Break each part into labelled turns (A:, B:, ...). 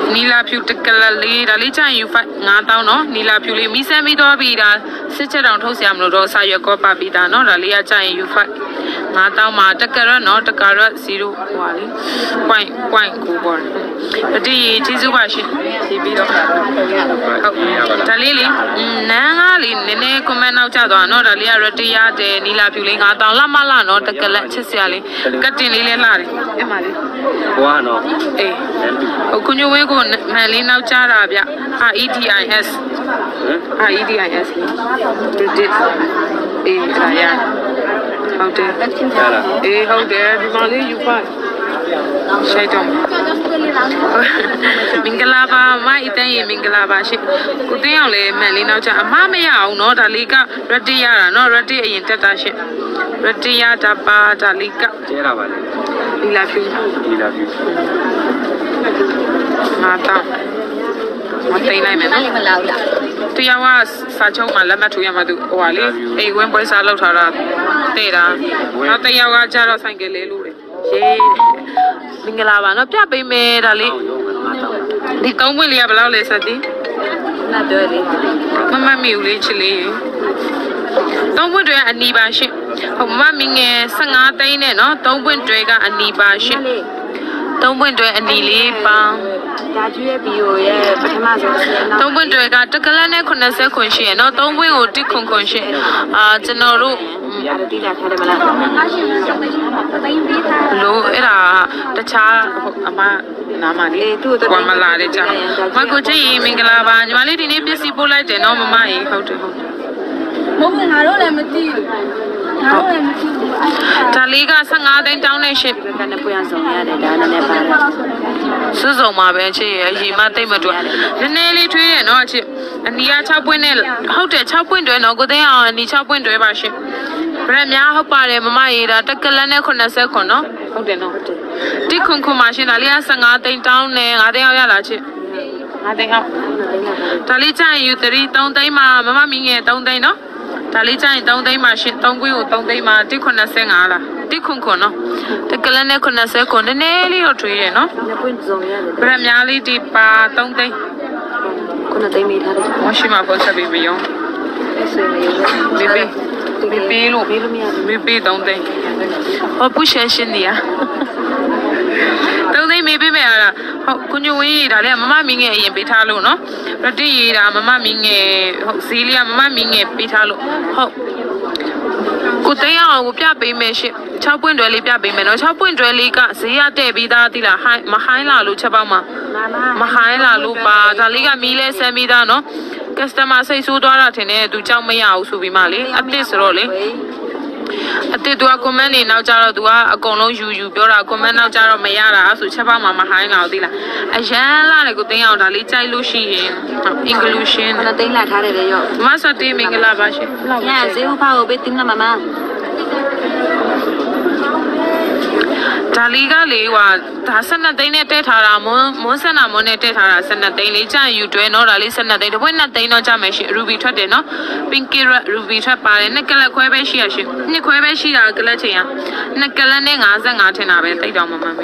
A: Nila Pew Tikalali, Ralicha, you fight Natano, Nila Puli, Miss Amido Vida, sit around Hosiam Rosa, Yakopa Vida, no, Ralia Chan, you fight Nata Matakara, not a carrot, zero, Wally, quite cool. The Tizubashi, Talili, Nangali, Nene, Comena Chado, no, Ralia Ratia, de Nila Puli, Nata, Lamala, not a Calachesiali, Catin Lilari, Emali. Eh, Okunyu. Melina Charabia, EDIS, EDIS, how dare Mali you find Shaitom Mingalava, my Italian Mingalava, Kudiole, Melina Char, Mamma, not a liga, Radia, no Radia in Tatashi, Radia Tapa, Talika, we love you. Mata Matay na men to yawa sacho malama to yamadu wali e when boys are out tera not yawa jaro sangelelu ye Mingalava no pia me dali di tong will ya blau le sati na dole mama mi uli chili tong will do aniba shi mama minge sanga tai ne no tong will do ga aniba shi don't win to any leap. Don't win to a Catalana Conasa Conchi, no, don't win or Dick Conchi. General Low era the child Namani to the Guamalarica. Magoji, Mingalava, and Malady Nibis, Polite, and Omai, how to Taliga Sanga then township Suzo Mabenchi, Himate Matua, the Nelly tree and Archie, and the Chapwinel, how to Chapwindow and Ogodea and the Chapwindow Baship. Premia Hopare, Mamma, Takalana Conasecono, how they know. Dicunco machine, Alia Sanga then town, Adea Lachi. Talicha, you three, don't they, Mamma Minga, don't they know? Talicha, don't they machine, don't we, don't they, Dicona Sangala, Dicuncono, the Galane Conaseco, the Nelly or tree, no? Premiali Dipa, don't they? Couldn't meet her? Washima for Sabibion. Maybe, don't they? Or push a shinia. Don't they maybe matter? Could you eat a mamma minge in Pitalo, no? Radi, mamma minge, Celia, mamma minge, Pitalo. Could they all be meship? Chapwin Dwelly Baby, no Chapwin Dwellica, Sia Debida, Mahaila Luchabama, Mahaila Lupa, Taliga Mile Semidano, Customer say Sudora Tene, to Chamaya, Subimali, at this rolling. At the Dua Comeni, now Jara Dua, a Gono, you, Bora, Comena Jara Mayara, so Chabama, Mahaina, Dilla. A Jala, good thing out, Alicia Lucy, inclusion, and a thing like Harry. Master Timing Lavashi. Yes, you power betting the mamma. Taliga Lewa, Tasana Dane Tetara, Mosana Monete, Sana Daily Chan, you do no listen that they win not they no jamish, Ruby Tadeno, Pinky Ruby Trapa, Nicola Quebeshi, Nicobeshi, Galatia, Nicolaning as an Atena, they don't mamma.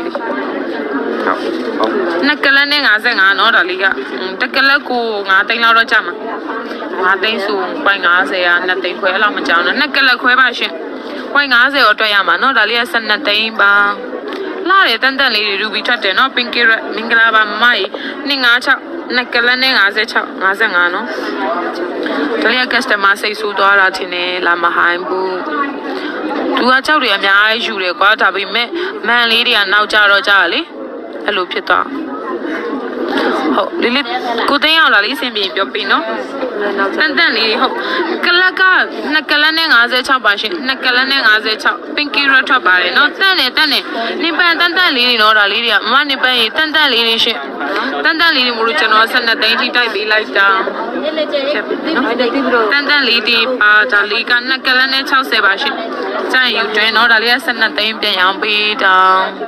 A: Nicolaning as an Anora, Takalaku, nothing out of Jama. Nothing soon, buying us a nothing Quella Majana, Nicola Quebashi. Why Naze or Toyama, no Dalia Sana Taimba. Lare Tandali Ruby Tate, no Pinky Minglava Mai, Ningacha, Nakalaning as a Mazangano. Talia customer say Sudora Tine, Lama Haimbu. To a Chauria, my eyes, you record, I be man lady and now Jaro Jali. Hello, Pita. Oh, Lily, good day, listen me, Pino. And then, Kalaka, Nakalaning as a chabashi, Nakalaning as a chap, Pinky Rotobari, no, Tane, Nipa Tandali, or a Lydia, Money Bay, Tandali, Tandali Muruchanos and the dainty type be like down. Tandali, Talika, Nakalane Chausebashi. Say you train or alias and the time be down.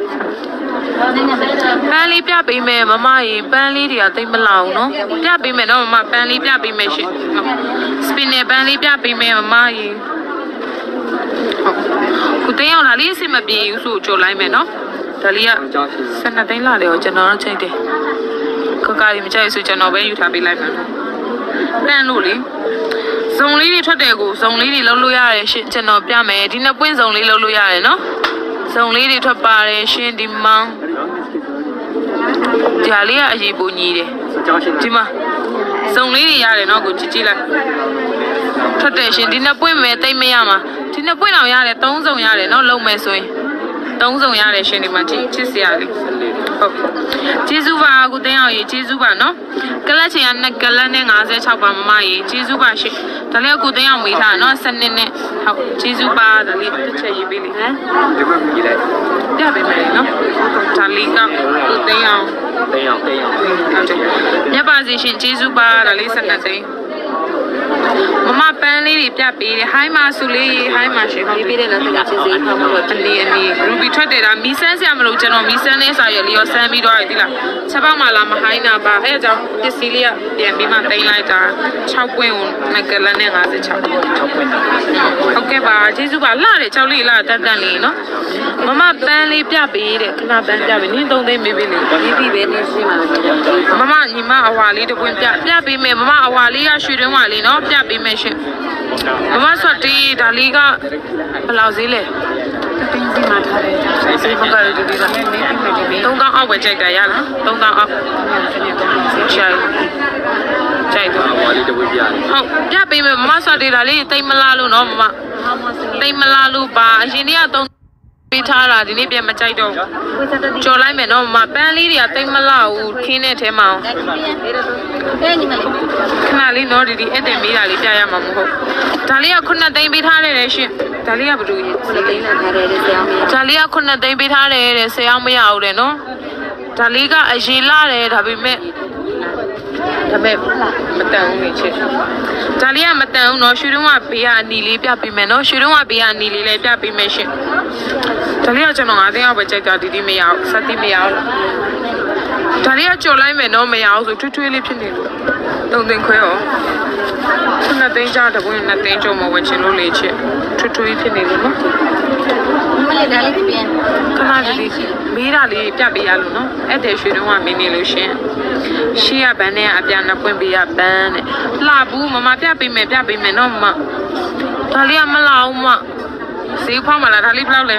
A: Pally Piabi me, Mamma, Pally, the other Malano, Piabi me, no, my Pally Piabi me, Spinny Pally Piabi me, Mamma. Could they on Alice him a be used to Jolimeno? Talia, send a thing like the general change. Kakari Michai Suchano, when you have a life. Then Luli. Some lady Totego, some lady Loluya, Chano Piame, Dina Pins only Loluya, no? Some lady Topare, Shindy Mang. Jalia Ajibunide. Tima. Some lady Yare, no good Chichila. Protection, Dina Puime, Tamayama. Tina Puina Yare, Tons on Yare, no low mesoi. Tons on Yare, Shindy Machi, Chisiali. Chizuba, good day, Chizuba, no? Galachi and Galaning as a chop on my Chizuba ship. Talia good day, we are not sending it. Chizuba, the little Chay Billy, eh? Yeah, no? Talika, good day. Position Chizuba, the listen that day. Mama Penny, Piapi, Hi Masuli, Hi Mashi, Ruby Trotted, and Miss Amrujan or Miss Nesayali or Sammy Doidilla, Sabamala Mahina, Baheda, Cecilia, the Bima Daylight, Chapwin, Nagalane as a chap. Okay, but Chizuba, Larry, Chalila, Danino. Mama Penny, Piapi, Knaben, don't they maybe Mama Nima, Awali, the winter, Piapi, Mama Awali, I shouldn't want no. Be mentioned. Mama Swati, Daliga, Lauzile. Don't go up with Jagayala. Don't go up. Child. Oh, yeah, baby, Mama Swati, Dali, Taimalalu, no, Mama. Taimalalu, Ba, Ginia, don't be tired, the Libya Machaito. Jolime, no, my Palidia, Taimalau, Kinet, Emma. Canali nor did the enemy, Alia Mammo. Talia could not then be tired. Talia Bru. Talia could not then be tired, say, I'm out, no? Taliga, as she lied, have been met. Talia Matan, no, shouldn't want be a nearly happy man, no, shouldn't want be a nearly happy mission. Talia Jano, I think I will check out the me out, Sati me out. Talia Jolime, no, me out, to 2 lips in it. Don't think well. Nothing out of when nothing to more when she no late to 2 lips in it. Canadi, Mirali, Piabialo, no? And they shouldn't want me illusion. She a banner, a piano, when be a ban. Labu, Mamma Piabi, me Piabi, me no ma. Talia Malauma. See, Pamela, I live loudly.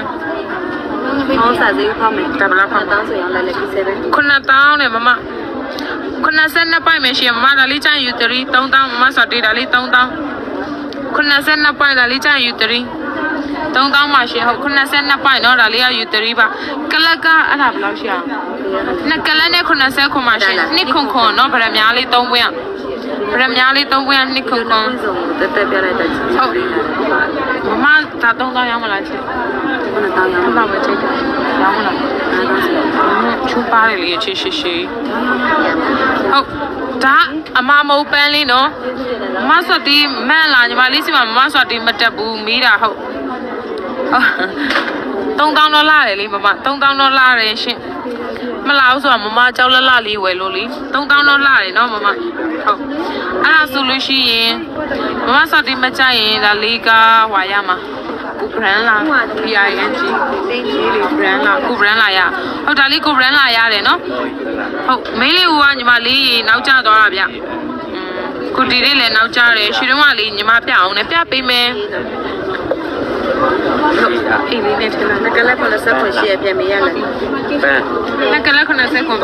A: Couldn't down, Mamma. Couldn't send a pie machine, Mother Licha, you 3, down, Massa did a little down. Couldn't send a pie, the Licha, you 3. Don't down my share, couldn't send a pie, not a Lia, you 3. Calaga, I have Lausha. Nakalane couldn't sell commercial. Nikon, no, but I'm Yali, don't wear. Premiali don't wear Nikon. Mamma, that don't die, I'm like it. Two barley, she. Oh, that a mamma openly, no? Master D, man, Malissima, Master D, Matabu, Mira. Don't down no lie, Mamma, don't down no lie, she. Malaus or Mamma, Jala Lali, Loli. Don't down no lie, no, Mamma. Oh, I have solution. Master D, Machai, La Liga, Wayama. Kubranla, P.I.N.G. Kubranla, ya. Oh, Dali Kubranla, ya, no? Oh, Mili one, Mali, Nauja Dorabia. Could deal in Naujare, she don't want in Yamapia on a pappy man. Nakala second share, Piamiala. Nakala second,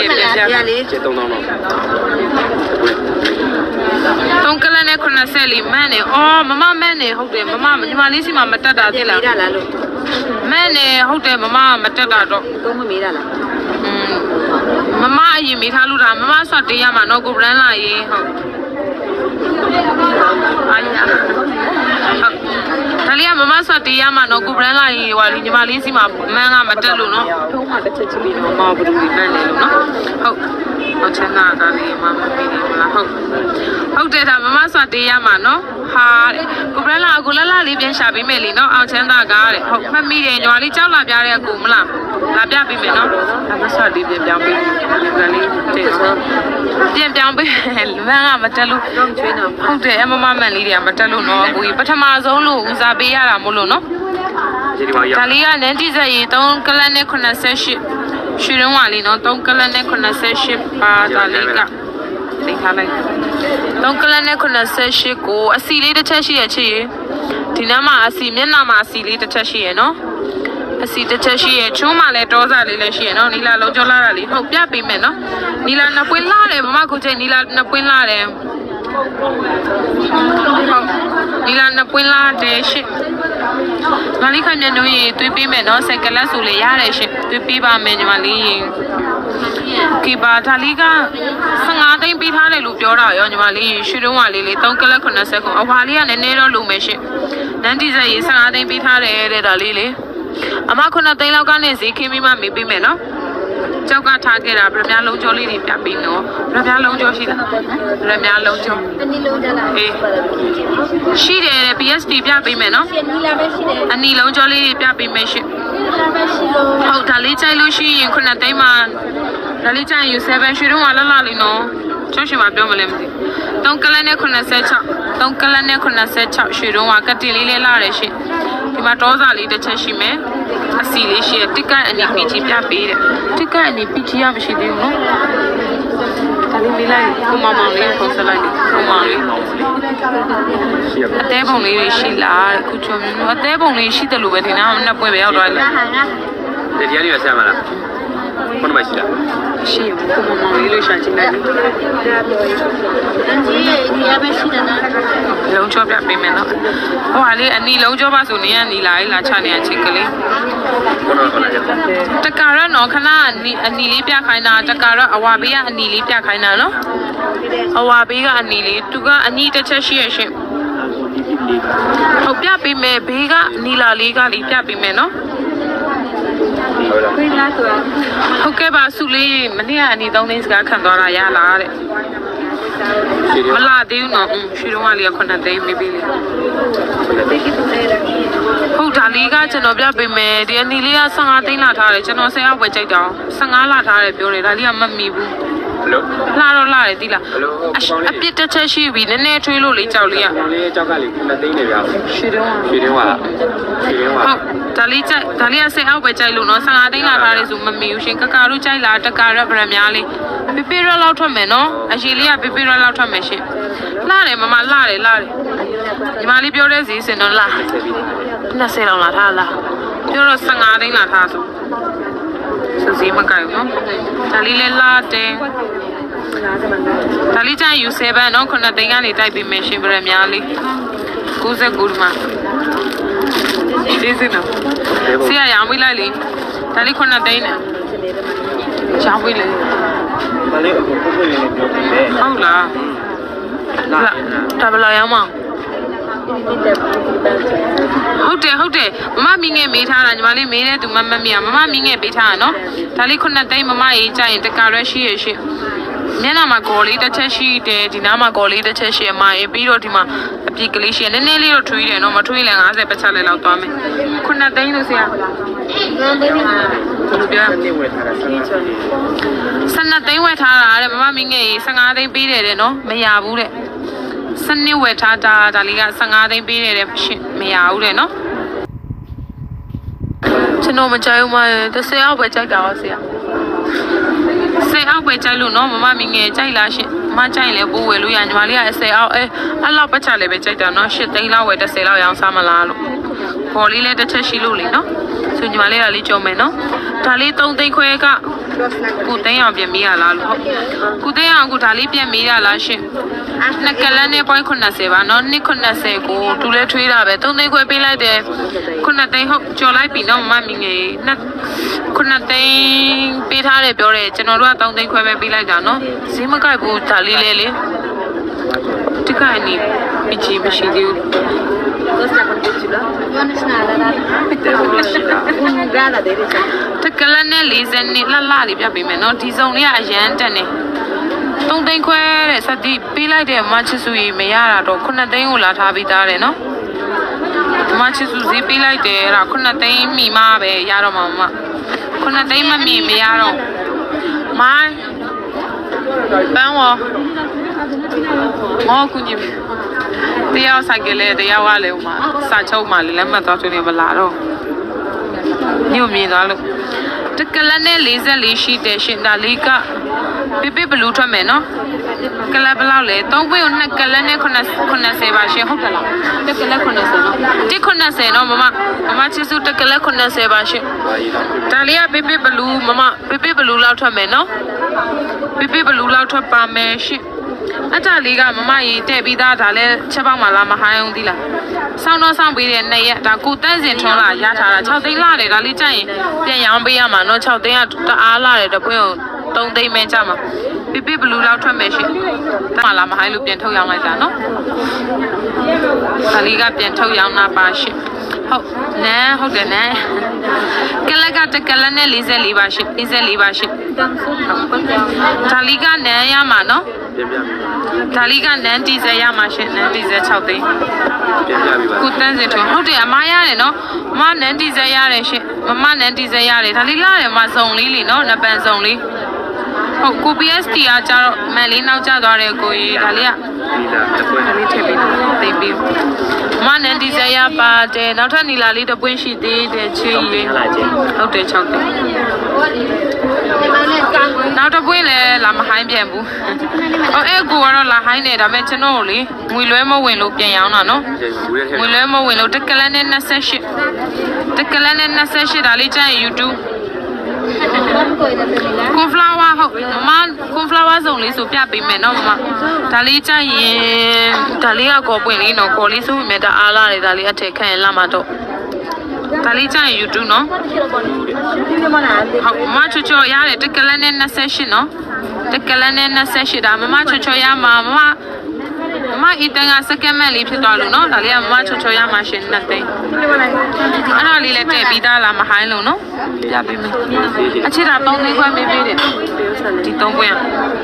A: don't call an economy, many. Oh, Mamma, many, hold them, Mamma, Malissima, Matada, many, hold them, Mamma, Matada. Mamma, you meet Halura, Mamma, Satiyama, no good Brana. Talia, Mamma, Satiyama, no good Brana, while in Malissima, Mana, Mataluno. Mamma, would be oh, how did Mamma Satiyama, no? Hard. Ubrella, Gulala, Libyan Shabby Melly, no? I'll send that guy. Hope me and Wally Chala, Garia Gumla. Labia Bimeno. I must have lived down with down behind Matalu. How did Emma Lydia Matalu, no? But a Mazolo, Zabia Muluno. Talia, Nentiza, don't Kalane Conasation. Shouldn't wali no don't connect on a session Badaliga. Think I like don't connect on a session go a silly the tashi a chi. Tinama a simina silly the tashi, no? A seat the tashi, chuma letters are relation, no Nila Lojola, hope yappy men, no? Nila Napuilare, Marco Nila Napuilare. Nila Napuilare ship. Malika Nui, 2 people, no second Sule Yarish, 2 people manually. Kiba Taliga, Sangata in Pitale Lupura, Yonimali, shouldn't wali, don't collect on a second, of Halia and Nero Lumeshi. Nantiza is Sangata in Pitale, Dalili. Amakuna Telaganesi, Kimima, maybe Meno. Joga target up, Ramalo Jolly, Papino, Ramalo Joshila, Ramalo Jo. She did a PSD Papimeno, and Nilo Jolly Papimeshi. Oh, Talita Lucy, you couldn't take man. Talita, you 7 shouldn't want a lalino. Joshua Domalemti. Don't Kalane couldn't set up. Don't Kalane couldn't set up. She don't want a tilly larish. Timatoza lead the Cheshime. A silly she a ticker and a peachy papi. Ticker and a peachy am she didn't know. Talimila, Kumama, Consolati, Kumari. A table lady she la, Kuchum, a table lady she the Lubetina, I'm not going out. The Diana Samara. What am I saying? She, Kumama, really shouting at me. Long job at women. Oh, I need low job as only and Nila, Chani and Chickly. Takara no Kana and Nilipia Kaina, Takara, Awabia and Nilipia Kaina, no? Awabia and Nili, Tuga and Nita Cheshire ship. Hopia be me bigger, Nila Liga, Lipia be meno. Okay, Basuli, Mania and Nidonis Gakandora Yala. Mala, do you know? She don't want to go on a day, maybe. Who Taliga, Genobia be made, and Nilia Sangatina Target, and say, I will take down. Sangala Target, Ralia Mammy. Laro La, Dilla. A bit of Cheshi, we the nature Luli Taulia. She don't want. Talia say, I will take Luno, Sangatina Target, Mammy, Shikakaru, Chila, Takara, Bramiali. Pipira Lautomeno, Agilia Pipira Lautomeshi. Lare, Mamma Lare. Mali Bioresi and La. Nasela Latala. You're a Sangadi Latazo. Suzima Gaimo. Talile Late. Talita, you say, but no Conatangani type in Meshi Bramiali. Who's a good man? See, I am Willali. Taliconatane. Chawili. Hola. Tabalayama. Hote. Mamma Minga made her and Mali made it to Mamma Mia. Mamma Minga Bitano. Taliconate Mamma Eja in the Karashi. Nana Macoli, the Cheshi, the Dinama Goli, the Cheshi, my Birotima, a Picalition, and nearly a tree and over tree and as a Patala Automi. Couldn't they know? Sana they were tired, Mamma Minga, Sangade beat it, no? May I would it? Sunny wet tata, Daliga, Sangade beat it, may I would it, no? To know my child, the say I'll wait I go here. Say I'll wait I look no mamma Minga, Jailash, my child, Boo, and Malia say, I love a child, but I don't know shit, they know where to say I am Samalalo. Polly let the Cheshi Luli, no? So you Malia Lichomeno. Tali don't think Quaker. Good day of your Mia Lalo. Good day, Uncle Talipia Mia Lashi. Nakalane boy couldn't say, non Nicona say, go to the tree rabbit. Don't they go be like that? Couldn't they hope Jolai be no mammy? Couldn't they beat her a bore? General don't they go be like that, no? Simakai boot Tali Lily. Tikani, Pichi, she do. Takalane and Nila Lali, not his only agent. Don't think where it's a deep be like the matches we may add or couldn't they will have it, no? Matches will be like there, I couldn't think me, Mabe, Yaro Mamma. Couldn't think me, Yaro. My Banwa. Oh, could you? The outside, the Yawale, such old Mali, let me talk to you about. You mean, တကလနဲ့44ရှိတယ်ရှင်ဒါလေးကပြဘလူးထွက်မယ်နော်ကလဘလောက်လဲ3ပွင့်ကို2ကလနဲ့80ပါရှင်ဟုတ်ကလားတကလက်80နော်190နော်မမချစ်စုတကလက်80ပါရှင်ဒါလေးကပြဘလူးပြဘလူးလောက်ထွက်မယ်နော်ပြဘလူးလောက်ထွက်ပါမယ်ရှင်အတလေးကမမကြီးတဲ့ပြီးသားဒါလဲချက်ပေါက်မှလားမဟိုင်းအောင်သီးလားဆောင်းတော့ဆောင်းပေးတဲ့2ရက်ဒါကိုတန်းစင်ထွန်းလာရထားတာ6သိန်းလာတယ်ဒါလေးကြိုက်ရင်ပြန်ရောင်းပေးရမှာနော်6သိန်းကတအားလာတယ်တပွင့်ကို3သိန်းပဲကြမှာပြဘလူးလောက်ထွက်မယ်ရှင်တမလားမဟိုင်းလို့ပြန်ထုတ်ရောင်းလိုက်တာနော်ဒါလေးကပြန်ထုတ်ရောင်းတာပါရှင်ဟုတ်တယ်နန်းကလကတကလနဲ့44ပါရှင်44ပါရှင်ဒါလေးကနန်းရမှာနော်ဒါလေးကနန်းဒီဇယ်ရမှာရှင်နန်းဒီဇယ်6သိန်းကုတန်းစင်ထွန်းဟုတ်တယ်အမရတယ်နော်မနန်းဒီဇယ်ရတယ်ရှင်မနန်းဒီဇယ်ရတယ်ဒါလေးလာတယ်မစုံလေးလीနော်နပန်စုံလေးဟုတ်ကို PST ကကြတော့မန်လေးနောက်ကျသွားတယ်ကိုကြီးဒါလေးကဒါလေးထည့်ပေးသိပြီးမနန်ဒီဇယ်ရပါတယ်နောက်ထပ်နီလာလေးတစ်ပွင့်ရှိသေးတယ်ချီလေးဟုတ်တယ်6သိန်းနောက်တစ်ပွင့်လည်းလာမဟိုင်းပြန်ဘူးအဲ့ကိုကတော့လာဟိုင်းနေဒါပေမဲ့ကျွန်တော်လေငွေလွဲမဝင်လို့ပြန်ရောင်းတာနော်ငွေလွဲမဝင်လို့တကလနဲ့28တကလနဲ့28ဒါလေးကျရင် YouTube Conflower ဟုတ်မမ Conflower စုံလေးဆိုပြပေးမယ်နော်မမဒါလေးကြရင်ဒါလေးကကော်ပွင့်လေးနော်ကော်လေးဆိုပေမဲ့ဒါအားလာတယ်ဒါလေးအထက်ခန့်ရင်လာမှာတော့ဒါလေးကြရင် YouTube နော်ဟုတ်မချောရတယ်တကလနဲ့28နော်တကလနဲ့28ဒါမမချောရမှာမအီတန်ကစကမက်လေးဖြစ်သွားလို့နော်ဒါလေးကမမချောရမှာရှင်2သိန်းအဲ့ဒါလေးလည်းတဲ့ပြီးသားလားမဟိုင်းလို့နော်ပြပေးမယ်အချစ်တာ3သိန်းခွဲမေးပေးတယ်ဒီ3ပွင့်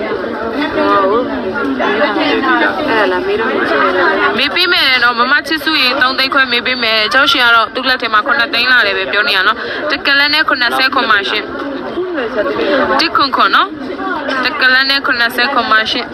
A: အဲ့လာမေးတော့မေးပေးမယ်နော်မမချစ်စုရေ3သိန်းခွဲမေးပေးမယ်ကျောက်ရှင်ကတော့သူ့လက်ထဲမှာ9သိန်းလာတယ်ပဲပြောနေရနော်တကလနဲ့90ခွန်ပါရှင်တိခွန်ခွန်နော်တကလနဲ့90ခွန်ပါရှင်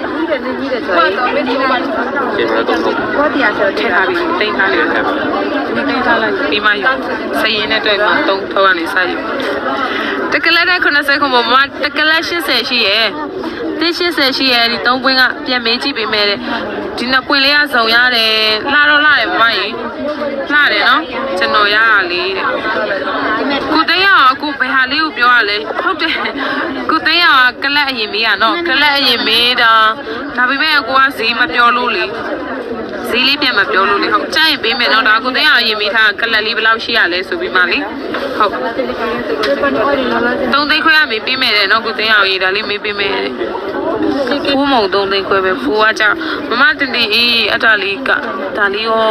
A: ထည့်ထားပြီသိန်းထားလေးထည့်ပါသိန်းထားလိုက်ပြီးမှယူစရင်နဲ့တွေ့မှာ3ထောက်ကနေစယူတကလနဲ့90ခွန်ပါမတကလ80ရှိရဲ့80ရှိရဲ့ဒီ3ပွင့်ကပြန်မေးကြည့်ပေးမယ်တဲ့ဒီနှစ်ပွင့်လေးကစုံရတယ်လှတော့လှတယ်မမကြီးလှတယ်နော်ကျွန်တော်ရတာလေးတဲ့ကိုသိန်းရအခုဘယ်ဟာလေးကိုပြောရလဲဟုတ်တယ်ကိုသိန်းရကလက်အရင်မေးရနော်ကလက်အရင်မေးတာဒါပေမဲ့ကိုကဈေးမပြောလို့လေဈေးလေးပြန်မပြောလို့လေဟုတ်ကြိုက်ရင်ပေးမယ်နော်ဒါကိုသိန်းရအရင်မေးထားကလက်လေးဘယ်လောက်ရှိရလဲဆိုပြီးမှလေဟုတ်3သိန်းခွဲရမေးပေးမယ်တဲ့နော်ကိုသိန်းရရေးဒါလေးမေးပေးမယ်တဲ့ဖိုးမုံ3သိန်းခွဲပဲဖိုးကကြမမတင်အေးအတားလေးကဒါလေးရော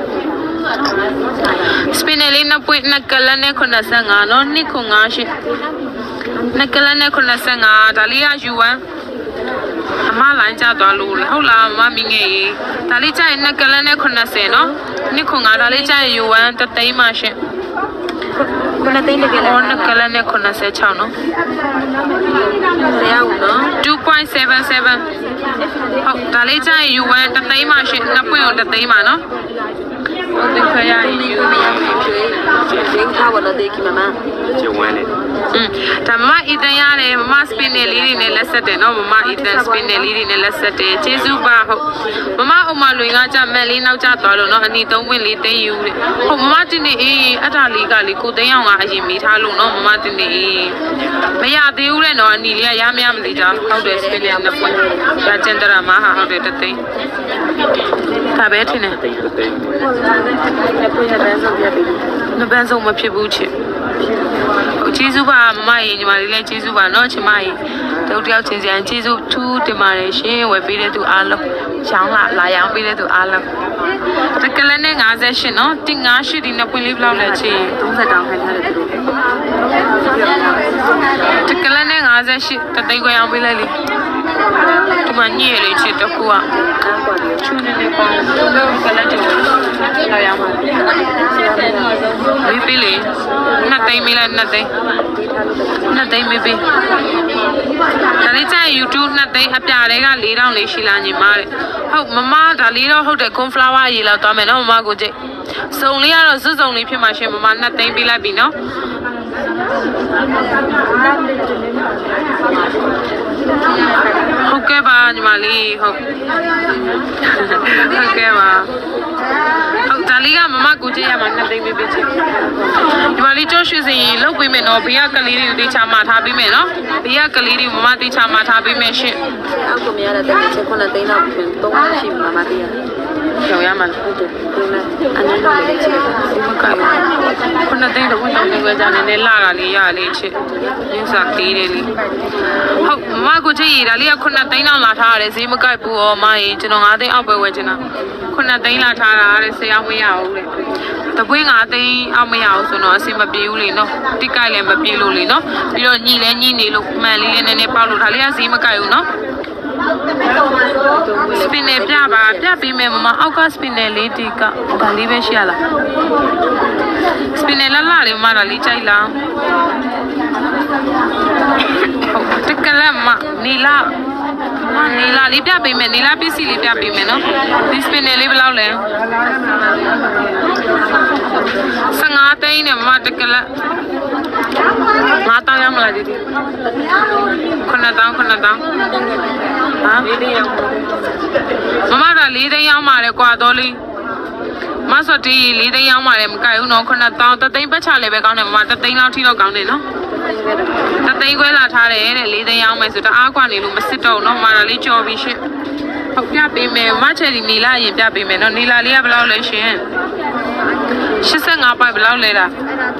A: စပင်းလေးနှစ်ပွင့်နှစ်ကလနဲ့85နော်2ခွန်5ရှိနှစ်ကလနဲ့85ဒါလေးက U1 အမလိုင်းကြသွားလို့ဟုတ်လားမမငယ်ရေးဒါလေးကြရင်နှစ်ကလနဲ့80နော်2ခွန်5ဒါလေးကြရင် U1 တသိန်းမှရှင်9သိန်းလည်းပြန်နှစ်ကလနဲ့86နော်ဆရာဦးနော် 2.77 ဟုတ်ဒါလေးကြရင် U1 တသိန်းမှရှင်နှစ်ပွင့်ကိုတသိန်းမှနော်ဒီခရယူမရဘူးဒီထားဝလို့တေးကိမမကျဝဲလေဒါမမအီတန်ရတယ်မမစပင်းနယ်လေးတွေနဲ့လက်ဆက်တယ်နော်မမအီတန်စပင်းနယ်လေးတွေနဲ့လက်ဆက်တယ်ကျေးဇူးပါဟုတ်မမအုံမလွင်ကကြမက်လေးနောက်ကျသွားလို့နော်အနီ3ပွင့်လေးသိန်းယူတဲ့ဟုတ်မမတင်နေအေးအတားလေးကလေကိုသိန်းအောင်ကအရင်မိထားလို့နော်မမတင်နေအေးမရသေးဘူးတဲ့နော်အနီလေးကရမရမသိကြဟုတ်တယ်စပင်းနယ်2ပွင့်ဒါကျန်တရာမဟာဟုတ်တယ်တသိန်းဒါပဲထင်တယ်နပန်းဆုံးမဖြစ်ဘူးချစ်ကျေးဇူးပါမမရေညီမလေးလည်းကျေးဇူးပါနော်ချင်မရေတို့တယောက်ချင်းစီကျေးဇူးထူးတင်ပါတယ်ရှင်ဝယ်ပေးတဲ့သူအားလုံးရောင်းလာရောင်းပေးတဲ့သူအားလုံးတကလနဲ့58နော်158ဒီနှစ်ပွင့်လေးဘယ်လောက်လဲချစ်30တောင်ခိုင်းထားတယ်သူတကလနဲ့58တသိန်းခွဲရောင်းပေးလိုက်လေဒီမှာညည့်လေးချစ်တခုကချူနေနေပေါ့ကလတဲ့လာရမှာမေးပေးလေ2သိန်းမေးလိုက်2သိန်းမေးပေးဒါလေးကျရင် YouTube 2သိန်းအပြာတွေက4000လေးရှိလာညီမတဲ့ဟုတ်မမဒါလေးတော့ဟုတ်တယ် Conflower ရေးလောက်သွားမယ်နော်မမကိုကြိတ်စုံလေးကတော့စွတ်စုံလေးဖြစ်မှရှင်မမ2သိန်းပေးလိုက်ပြီနော် ok ba nhưng mà li ok ba Dali ka mama ku je ya ma na ting pi pi chi di ma li chou shwe sin lok pi me no bia ka li ri ti cha ma tha pi me no bia ka li ri mama ti cha ma tha pi me shin
B: a ko me ya la ta che ko na ting na pi to shi mama ti ya
A: yo ya ma
B: anh nó nói chuyện
A: con nó tên là con tàu người già này la là lý à lý chứ nhưng sao tí đấy lý không mà cô chơi là lý con nó tên nào là thà đấy gì mà cái bùa mà ấy cho nó ngã tên ao bơi vậy chứ nào con nó tên là thà là đấy sao mới ao đấy tập bơi ngã tên ao mới ao số nó xem mà biểu lý nó tí cái lên mà biểu lý nó bây giờ nhỉ lên nhỉ lúc mà lý lên này bao lúc thà lý gì mà cái nó spinner bia ba bia bi me mama au ka spinner le ti ka da li be shi ya la spinner la la le ma da li chai la tekala ma ni la li bia bi me ni la pi si li bia bi me no di spinner le blau le 15 သိန်းနဲ့မမတက်ကလက်5000ရမလားဒီဒီ9000ဟာမမက4သိန်းရောက်มาတယ်ကွာတော်လေးမဆော့တီ4သိန်းရောက်มาတယ်မကြိုက်ဘူးနော်9000တသိန်းပတ်ချလည်းပဲကောင်းတယ်မမတသိန်းလောက်ထိတော့ကောင်းတယ်နော်တသိန်းခွဲလာထားတယ်တဲ့4သိန်းရောက်မယ်ဆိုတော့အားကွာနေလို့မစစ်တော့နော်မမကလေးကြော်ပြီးရှင့်ဟုတ်ပြပေးမယ်မချယ်ဒီနီလာရင်ပြပေးမယ်နော်နီလာလေးကဘယ်လောက်လဲရှင်85ပိုက်ဘယ်လောက်လဲတာ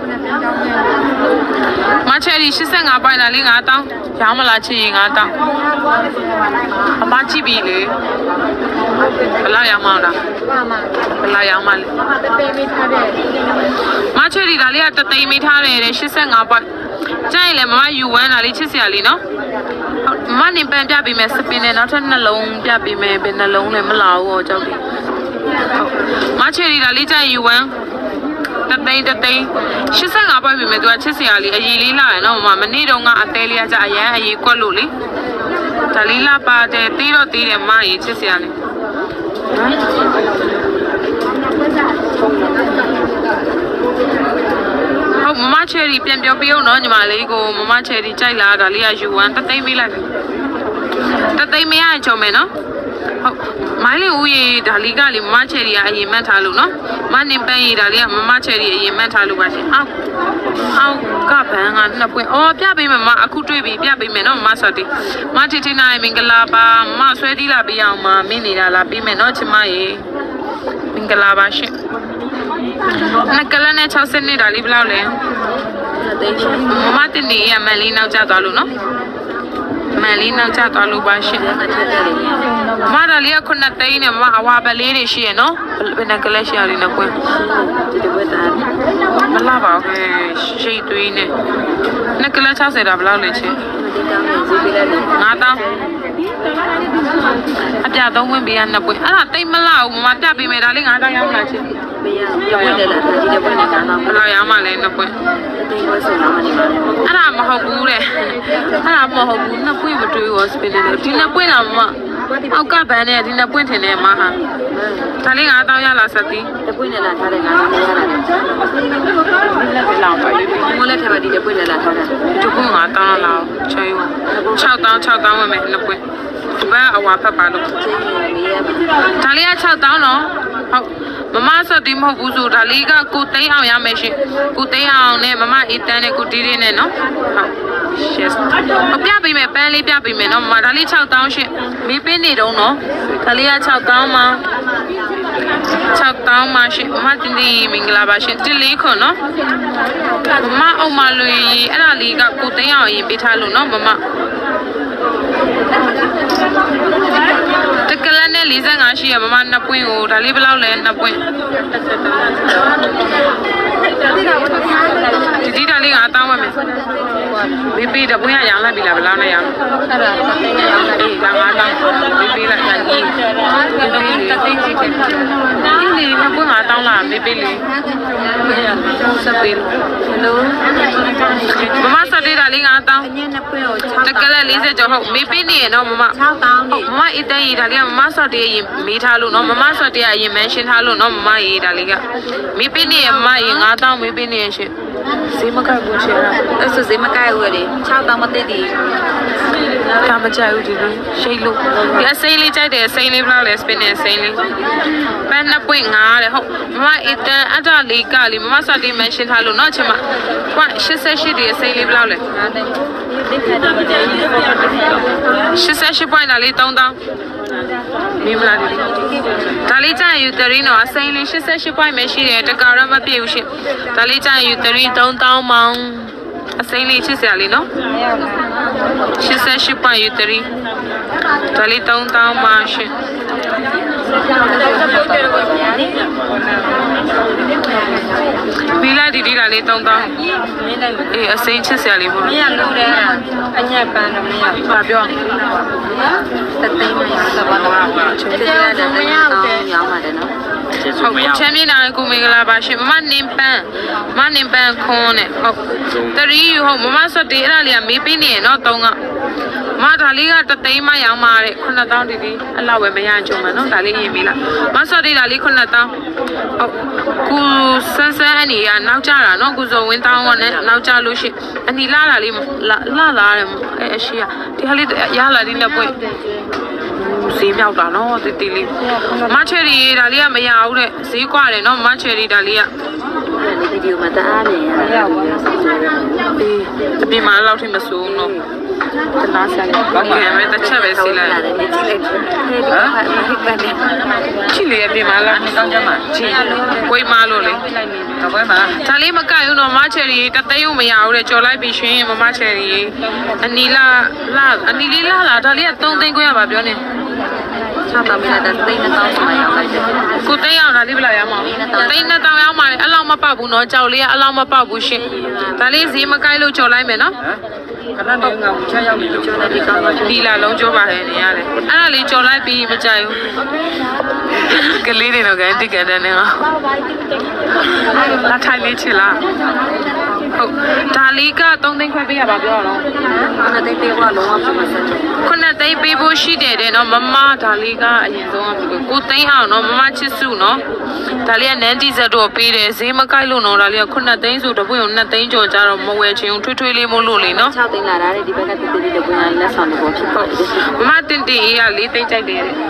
A: မချယ်ဒီ85ပိုက်လားလေး9000ရောင်းမလားချစ်ရင်9000အမကြည့်ပြီလေဘယ်လောက်ရောင်းမလားဘယ်လောက်ရောင်းမလဲမချယ်ဒီဒါလေးကတသိန်းမိထားတယ်တဲ့85ပိုက်ကြိုက်လေမမယူဝမ်းတာလေးချစ်စရာလေးနော်မနေပန်ပြပေးမယ်စပင်းနဲ့နောက်ထပ်နှလုံးပြပေးမယ်ဘယ်နှလုံးလဲမလာဘူးတော့ကြောက်တယ်မချယ်ဒီဒါလေးကြိုက်ယူဝမ်းတသိန်း85ပိုက်ပြီမဲ့သူကချစ်စရာလေးအည်လေးလာရနော်မမနေ့တော့ကအသေးလေးကကြအရန်အည်ကွက်လို့လေဒါလေးလာပါတယ်တီးတော့တီးတယ်မကြီးချစ်စရာလေးဟုတ်မမချယ်ရီပြန်ပြောပြအောင်နော်ညီမလေးကိုမမချယ်ရီကြိုက်လားဒါလေးကယူဝမ်းတသိန်းပေးလိုက်တသိန်းမရချုံမယ်နော်ဟုတ်မိုင်းလေးဦးရေဒါလေးကလေမမချယ်ရီကအရင်မှတ်ထားလို့နော်မနင်ပန်းရီဒါလေးကမမချယ်ရီအရင်မှတ်ထားလို့ပါရှင်အောက်ကဘန်းကနှစ်ပွင့်အော်ပြပေးမယ်မအခုတွေ့ပြီပြပေးမယ်နော်မဆော်တီမတီတီနိုင်မင်္ဂလာပါမဆွဲတီးလာပေးအောင်မမင်းနေတာလာပေးမယ်နော်ချမရေမင်္ဂလာပါရှင်နှစ်ကလနဲ့60နှစ်ဒါလေးဘယ်လောက်လဲမမတင်နေရမန်လေးနောက်ကျသွားလို့နော်မန်လေးနောက်ကျသွားလို့ပါရှင်မဒါလေးက9သိန်းနဲ့မအဝါပလေးတွေရှိရနော်ဘယ်နှကလက်ရှိရလေးနဲ့ကွင်းမလာပါဘူးခဲရှိတ်သွေးနဲ့နှစ်ကလက်60ဒါဘယ်လောက်လဲချင်း9000အပြ3ဝင်းပေးရ2ပွင့်အဲ့ဒါတိတ်မလာဘူးမပြပေးမယ်ဒါလေး9000ရောက်လာချင်းမရဘူးလေလားဒီပွင့်နဲ့9000ဘယ်လောက်ရမှလဲ2ပွင့်အဲ့ဒါမဟုတ်ဘူးတဲ့အဲ့ဒါမဟုတ်ဘူး2ပွင့်မတွေ့ဘူးစပင်းတယ်ဒီ2ပွင့်လားမအောက်ကဘန်းနဲ့ဒီ2ပွင့်ထင်တယ်မဟာဒါလေး9000ရလာစသည်2ပွင့်နဲ့လာထားတယ်9000ရလာတယ်လက်ပဲလောင်ပါလိမ့်မယ်မိုးလက်ထဲမှာဒီ2ပွင့်နဲ့လာထားတယ်2ပွင့်9000လောက်ချေးဦး6000ဝင်မယ်2ပွင့်ဒီဘက်အဝါဖက်ပါလို့ဒါလေးက6000နော်ဟုတ်မမဆော့တီမဟုတ်ဘူးဆိုဒါလေးကကိုသိန်းအောင်ရမယ်ရှင်ကိုသိန်းအောင်နဲ့မမအေးတန်းနဲ့ကိုတီးရင်းနဲ့နော်ဟုတ် yes ပြပေးမယ်ပန်းလေးပြပေးမယ်နော်မမဒါလေး6000ရှင်မေးပေးနေတော့နော်ဒါလေးက6000မှာ6000မှာရှင်မတင်ဒီမင်္ဂလာပါရှင်တစ်လေးခွန်နော်မအုံမလွေအဲ့ဒါလေးကကိုသိန်းအောင်ရင်ပေးထားလို့နော်မမတကလနဲ့45ရှိရမမ2ပွင့်ကိုဒါလေးဘယ်လောက်လဲ2ပွင့်ဒီဒါလေး9000ဝယ်မယ်ဘေးဘေးတပွင့်ရရောင်းလိုက်ပြီလားဘယ်လောက်နဲ့ရောင်းအဲ့ဒါသိန်းနဲ့ရောင်းလိုက်ပြီဒါ9000ဘေးဘေးလိုက်ကန်ကြီးဘေးလေးသိန်းစီတယ်ဒီလေး2ပွင့်9000လားဘေးဘေးလေးစပ်ပေးလို့မမစတဲ့ဒါလေး9000အည2ပွင့်ကိုတကလ40ကျော်ဟုတ်မေးပေးနေရနော်မမ6000နေမမအတန်းရေးဒါလေးကမမဆော့တဲ့ရင်မေးထားလို့နော်မမဆော့တဲ့အရင်မန်ရှင်းထားလို့နော်မမရေးဒါလေးကမေးပေးနေရမမရေး9000မေးပေးနေရရှင်ဈေးမကိုက်ဘူးရှင်
B: အဲ့ဆိုဈေးမကိုက်ဘူးလေ6တောင်မသိသည်
A: ဒါမကြိုက်ဘူးဒီလိုရှိလို့ဒီအစိမ်းလေးကြိုက်တယ်အစိမ်းလေးဘယ်လောက်လဲ spin နဲ့အစိမ်းလေးပန်း2.5တဲ့ဟုတ်မမအတန်အတားလေးကလေးမမစတီမန်ရှင်းထားလို့နော်ချင်မကွ88ဒီအစိမ်းလေးဘယ်လောက်လဲ88 point လေး3000မိမလားဒီဒါလေးကြာယူ3နော်အစိမ်းလေး88 point ပဲရှိတယ်တကတော့မပြည့်ဘူးရှင်ဒါလေးကြာယူ3 3000မောင်းအစိမ်းလေးချစ်စရာလေးနော်88 point ယူ3ဒါလေး3000ပါရှင်ဘီလာဒီဒီလာလေး3000အေးအစိမ်းချစ်စရာလေးပေါ့မင်းကလို့တဲ့အညက်ပန်းတော့မင်းကဘာပြောတသိန်းမရသဘာဝချစ်ရတယ်မရဘူးရောင်းပါတယ်နော်ဟုတ်ချမ်းမြေနာကိုမင်္ဂလာပါရှင်မမနင်ပန်းခွန်းနဲ့ဟုတ်တရီယူဟုတ်မမဆွတ်တေးအဲ့ဒါလေးကမေးပေးနေရနော်3ကမဒါလေးကတသိန်းမရောင်းပါတဲ့9000ဒီဒီအဲ့လောက်ပဲမရကြုံမှာနော်ဒါလေးရင်မေးလားမဆွတ်တေးဒါလေး9000ဟုတ်ကူဆန်းဆန်းအနေကနောက်ကြတာနော်ကူစုံဝင်းတောင်းကနဲ့နောက်ကြလို့ရှိအနီလာတာလေးလာတယ်အရှိကဒီဟာလေးရလာဒီလက်ပွင့်ဈေးမြောက်တာနော်တီလေးမချယ်ရီဒါလေးကမရဘူးတဲ့ဈေးကွာတယ်နော်မချယ်ရီဒါလေးက
B: ဗီဒီယိုမှာတအားနေရပါ
A: အေးတပင်မလောက်ထိမစိုးနော်တနာဆန်ဘာမှမတချက်ပဲစီးလိုက်ချီလေးပြင်မလားတောင်းကြမှာချီကိုယ်မလို့လေဘယ်မှာဒါလေးမကတ်ဘူးနော်မချယ်ရီတသိန်းမရဘူးတဲ့ကြော်လိုက်ပြီရှင်မချယ်ရီအနီလေးလာဒါလေးက3သိန်းခွဲရပါပြောနေ
B: 6တောင်မင်းတဲ့သိန်း2000ဆိုမှရောက်လိုက်တယ်
A: ကိုသိန်းအောင်ဒါလေးဘယ်လောက်ရမှာသိန်း2000ရောက်မှာလေအဲ့လောက်မပတ်ဘူးနော်ကြောက်လေးကအလောက်မပတ်ဘူးရှင်ဒါလေးဈေးမကိုက်လို့ကြော်လိုက်မယ်နော်ခဏနေငါချရောက်နေလို့ဒီလာလုံးကြောပါဟဲ့နေရတယ်အဲ့ဒါလေးကြော်လိုက်ပြီးမကြိုက်ဘူးကလေးတွေတော့ကဲတိကန်တဲ့နေငါလာထိုင်လေးချစ်လားဟုတ်ဒါလေးက3သိန်းခွဲပေးရပါပြောတော့
B: 9သိန်းပေးဖို့လုံးဝပြမစက်
A: 9သိန်းပေးဖို့ရှိတယ်တဲ့နော်မမဒါလေးကအရင်ဆုံးက9သိန်းအောင်နော်မမချစ်စုနော်ဒါလေးကနန်းတီဇက်တော့ပေးတယ်ဈေးမကိုက်လို့နော်ဒါလေးက9သိန်းဆိုတပွင့်ကို2သိန်းကျော်ကြတော့မဝယ်ချင်ထွေးလေးမို့လို့လေနော်
B: 6သိန်းလာတာတဲ့ဒီဘက်ကတည်တည်လေးပွင့်ရလက်ဆောင်တော့ဖြစ်
A: ဟုတ်မမတင်တီအေးက4သိန်းကြိုက်တယ်တဲ့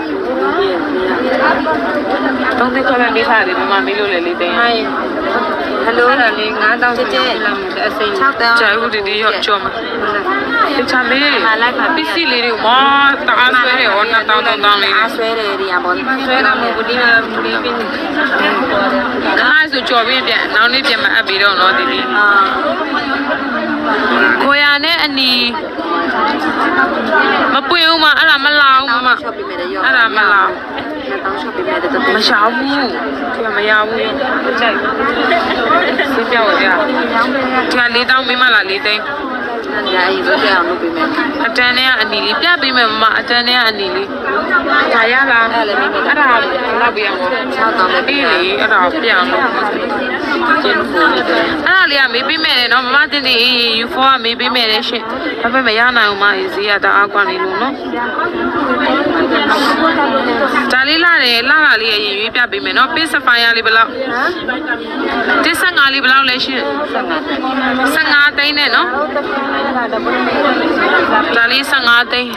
A: 3သိန်းခွဲပေးထားတယ်မမမေးလို့လေ4သိန်း
B: ဟယ်လိုဒါလေး9000ကျဲအစိမ်း6တောင်
A: ကျဲဦးဒီရော့ကြောမှာဒီချမေးပစ္စည်းလေးတွေမတအားဆွဲတယ်ဟော2000လေး
B: အားဆွဲတယ်ဒီရပါဘောဆွဲတာမဟုတ်ဘူးဒီမှာပင်း
A: အားဆိုကြော်ပြီးပြန်နောက်နေ့ပြန်မအပ်ပြီးတော့နော်ဒီကိုရနဲ့အနီမပွင့်ဦးမအဲ့ဒါမလာဘူးမအဲ့ဒါမလာမရှာဘူးဒီမရဘူးကြိုက်စီးပြောင်းရဒီ4000မိမလား4သိန်း
B: ညာအေးဆိုပြအောင်လုပ်ပေးမယ်
A: အတန်းနဲ့ကအနီလေးပြပေးမယ်မအတန်းနဲ့ကအနီလေးဒါရလားအဲ့ဒါလောက်ပြအောင်
B: 6000ပဲ
A: ပေးလေအဲ့ဒါပြအောင်လုပ်အဲ့ဒါလေးကမေးပေးမယ်နော်မမတင်တင်အေး U4 ကမေးပေးမယ်လေရှင်ဘာပဲမရနိုင်ဘူးမအေးဈေးကတအားကွာနေလို့နော်ဒါလေးလာတယ်လာတာလေးရင်ရွေးပြပေးမယ်နော်ပေးစဖိုင်ရလေးဘယ်လောက်15လေးဘယ်လောက်လဲရှင်15သိန်းနဲ့နော်ဒါလေး15သိန်း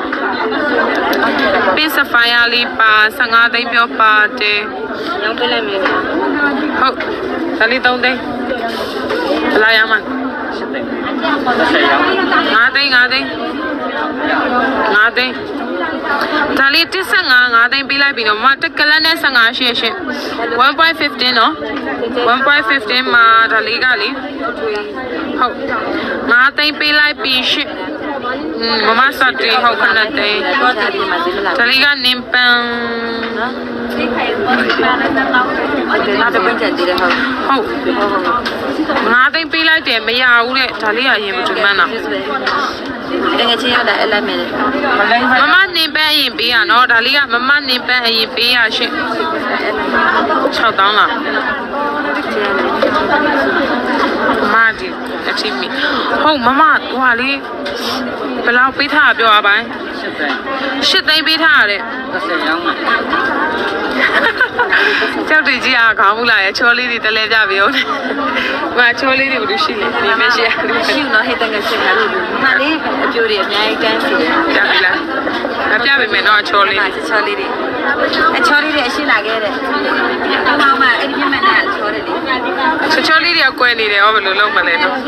A: ပေးစဖိုင်ရလေးပါ15သိန်းပြောပါတယ်
B: ရောင်းပေးလိုက်မယ်
A: ဟုတ်ဒါလေး3သိန်းဘယ်လောက်ရမှာ5သိန်းဒါလေး15 5သိန်းပေးလိုက်ပြီနော်မတက်ကလန်းနဲ့15ရှင်းရှင်း 1.15 နော် 1.15 မှာဒါလေးကလေဟုတ်5သိန်းပေးလိုက်ပြီရှင်းမမစတ်တီဟုတ်ခဏသိန်းဒါလေးကနင်ပန်
B: ဒါပင်းချန်တီးတယ်ဟုတ်
A: 5သိန်းပေးလိုက်တယ်မရဘူးတဲ့ဒါလေးကအရင်မထမှန်းတာ
B: တကယ်ချင်းရတာအဲ့လိုက်မယ်
A: မမနင်ပန်းအရင်ပေးရနော်ဒါလေးကမမနင်ပန်းအရင်ပေးရရှင့်6000လားမဒီအချင်းမီဟုတ်မမဟွာလေးဘယ်လောက်ပေးထားပြောရပိုင်း 10 သိန်းပေးထားရတယ်
C: 30ရောင်းမယ်
A: ကျောက်တွေကြီးအားခေါင်းမှုလာရဲ့ချောလေးတွေတလဲကြပြီဟုတ်တယ်။ငါချောလေးတွေဘယ်လိုရှိလဲဒီမရှိရဘူး
B: ရှိနော်ဟိတ်တငယ်စစ်တာလို့မလေးအပြိုတွေအများကြီးတန်းစီတယ်
A: ။ကြားပြီလား။ငါပြပေးမယ်နော်ချောလေး
B: ချောလေးတွေအချောလေးတွေအရှိလာခဲ့တဲ့ဘာမှအဲ့ဒီမျက်မှန်နဲ့ချောတယ်လေ
A: ။ချောလေးတွေကကွဲနေတယ်ဟောဘယ်လိုလုပ်မလဲနော်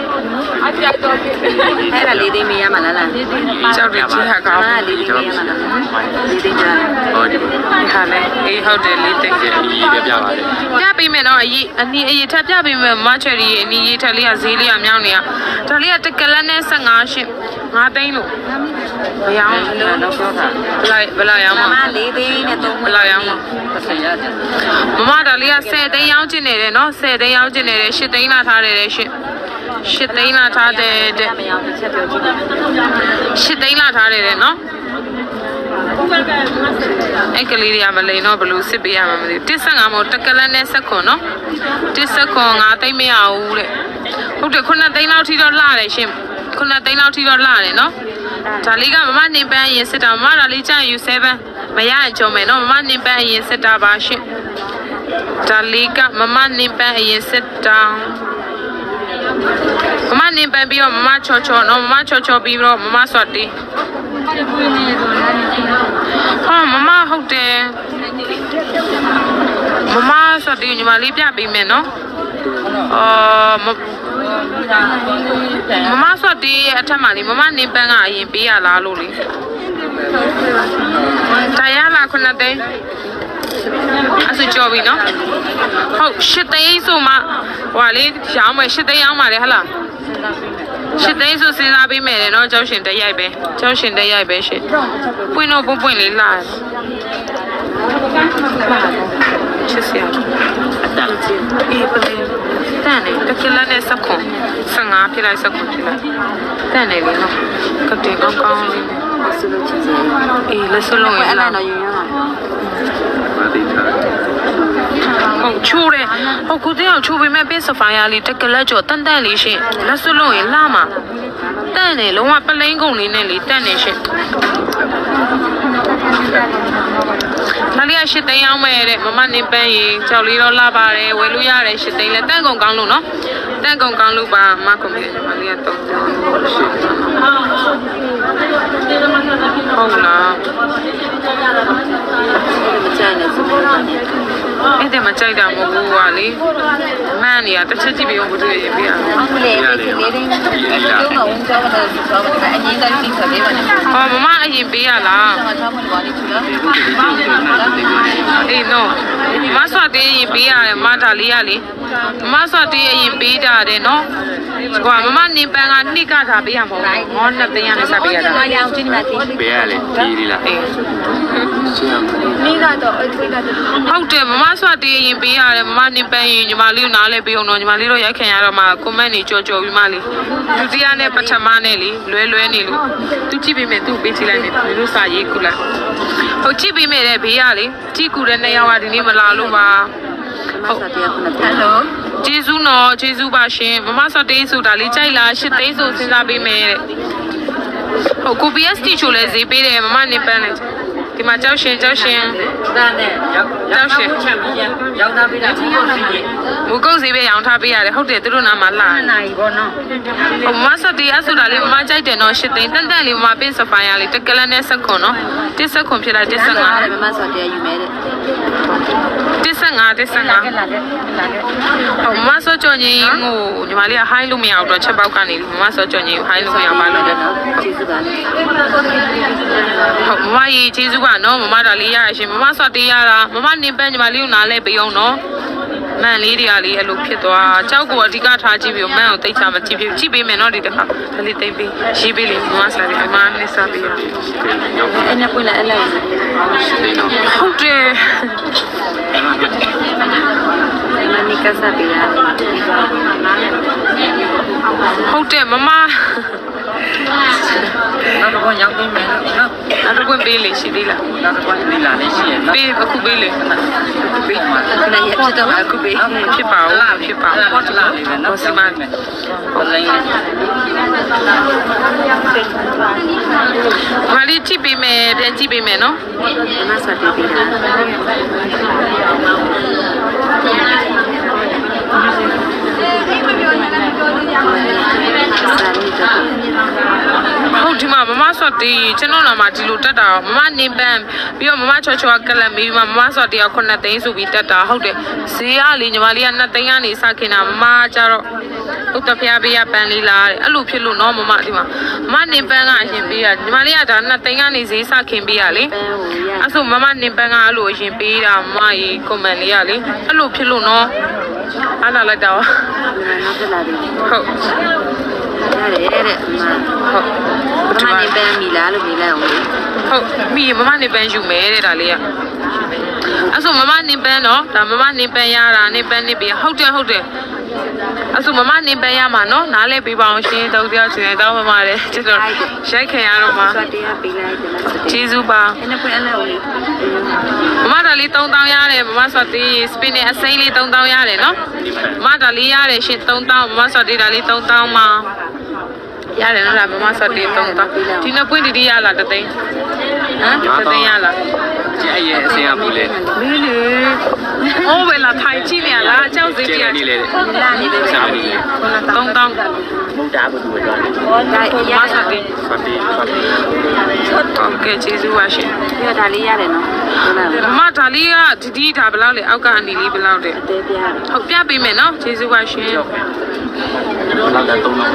B: အဲ့ဒါလေးသိမေးရမှာလား
A: ။ကျောက်တွေကြီးအားခေါင်း
B: အဲ့ဒါလေးသိမေးရမှာလားလေးသိကြတယ်
C: ဟုတ်တယ်
A: ဒီဟာလေအေးဟုတ်တယ်လေးတိတ်တယ်
C: ဒီပြပါလေ
A: ။ပြပေးမယ်နော်အရေးထပ်ပြပေးမယ်မချယ်ရီအနီရေးထက်လေးကဈေးလေးကမြောင်းနေရ။ဒါလေးကတကလက်နဲ့15ရှစ်5သိန်းလို့ဘယ်အောင်
C: တော့ပြောတာ
A: ဘယ်လောက်ရောင်း
B: မ
A: မှာ
B: မလေးသိနဲ့သုံး
A: ဘယ်လောက်ရောင်းမှာ
C: 30ရတယ်
A: မမဒါလေးက10သိန်းရောင်းချင်နေတယ်နော်10သိန်းရောင်းချင်နေတယ်10သိန်းလာထားတယ်တဲ့10သိန်းလာထားတယ်တဲ့
B: မရောက်တစ်ချက်ပြောကြည့်
A: 10သိန်းလာထားတယ်တဲ့နော်အဲ့ကလေးတွေကမလိန်တော့ဘလို့စစ်ပေးရမှာမသိဘူး15မို့တကလန်းနဲ့ဆက်ခွန်နော်15 5သိန်းမရဘူးတဲ့ဟုတ်တယ်9သိန်းလောက်ထိတော့လှတယ်ရှင်9သိန်းလောက်ထိတော့လှတယ်နော်ဒါလေးကမမနေပန်းရင်စစ်တာမမဒါလေးကြာယူ7မရရင်ကြုံမယ်နော်မမနေပန်းရင်စစ်တာပါရှင်ဒါလေးကမမနေပန်းရင်စစ်တာမမနေပန်းပြီးတော့မမချောချောနော်မမချောချောပြီးတော့မမဆွတ်တီးဟာမမဟုတ်တယ်မမဆွတ်တီးညီမလေးပြပေးမယ်နော်မမဆွတ်တီးအထက်မှာလေမမနေပန်းကအရင်ပေးရလားလို့လေတရားလာ9သိန်းအဲ့ဆိုကြော်ပြီနော်ဟုတ်10သိန်းဆိုမှဟိုလေရောင်းမယ်10သိန်းရောင်းပါလေဟလား10သိန်းဆိုစဉ်းစားပေးမယ်လေနော်ကျောင်းရှင်တက်ရိုက်ပဲကျောင်းရှင်တက်ရိုက်ပဲရှင်ပွင့်တော့ပွင့်လေးလာချစ်စရာအေးပလင်းတန်နေတကယ်လည်းစက်ခွန်15ဖြစ်လိုက်စက်ခွန်ဖြစ်လိုက်တန်နေလေနော်ကတိကောင်းကောင်းလေးနဲ့
B: ဆုလို့ချစ်စရာ
A: အေးလက်စလုံးရ
B: အဲ့
A: လာ
B: ဒါတော့ယူရမှာ
C: ပါတိထား
A: ဟုတ်ချိုးတယ်ဟုတ်ကိုတင်းအောင်ချိုးပေးမဲ့ပေးစဖိုင်ယာလေးတကလက်ကျော်တန်တန်လေးရှင်လက်စလုံးရလာမှာတန်နေလုံးဝပလိန်ကုန်လေးနဲ့လေတန်နေရှင်ဒါလေးက10သိန်းအောင်မဲ့တဲ့မမနေပန်းရေကြောက်လေးတော့လာပါတယ်ဝယ်လို့ရတယ်10သိန်းလဲတန်ကုန်ကောင်းလို့နော်တန်ကုန်ကောင်းလို့ပါမကုန်ပြီမလေးကတော့ဟုတ်လား
B: မကြိုက်နဲ့စပိုး
A: အဲ့ဒါမကြိုက်တာမဟုတ်ဘူးကွာလေမန်းနေရတစ်ချက်ကြည့်ပြီးဘုသူရေပြရ
B: အောင်လေဒီလေးလေးကျုံးတော့ဝင်ကြောက်တယ်ဆိုတော့အရင်ကပြီးခပေးပါနဲ့
A: ဟောမမအရင်ပေးရလား
B: ကျွန်တော်ချောင်းမလို့ပါလိမ့်ချူလား
A: အေးနော်မဆွတ်သေးရင်ပေးရတယ်မဒါလေးရလေမဆွတ်သေးရင်ပေးတာတယ်နော်ကွာမမနေပန်းကနှိကထားပေးရမဟုတ်ဘူးငေါ2သိန်းရနဲ့စပေးရတာ
B: ဘာလဲအောင်ကြည့်နေမှာဒီ
C: ပေးရလေဒီလေးလား
A: အေး
C: ရှင်းအောင်
B: မိကတော့အဲ့ဒီကတော့
A: ဟုတ်တယ်မမဆွတ်သေးရင်ပေးရတယ်မမနေပန်းရင်ညီမလေးကိုနားလဲပေးအောင်နော်ညီမလေးတို့ရိုက်ခင်ရတော့မှကွန်မန့်နေကြော်ကြော်ပြီးမှလေဒုတိယနဲ့ပထမနဲ့လေလွဲနေလို့သူကြည့်ပေးမယ်သူ့ပေးချလိုက်မယ်သူတို့စာရေးကူလိုက်ဟုတ်ကြည့်ပေးမယ်တဲ့ဘေးရလေကြည့်ကူတဲ့2ယောက်ကဒီနေ့မလာလို့ပါဟုတ်
B: ဟယ်လို
A: ကျေးဇူးနော်ကျေးဇူးပါရှင်မမဆော့တေးဆိုတာလေးကြိုက်လား10သိန်းဆိုစဉ်းစားပေးမယ်တဲ့ဟုတ်ကို BST ချိုလဲဈေးပေးတယ်မမနေပန်းလိုက်ဒီမှာကြောက်ရှင်
C: ဒါနဲ့ရောက်တာပေးတာဒီရုပ်ရှိတယ်
A: မူကုတ်ဈေးပဲရောင်းထားပေးရတယ်ဟုတ်တယ်သူတို့နာမှာလာ
C: 2 နာရီပေါ့နော်
A: ဟိုမဆော့တေးအဆိုတာလေးမမကြိုက်တယ်နော်10သိန်းတန်တန်လေးမမပေးစဖိုင်ရလေးတကလန်းနဲ့ဆက်ခွန်နော်တစ်ဆက်ခွန်ဖြစ်လာ15
B: မမဆော်တရားယူမယ်တဲ့
A: 15ဟိုမဆော့ကြော်ကြီးဟိုညီမလေးကဟိုင်းလို့မရတော့ချက်ပေါက်ကနေမမဆော့ကြော်ကြီးဟိုင်းလို့မရပါလို့လေ
B: ကျေးဇူးပါလေ
A: ဟုတ်မမကြီးကျေးဇူးပါနော်မမဒါလေးရရရှင်မမဆော့တေးရတာမမနေပန်းညီမလေးကိုနားလဲပေးအောင်နော်မန်လေးတွေကလေးအဲ့လိုဖြစ်သွားကြောက်ကိုအဓိကထားကြည့်ပြီးမန်ကိုတိတ်ချမကြည့်ပြီးကြည့်ပေးမယ်နော်ဒီတစ်ခါဒါလေးတိတ်ပြီးရေးပေးလိမ့်မမစားပြီးအမနဲ့စားပြီးရ
B: အဲ့နဲ့ပွင့်လာအဲ့လိုက်
A: ဟုတ်တယ်
B: မနိကစားပေးရ
A: ဟုတ်တယ်မမ
C: နောက်တော့ရောက်ပြီမယ်နော်
A: အဲ့ဒါကိုပေးလေရှိသေးလား
C: နောက်တော့ဒီလာလေးရှိရနော်
A: ပေးအခုပေးလေပေး
B: ခုနရဖြစ်တော့အခုပေး
A: ဖြစ်ပါဦးဖြစ်ပါဦး
C: ပေါ်လာလေးပဲနော်စီမံပလိန်
A: မလေးကြည့်ပေးမယ်ပြန်ကြည့်ပေးမယ်နော်
B: မဆော့တီးပေးတာ
A: ဟုတ်ဒီမှာမမဆော့တီကျွန်တော်လာမှာဒီလိုတက်တာမမနေပန်းပြီးတော့မမချောချောကလပ်ပြီးမမဆော့တီက9သိန်းဆိုပြီးတက်တာဟုတ်တယ်ဈေးကလေညီမလေးက2သိန်းကနေစခင်တာမမကျတော့ဟုတ်တဖျားပေးရပန်းလေးလားတဲ့အဲ့လိုဖြစ်လို့နော်မမဒီမှာမမနေပန်းကအရင်ပေးရညီမလေးကဒါ2သိန်းကနေဈေးစခင်ပေးရလေအဲ့ဆိုမမနေပန်းကအဲ့လိုအရင်ပေးတာမမကြီးကွန်မန့်လေးကလေအဲ့လိုဖြစ်လို့နော်အားလာလိုက်တာပါ
B: နောက်တက်လာပြီ
A: ဟုတ်
B: ရတယ်တဲ့ဟုတ်မမနေပန်းမီလားလို့နေလိုက်အောင်လေ
A: ဟုတ်မိမမနေပန်းယူမယ်တဲ့ဒါလေးကအဲ့ဆိုမမနေပန်းနော်ဒါမမနေပန်းရတာနေပန်းနေပြီဟုတ်တယ်အဲ့ဆိုမမနေပန်းရမှာနော်နားလဲပေးပါအောင်ရှင်တောက်တယောက်ရှင်တောင်းမမတဲ့ကျွန်တော်ရိုက်ခင်ရတော့မှာ
B: ဆော့တီးပေးလိုက်တယ်
A: ကျေးဇူးပါ
B: အဲ့နဲ့ပွင့်အလဲဦးလေ
A: မမဒါလေး3000ရတယ်မမဆော့တီစပင်းနဲ့အစိမ်းလေး3000ရတယ်နော်မမဒါလေးရတယ်ရှင်3000မမဆော့တီဒါလေး3000မှာရတယ်နော်ဒါမမဆော့တီ3000ဒီနှစ်ပွင့်တီရလားတသိန်းဟမ်တသိန်းရလား
C: ကျအဲ့ရဲ့အစင်ကပြီလေ
A: မင်းလေအိုးပဲလာထိုင်ကြည့်နေရလားကြောက်စိတ်ကြီး
C: နေလေ
B: လာနေတယ်
C: ဆက်ပြီလေ
A: 3000
C: မုတ်တာဘူးသူက
B: ဟောဒါရ
A: မဆော့တီ
C: ဖတ်ပြီးဖတ်ပြီး
A: ဟုတ်ကဲ့ကျေးဇူးပါရှင်
B: ပြဒါလေးရတယ်နော်ဟုတ်လား
A: မမဒါလေးကဒီဒါဘယ်လောက်လဲအောက်ကအနီလေးဘယ်လောက်တဲ့
B: အသေးပြရတယ်
A: ဟုတ်ပြပေးမယ်နော်ကျေးဇူးပါရှင်
C: လောက်တဲ့3လောက်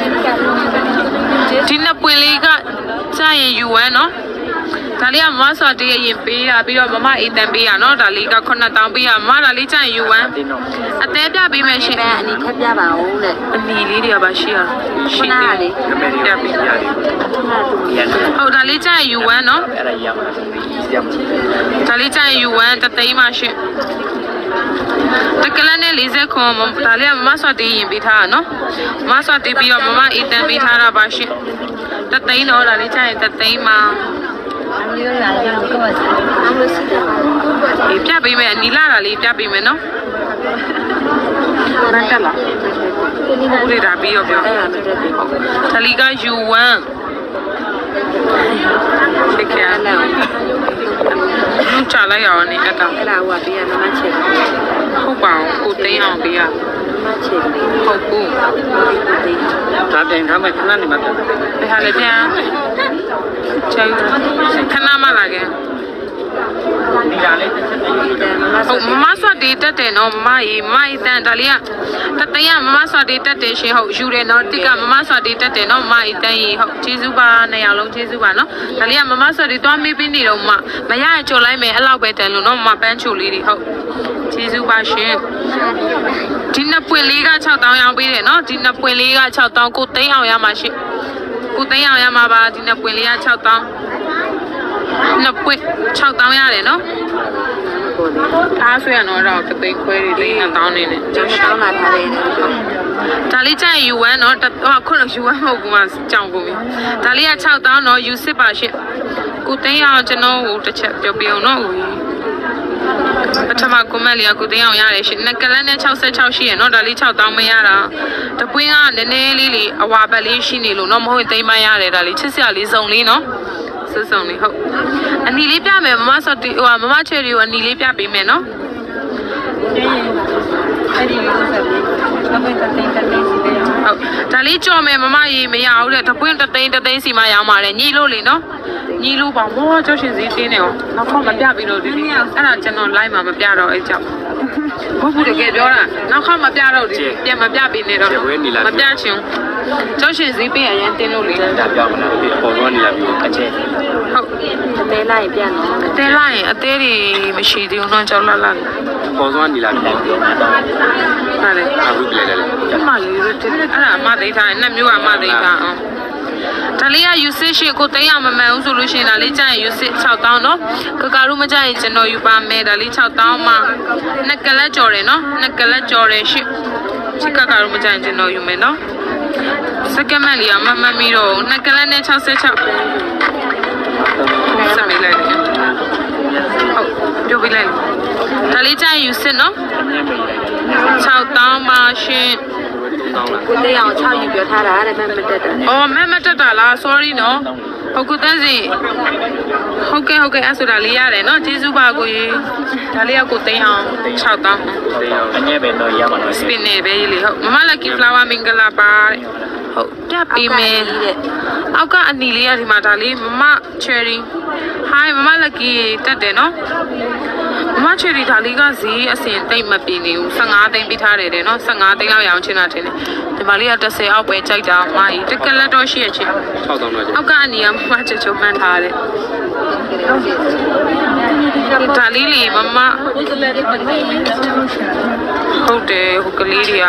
A: ဒီနှစ်ပွင့်လေးကကြာရင်ယူဝမ်းနော်ဒါလေးကမမဆော့တီးရင်ပေးတာပြီးတော့မမအေးတန်ပေးရနော်ဒါလေးက9000ပေးရမမဒါလေးကြာရင်ယူဝမ်းအသေးပြပေးမယ်ရှင်
B: ပန်းအနီထပ်ပြပါဦးတဲ့
A: အနီလေးတွေကပါရှိရရှိတယ်
C: နမေရီပြပေးရတယ်ရတယ်
A: ဟုတ်ဒါလေးကြာရင်ယူဝမ်းနော်
C: အဲ့ဒါရမှာရမှာ
A: ဒါလေးကြာရင်ယူဝမ်းတသိန်းပါရှင်တကလနဲ့40ခွန်ဒါလေးကမမဆော့တီးရင်ပေးထားတာနော်မမဆော့တီးပြီးတော့မမအေးတန်ပေးထားတာပါရှင်တသိန်းတော့ဒါလေးကြာရင်တသိန်းမှာ
B: အမျိုးလာရင်ကိုယ်ကအမျိုးစီတယ်
A: အေးပြပေးမယ်အနီလာတာလေးပြပေးမယ်နော်မတက်လားဦးရတာပြီးတော့ပြော
B: အဲ့ဒါမတက်ဘူး
A: ဒါလီက U1 ဒီကဲလူချလိုက်ရအောင်နေအတောင်
B: အဲ့ဒါဟိုကပေးရမမချေ
A: ဟုတ်ပါဘူးကိုသိအောင်ပေးရ
B: မချေ
A: ဟုတ်ဘူး
C: ဒါတင်ထားမယ်ခဏနေမှာပြန်
A: ဘယ်ဟာလဲပြန်ချေခဏမှလာခဲ့
C: ဒီလာလေးတစ်ချက်တည်းယူတယ်
A: ဟုတ်မမဆွတ်တေးတက်တယ်နော်မမကြီးမမကြီးတန်ဒါလေးကတသိန်းကမမဆွတ်တေးတက်တယ်ရှင်ဟုတ်ယူတယ်နော်တစ်ကမမဆွတ်တေးတက်တယ်နော်မမကြီးတန်ကြီးဟုတ်ကျေးဇူးပါနှစ်ယောက်လုံးကျေးဇူးပါနော်ဒါလေးကမမဆွတ်တေးသွားမေးပြီးနေတော့မရရကြိုလိုက်မယ်အဲ့လောက်ပဲတန်လို့နော်မမပန်းချိုလေးတွေဟုတ်ကျေးဇူးပါရှင်ဒီနှစ်ပွင့်လေးက6000ရောင်းပေးတယ်နော်ဒီနှစ်ပွင့်လေးက6000ကိုသိန်းအောင်ရမှာရှင်ကိုသိန်းအောင်ရမှာပါဒီနှစ်ပွင့်လေးက6000နှစ်ပွင့်6000ရတယ်နော်အားဆွဲရတော့တော့တသိန်းခွဲတွေလေး1000နေနဲ့
B: ကျွန်တော်တောင်းလာထားတယ်
A: ဒါလေးကျရင် U1 เนาะခုန U1 မဟုတ်ဘူးမကြောင်ကုန်ပြီဒါလေးက6000เนาะ U6 ပါရှင့်ကိုသိန်းအောင်ကျွန်တော်ဟိုတစ်ချက်ပြောပြအောင်เนาะပထမကွန်မန့်လေးကကိုသိန်းအောင်ရတယ်ရှင်နက်ကလန်းနဲ့66ရှိရเนาะဒါလေး6000မရတာတပွင်းကနည်းနည်းလေးအဝါဘက်လေးရှိနေလို့เนาะမဟုတ်သိန်းမရတယ်ဒါလေးချစ်စရာလေးစုံလေးเนาะစုံလေးဟုတ်အနီလေးပြမယ်မမဆော့တီဟိုမမချယ်ရီကိုအနီလေးပြပေးမယ်เนาะ
B: အဲ့ဒီလိုဆက်ပြီးအမေတသိန်းစီပဲ
A: ဟုတ်ဒါလေးကြော်မယ်မမကြီးမရဘူးတဲ့တပွင့်တသိန်းစီမှရောင်းပါတယ်ညီလို့လေနော်ညီလို့ပါမောကျောက်ရှင်စည်းတင်းနေအောင်နောက်ခေါက်မပြပြီးတော့ဒီအဲ့ဒါကျွန်တော် live မှာမပြတော့အဲ့ကြောင့်ဘုဘူးတကယ်ပြောတာနောက်ခေါက်မပြတော့ဒီပြန်မပြပေးနေတော့မပြချင်ကျောက်ရှင်စည်းပေးအရင်တင်းလို့လေ
C: ဒါပြောင်းမလားဒီအပေါ်တော့နေလာပြီးအချက်
A: ဟုတ်
B: အသေးလိုက်ပြန်တော့
A: အသေးလိုက်ရင်အသေးတွေမရှိသေးဘူးနော်ကြောက်လာလာ
C: ပေါ်တော့နေလာပြီး
A: ဟာလေ
C: အခုပြလိုက်တယ်
A: ကျမလေးတို့အဲ့ဒါမသိထားနှစ်မျိုးကမသိထားအောင်ဒါလေးက usage ရှိကိုသိမ်းအောင်မမှန်ဘူးဆိုလို့ရှိရင်ဒါလေးကျရင် usage 6000เนาะကကာရုမကျရင်ကျွန်တော်ယူပါမယ်ဒါလေး6000မှာနှစ်ကလက်ကြော်တယ်เนาะနှစ်ကလက်ကြော်တယ်ရှစ်ချစ်ကကာရုမကျရင်ကျွန်တော်ယူမယ်เนาะစကမန်လေးကမမှန်ပြီးတော့နှစ်ကလက်နဲ့66စမေးလိုက်တယ်ဟုတ်ပြောပြလိုက်ဒါလေးကျရင် usage เนาะ6000ပါရှင်
B: ကိုတေးအောင်6ယူပြောထားတာတဲ့မတက်တာ
A: အော်မမတက်တာလား sorry နော်ဟုတ်ကူတန်းစီဟုတ်ကဲ့အဲ့ဆိုတာလေးရတယ်နော်ကျေးဇူးပါကိုကြီးဒါလေးကကိုသိန်းအောင်6000
C: အငဲ့ပဲတော့ရပါတော့
A: spin နေပဲလေဟုတ်မမ lucky flower မင်္ဂလာပါဟုတ်တက်ပေးမယ်အောက်ကအနီလေးကဒီမှာဒါလေးမမ cherry hi မမ lucky တက်တယ်နော်မမ cherry ဒါလေးကဈေးအစင်တိတ်မပြင်းနေဘူး15သိန်းပေးထားတယ်တဲ့နော်15သိန်းလောက်ရအောင်ချင်းတာထင်တယ်ဒီမလေးက30အောက်ပဲကြိုက်တာမကြီးတကယ်လက်တော့ရှိရချင်း
C: 6000တော့
A: အောက်ကအနီကမမချိုမှန်းထားတယ်ဒါလေးလေမမဟုတ်တယ်ဟိုကလေးတွေက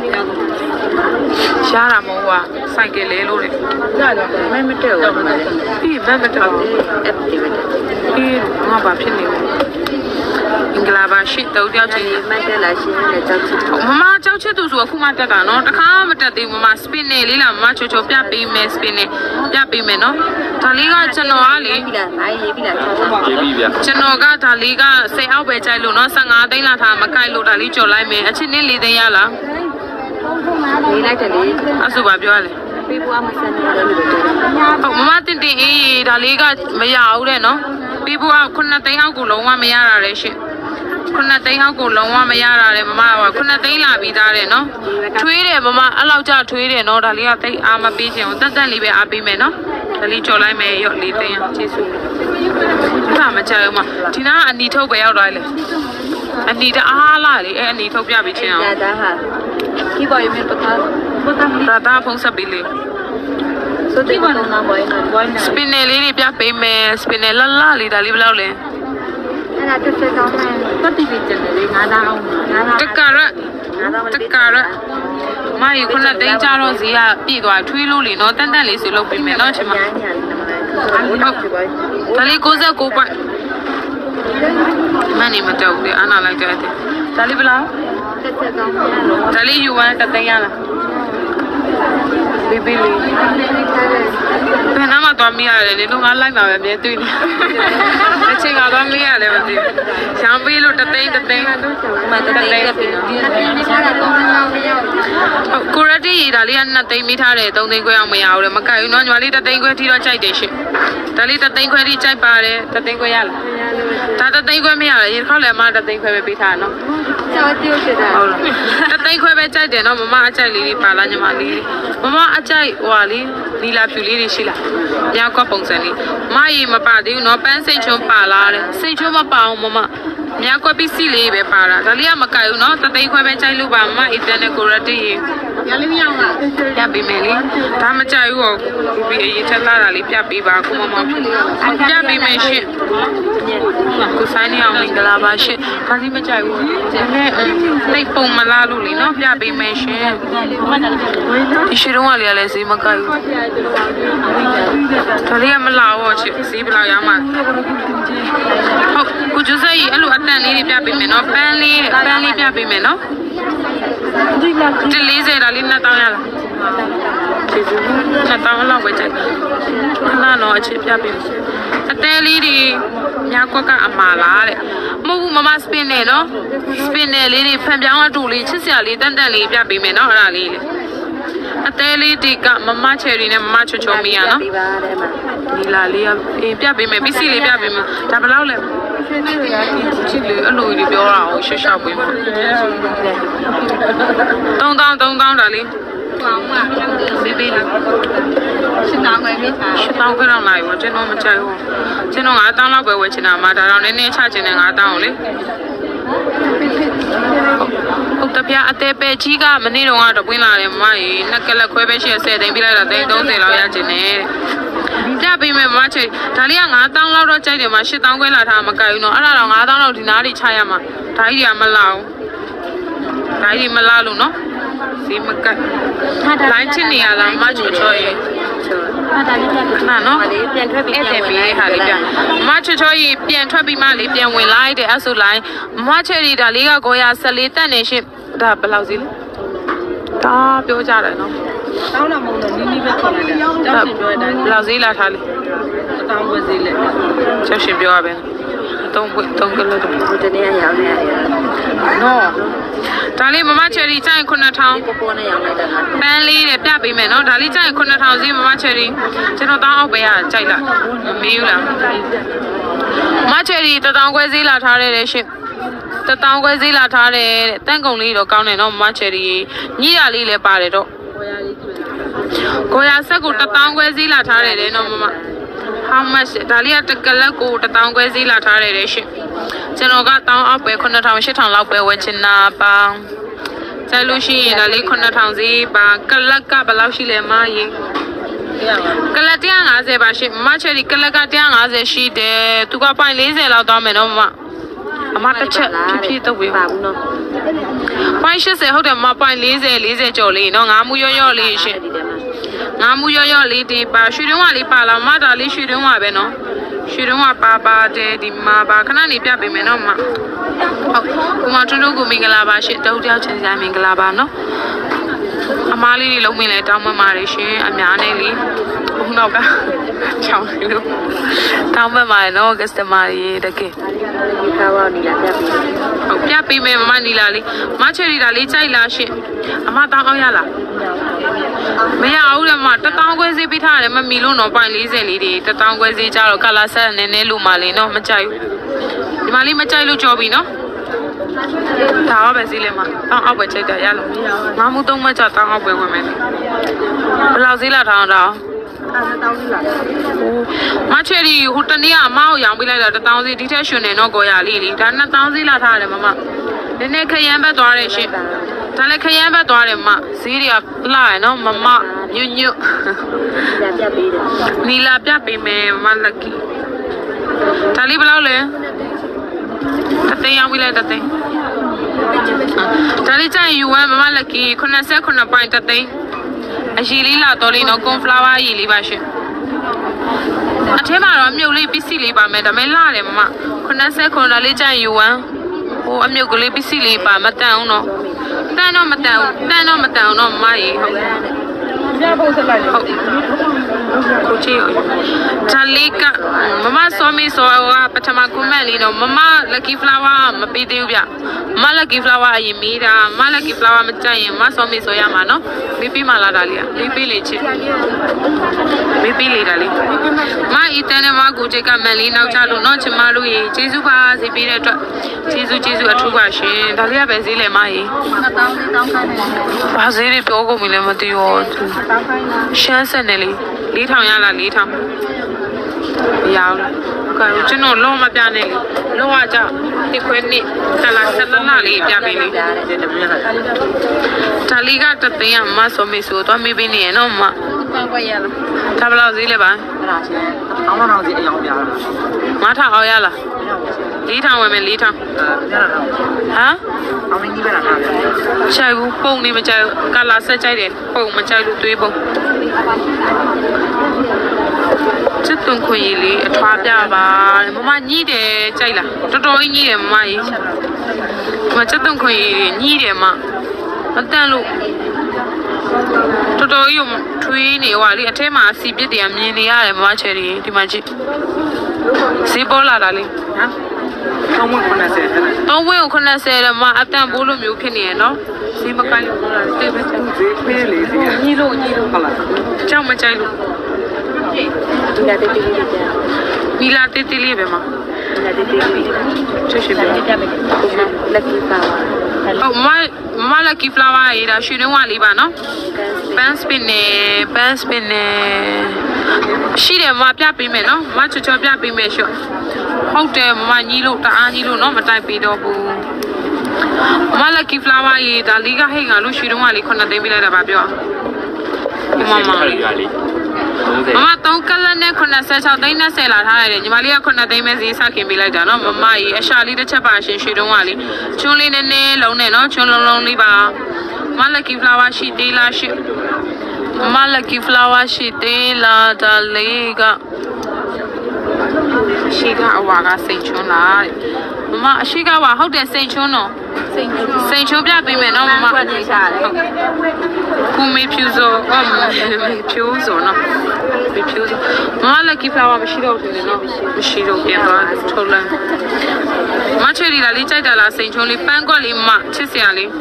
A: ရှားတာမဟုတ်ပါစိုက်ကလေးလို့လေ
B: ရတယ်မတက်ဘူး
A: ပြီးမတက်ဘူးပြီးငါဘာဖြစ်နေလဲအင်္ဂလာပါရှိတော့ကြောက်ချင်
B: မတက်လာရှင်းနဲ့ကြောက်ချင်
A: မမကြောက်ချစ်သူဆိုအခုမှတက်တာနော်တခါမတက်သေးဘူးမမ spin နေလေးလားမမချိုချိုပြပေးမယ် spin နေပြပေးမယ်နော်ဒါလေးကကျွန်တော်ကလေ
B: ပြီလားနိုင်ရေးပြီလား
C: ရေးပြီဗျ
A: ကျွန်တော်ကဒါလေးက10အောက်ပဲကြိုက်လို့နော်15သိန်းလာထားမကိုက်လို့ဒါလေးကြော်လိုက်မယ်အချင်းနဲ့4သိန်းရလား
B: လေးလိုက်တယ်လေ
A: အဆူပါပြောရလေ
B: ပေးပွားမစမ်းရတယ်လို့ပြော
A: ဟုတ်မမတင်အေးဒါလေးကမရဘူးတဲ့နော်ပေးပွား9သိန်းအောက်ကိုလုံးဝမရတာလေရှင်9သိန်းအောက်ကိုလုံးဝမရတာလေမမက9သိန်းလာပြီးသားတယ်နော်ထွေးတယ်မမအဲ့လောက်ကြထွေးတယ်နော်ဒါလေးကသိအားမပေးချင်ဘူးတက်လေးပဲအားပေးမယ်နော်ဒါလေးကြော်လိုက်မယ်ရော့4သိန်းကျေးဇူးဒါမချဘူးမဒီနာကအနီထုတ်ပဲရောက်သွားလေအနီတအားလာလေအဲ့အနီထုတ်ပြပြီးချင်းအောင်
B: ဒါဟာခိပေါ်ရမယ်ပကာ
A: ဒါဖုန်းဆက်ပြီးလေ
B: ဆိုတဲ့ကတော့နားပေါ်နေဝိုင်းနေ
A: spin လေးတွေပြပေးမယ် spin လလလေးဒါလေးဘယ်လောက်လဲ
B: အဲ့ဒါတစ်ဆက်ကောင်းတယ်ပတ်တိပိကျန်တယ်လေ9000အောင်
A: တကရမကြီးခုနသိန်းကြတော့ဈေးကပြည့်သွားထွေးလို့လေနော်တန်လေးဆိုလုပ်ပေးမယ်နော်ချင်မဒါလေး69ပိုက်မနေမတော့ဘူးလေအားနာလိုက်တဲ့ဒါလေးဘယ်လောက်
B: တစ်ဆက်ကောင်း
A: ဒါလေးယူဝမ်းတသိန်းရလားဘေဘီလေးဘယ်နာမှသွားမိရတယ်လေလုံးငါလိုက်ပါပဲမြဲတွေ့နေအချိန်ကတော့မိရတယ်မသိဘူးရှောင်းပေးလို့တသိန်း
B: မတသိန်းကပြီနော်စားတာတော့မရဘူး
A: ကိုရတီဒါလေးက2သိန်းမိထားတယ်3သိန်းခွဲအောင်မရဘူးလေမကိုက်ဘူးနော်ညီမလေး3သိန်းခွဲထိတော့ကြိုက်တယ်ရှင်ဒါလေး3သိန်းခွဲထိကြိုက်ပါတယ်3သိန်းခွဲရလားဒါ3သိန်းခွဲမရဘူးရေခေါက်လည်းမ3သိန်းခွဲပဲပေးထားနော်
B: ကျော်tiêuဖြစ်တာ
A: ဟုတ်3သိန်းခွဲပဲကြိုက်တယ်နော်မမအကြိုက်လေးပါလားညီမလေးမမအကြိုက်ဟိုလေးနီလာဖြူလေးတွေရှိလားညောက်ကပုံစံလေးမကြီးမပါသေးဘူးနော်ပန်းစိတ်ချုံပါလားတဲ့စိတ်ချုံမပါအောင်မမညောက်ကပစ္စည်းလေးပဲပါတာဒါလေးကမကိုက်ဘူးနော်3သိန်းခွဲပဲကြိုက်လို့ပါမမအီတန်နဲ့ကိုရတီရေ
B: ရလေးမရအောင်လား
A: ပြပေးမယ်လေဒါမကြိုက်ဘူးဟောဘူဘီအရေးချက်လာတာလေးပြပေးပါခုမမပြပေးမယ်ရှင်ကိုဆိုင်နေအောင်မင်္ဂလာပါရှင်ဒါစီမကြိုက်ဘူးတိတ်ပုံမလားလို့လေနော်ပြပေးမယ်ရှင်ဒီရှိတော့ကလေးလည်းစီမကိုက်ဘူးဒါလေးကမလာတော့ချစ်စီးဘလောက်ရမှာဟုတ်ကိုကျူစိအဲ့လိုအတန်လေးတွေပြပေးမယ်နော်ပန်းလေးပြပေးမယ်နော်140ဒါလေး2000ရလားကျေးဇူး2000လောက်ပဲကြိုက်ခဏတော့အချစ်ပြပေးအတဲလေးတွေညကွက်ကအမာလားတဲ့မဟုတ်ဘူးမမ spin နဲ့နော် spin နဲ့လေးတွေဖန်ပြောင်းအတူလေးချစ်စရာလေးတန်လေးပြပေးမယ်နော်အဲ့ဒါလေးလေအသေးလေးဒီကမမချယ်ရီနဲ့မမချွတ်ချုံမီရနော်ဒီလာလေးပြပေးမယ်ပစ္စည်းလေးပြပေးမယ်ဒါဘယ်လောက်လဲချစ်လေးအလိုကြီးပြောတာကိုရှေ့ရှောက်ပေးမယ်3000ဒါလေးဘေဘီလေး
B: 8000ပဲမိသား
A: 8000ခလောက်လိုက်ပါကျွန်တော်မကြိုက်ဘူးကျွန်တော်9000လောက်ပဲဝယ်ချင်တာမှဒါတော့နည်းနည်းချချင်တယ်9000ကိုလေဟုတ်တပြအသေးပဲကြီးကမနေ့တော့တော့ပွင့်လာတယ်မမကြီးနှက်ကလက်ခွဲပဲရှိ10သိန်းပြလိုက်တာ30လောက်ရချင်တယ်ပြပေးမယ်မမချေဒါလေးက9000လောက်တော့ကြိုက်တယ်မ8000ခွဲလာထားမကိုက်ဘူးနော်အဲ့ဒါတော့9000လောက်ဒီနားလေးချရမှာဒါကြီးကမလောက်ဒါကြီးမလောက်လို့နော်စီမကတ်လိုင်းချင်နေရလားမချွတ်ချောရေ
B: ဒါလေးပြန်ခဏ
A: နော်
B: ပြန်ထွက်ပြီး
A: ပြန်ဝင်ဟာလေးပြန်မချွတ်ချောရေပြန်ထွက်ပြီးမှလေးပြန်ဝင်လိုက်တယ်အဲ့ဆိုလိုင်းမချေရီဒါလေးကကိုရ14တက်နေရှင်းဒါဘယ်လောက်စီလဲဒါပြောကြတယ်နော်
B: တောင်းတာမဟုတ်တော့နီးပဲခေါ်လိုက်တာကျောင်းရှင်ပြောတဲ့အတိုင်း
A: ဘယ်လောက်စီလာထားလဲ
B: 1000ပဲစီးလဲ
A: ကျောင်းရှင်ပြောရပဲ 3ကလတော့
B: ဒီနေ့ရောက်နေရတယ်
A: နော်ဒါလေးမမချယ်ရီကြိုင်9000
B: ပေါ်နဲ့ရောက်နေတာ
A: ပန်းလေးနဲ့ပြပေးမယ်နော်ဒါလေးကြိုင်9000စီမမချယ်ရီကျွန်တော်တောင်းအောက်ပဲကြိုက်လားမမေးဘူးလားမချယ်ရီ1000ခွဲဈေးလာထားတယ်ရှင်1000ခွဲဈေးလာထားတယ်တန်းကုန်လေးတော့ကောင်းတယ်နော်မမချယ်ရီညရလေးလည်းပါတယ်တော့ကိုရဆက်ကို1000ခွဲဈေးလာထားတယ်နော်မမhow much ဒါလေးကတကလက်ကို1000ခွဲဈေးလာထားတယ်ရှင်ကျွန်တော်ကတောင်းအောက်ပဲ9000 8000လောက်ပဲဝယ်ချင်တာပါကျလို့ရှိရင်ဒါလေး9000ဈေးပါကလက်ကဘယ်လောက်ရှိလဲမကြီးကလက်150ပါရှင်မချယ်ရီကလက်က150ရှိတယ်သူကပိုင်40လောက်သွားမယ်နော်မအမတစ်ချက်ဖြည်းဖြည်းတော့ဝေးပါဘူးနော်ပိုင်80ဟုတ်တယ်မပိုင်40ကျော်လေးနော်ငါမူရော့လေးရှင်ငါမူရော့လေးဒီပါရွှေတွင်းဝလေးပါလာမဒါလေးရွှေတွင်းဝပဲနော်ရွှေတွင်းဝပါပါတယ်ဒီမှာပါခဏနေပြပေးမယ်နော်မဟုတ်ကိုမထွန်းတို့ကိုမင်္ဂလာပါရှင်တောက်တယောက်ချင်းဆိုင်မင်္ဂလာပါနော်အမားလေးတွေလုံးမင်းလဲတောင်းပန်ပါတယ်ရှင်အများနဲ့လीဘုံတော့ကချောင်းလို့တောင်းပန်ပါတယ်နော်ကစတမာတွေတကယ်
B: ဒီကားဝနီလာပြပေး
A: ပြပေးမယ်မမနီလာလေးမချယ်ရီဒါလေးကြိုက်လားရှင်အမတောင်းအောင်ရလားမရဘူးလေမ1000ခွဲဈေးပေးထားတယ်မမီလို့တော့ပိုင်40လေးတွေ1000ခွဲဈေးကြတော့ကလာဆက်နည်းနည်းလို့မလေးနော်မကြိုက်ဘူးဒီမလေးမကြိုက်လို့ကြော်ပြီနော်ဒါတော့ပဲဈေးလေးမှာတောင်းအောက်ပဲချိန်တာရလို့ငါမှု3မှကြတောင်းအောက်ပဲဝင်မယ်ဘယ်လောက်ဈေးလာထားတော့မချယ်ရီဟိုတနေ့ကအမကိုရောင်းပေးလိုက်တာ1000ဈေးဒီထက်ရှင်နေတော့ကိုရလေးလေဒါ2000ဈေးလာထားတယ်မမနည်းနည်းခရမ်းဘက်သွားတယ်ရှင်ဒါလည်းခရမ်းဘက်သွားတယ်မဈေးတွေကလှရနော်မမညွတ်ညွတ်
B: ပြပေးတယ်
A: နီလာပြပေးမယ်မလက်ကီဒါလေးဘယ်လောက်လဲတသိန်းရောင်းပေးလိုက်တသိန်းဒါလေးကြိုင်ယူဝမ်းမမလက်ကီ89ပိုင်တသိန်းအရီလေးလာတော့လေးနော်ကွန်ဖလာဝါရီလေးပါရှင်အထဲမှာတော့မြုပ်လေးပစ္စည်းလေးပါမယ်ဒါပေမဲ့လှတယ်မမ89ဒါလေးကြိုင်ယူဝမ်းဟိုအမြုပ်ကလေးပစ္စည်းလေးပါမတန်အောင်နော်တန်တော့မတန်အောင်တော့မကြီးဟုတ်ပြဖို့ဆက်လိုက်ဟုတ်ကိုချီဒါလေးကမမစောမီစောကပထမကွန်မန့်လေးနော်မမ lucky flower မပေးသေးဘူးဗျမ lucky flower အရင်မေးတာမ lucky flower မကြိုက်ရင်မစောမီစောရမှာနော်မေးပေးမှလာတာလေးမေးပေးလေချစ်မေးပေးလေတာလေးမအီတန်နဲ့မကိုချစ်ကမန်လေးနောက်ချလို့နော်ချမလို့ရေကျေးဇူးပါစေပေးတဲ့အတွက်ကျေးဇူးအထူးပါရှင်ဒါလေးကပဲဈေးလေမကြီး
B: 1000ခိုင်းတယ်
A: ဘာဈေးတွေပြောကုန်ပြီလဲမသိရောရှမ်းဆက်နေလေ4000ရလား4000မရဘူးလားကဲကျွန်တော်လုံးမပြနဲ့လေလုံးဝကြောက်ဒီခွေးနှစ်ကလာဆက်လာလေးပြပေးလေဒါလေးကတသိန်းကမဆိုမေဆိုတော့မေးပေးနေရနော်မ
B: ပန်းခွက်ရလား
A: ဒါဘယ်လောက်ဈေးလဲပါ
C: အဲ့ဒါရှင်1000စီအယောင်ပြတာ
A: 9000အောင်ရလား4000ဝယ်မယ်4000ဟမ်
C: အောင်မင်းကြီးပဲလားဟာ
A: ချိုက်ဘူးပုံနေမချိုက်ကလာဆက်ချိုက်တယ်ပုံမချိုက်လို့တွေးပုံချစ်သွန်ခွေလေးအထွားပြပါမမညှိတယ်ကြိုက်လားတော်တော်ကြီးညှိတယ်မမကြီးမချစ်သွန်ခွေညှိတယ်မတန်လို့တော်တော်ကြီးထွေးနေဟွာလေအထဲမှာစီပစ်တယ်မြင်နေရတယ်မမချယ်ရီဒီမှာကြည့်ဈေးပေါ်လာတာလေဟမ်3ဝင်း90တဲ့မအတန်ပိုးလိုမျိုးဖြစ်နေရနော်ဈေးမကိုင်းလို့ပြောတာတိတ်ပဲဈေးပေးလေညှိလို့ဟုတ်လားကြောက်မကြိုက်လို့
B: ဒီလာတေးတေးလေးပဲ
A: မီလာတေးတေးလေးပဲမ
B: ဒီလာတေးတေးလေး
A: ချစ်ရှိပဲ
B: ပြမယ် lucky flower
A: ဟုတ်မ lucky flower ရေးတာရွှေနှုံးဝလေးပါနော်ပန်းစပင်နဲ့ရှိတယ်မပြပေးမယ်နော်မချောပြပေးမယ်ရှော့ဟုတ်တယ်မညီလို့တအားကြီးလို့နော်မတိုက်ပေးတော့ဘူးမ lucky flower ရေးဒါလေးကဟိတ်ငါလို့ရွှေနှုံးဝလေး9သိန်းပေးလိုက်တာပါပြောဒီမမလေးမမ3ကလနဲ့86သိန်း20လာထားရတယ်ညီမလေးက9သိန်းပဲဈေးစခင်ပေးလိုက်တာနော်မမကြီးအရှာလေးတစ်ချက်ပါရှင်ရွှေတုံးကလေးချွန်းလေးနည်းနည်းလုံးနဲ့နော်ချွန်းလုံးလေးပါမ lucky flower ရှိသေးလားရှင်မ lucky flower ရှိသေးလားဒါလေးကရှိကအဝါကစိတ်ချွန်းလားမမအရှိကဝါဟုတ်တယ်စိတ်ချွန်းတော့စိတ်ချိုးပြပေးမယ်နော်မမကူမေဖြူစောမေဖြူစောနော်ပြီးဖြူဆိုမမ lucky flower မရှိတော့ဘူးလေနော်မရှိတော့ပြန်သွားထုတ်လိုက်မချွေရီလာလေးကြိုက်တာလားစိန်ချုံလေးပန်းကွက်လေးမချစ်စရာလေး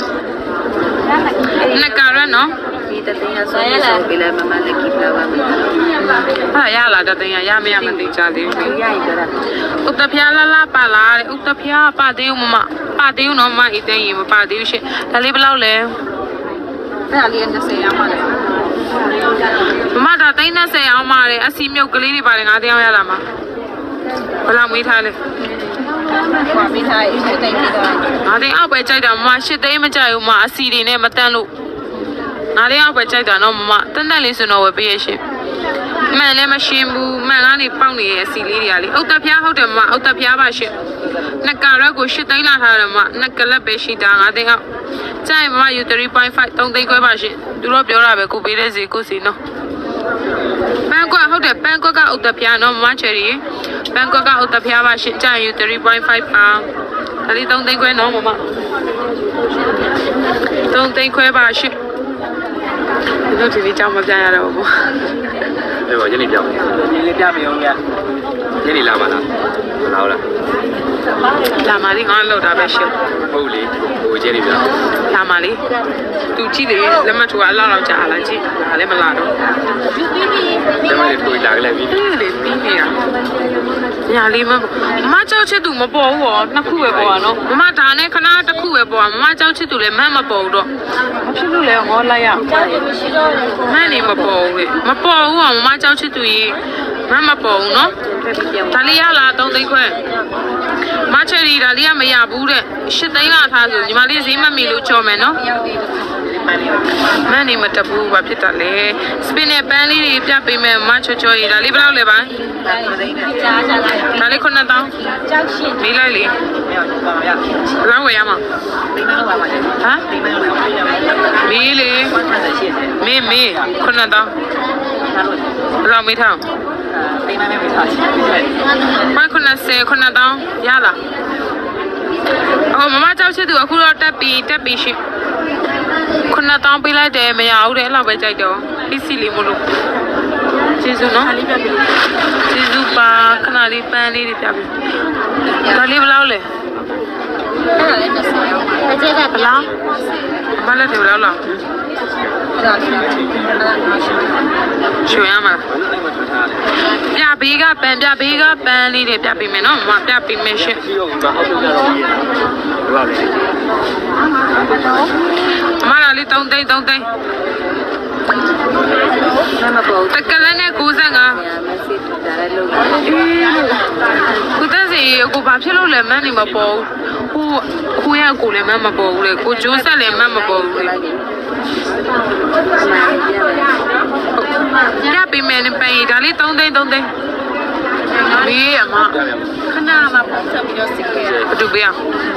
A: နှစ်ကာရက်နော်
B: ဒီတသိန်းရဆိုရဆိုပြလဲမမ lucky flower
A: ဟာရလာတသိန်းရမရမသိကြသေးဘူး
B: ရရကြတာ
A: ဥတဖျားလာလာပါလာတဲ့ဥတဖျားပါသေးဦးမမပါသေးဦးနော်မအီသိန်းရေမပါသေးဘူးရှင်ဒါလေးဘယ်လောက်လဲ
B: အဲ့ဒါလေး20ရမှာလေ
A: မမဒါသိန်း30အောင်ပါတယ်အစီမြုပ်ကလေးတွေပါတယ်ငါတရားရလာမှာဘယ်လောက်မေးထားလဲ
B: ဟောပြီးထားရေးသိန်းပြီးတော့
A: ငါသိန်းအောက်ပဲကြိုက်တာမမ8သိန်းမကြိုက်ဘူးမအစီတွေနဲ့မတန်းလို့ငါသိန်းအောက်ပဲကြိုက်တာနော်မမတန်းတန်းလေးဆိုတော့ဝယ်ပေးရရှင်မှန်လည်းမရှင်းဘူးမှန်ကနေပေါက်နေရဲ့အစီလေးတွေကလေဥတဖျားဟုတ်တယ်မမဥတဖျားပါရှင်နှစ်ကာရက်ကို8သိန်းလာထားတယ်မနှစ်ကလပ်ပဲရှိတာငါသိန်းအောက်ကြိုက်မမယူ3.5 3သိန်းခွဲပါရှင်သူတို့ပြောတာပဲကိုပေးတဲ့စီကိုစီနော်ပန်းကွက်ဟုတ်တယ်ပန်းကွက်ကဥတဖျားနော်မမချယ်ရီပန်းကွက်ကဥတဖျားပါရှင်ကြိုက်ယူ3.5 ပေါင်ဒါလေး3သိန်းခွဲနော်မမ3သိန်းခွဲပါရှင်ဒီလိုဒီလေးကြောင်းမပြရတော့ဘူး
C: အေးပါရင်းနေပြောင်းရင်းလေးပြမအောင်ရင်းနေလာပါလားမလာဘူးလား
A: လာမလေးငါလောက်တာပဲရှင်
C: ဟုတ်လေဟိုကျင်းနေပြောင်း
A: လာမလေးသူကြည့်လေလက်မထိုးအလောက်ကြာလာကြည့်ဒါလည်းမလာတော့
C: လက်မလေးထိုးလာကြလိုက်ပြီ
A: လေပြီးနေတာညာလေးမကြောက်ချစ်သူမပေါ်ဘူးဟောနှစ်ခုပဲပေါ်တာနော်မမဒါနဲ့ခဏတစ်ခုပဲပေါ်တာမမကြောက်ချစ်သူလည်းမပေါ်ဘူးတော့မဖြစ်လို့လဲငေါ်လိုက်ရမနေမပေါ်ဘူးမပေါ်ဘူးဟောမမကြောက်ချစ်သူကြီးမပေါ်ဘူးနော်ဒါလေးရလာ3သိန်းခွဲမချယ်ရီဒါလေးကမရဘူးတဲ့8သိန်းလာထားဆိုညီမလေးဈေးမမီလို့ကြော်မယ်နော်မနေမတဘူးဘာဖြစ်တာလဲစပင်းနဲ့ပန်းလေးတွေပြပေးမယ်မချောချောရီဒါလေးဘယ်လောက်လဲပါဒါလေး9000ကြောက်ရှင်မေးလိုက်လေဘယ်လောက်ဝယ်ရမှာဟမ်မေးလေမေး9000ဘယ်လောက်မေးထား
C: တိမ်မမဲထား
A: ဘာ9000ရလားအော်မမကြောက်ချစ်သူအခုတော့တက်ပြီးရှိ9000ပေးလိုက်တယ်မရဘူးတဲ့အဲ့လောက်ပဲကြိုက်တော့ပစ္စည်းလေးမလို့ကျေးဇူးနော်ကျေးဇူးပါခဏလေးပန်းလေးတွေပြပြီဒါလေးဘယ်လောက်လဲ
B: အဲ့ဒါလည်း20ရောက်ပါအကျက်ကဘယ်လောက်
A: မလည်းတယ်ဘယ်လောက်လားရွှေရမှာပြဘေးကပန်းလေးတွေပြပေးမယ်နော်မပြပေးမယ်ရှင်မလာလေး3သိန်း
B: မပေါ်
A: တကလည်းနဲ့95ခုတည်းစီကိုဘာဖြစ်လို့လဲမန်းနေမပေါ်ဘူးဟိုရကိုလည်းမန်းမပေါ်ဘူးလေကိုကျိုးဆက်လည်းမန်းမပေါ်ဘူးလေပြပေးမယ်နဲ့ပေးဒါလေး3သိန်းမေးအမ
B: ခဏမှပုံစံပြီးတော့စစ်ခဲ့ရ
A: ဘယ်သူပေးအောင်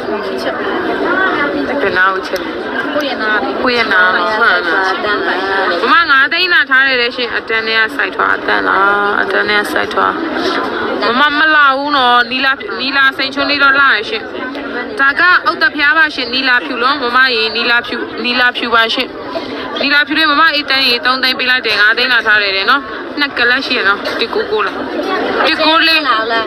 A: တကနာဦးချက်ကိုရနာမှန်လားမမ9သိန်းလာထားရတယ်ရှင်အတန်းနဲ့စိုက်ထွားအတန်းလားအတန်းနဲ့စိုက်ထွားမမလာဘူးနော်နီလာစိန်ချွန်းလေးတော့လာရရှင်ဒါကဥတဖျားပါရှင်နီလာဖြူလို့မမရေနီလာဖြူပါရှင်နီလာဖြူလေးမမအေးတန်းရေ3သိန်းပေးလိုက်တယ်9သိန်းလာထားရတယ်နော်နှစ်ကလပ်ရှိရနော်ဒီကိုလားဒီကိုလေး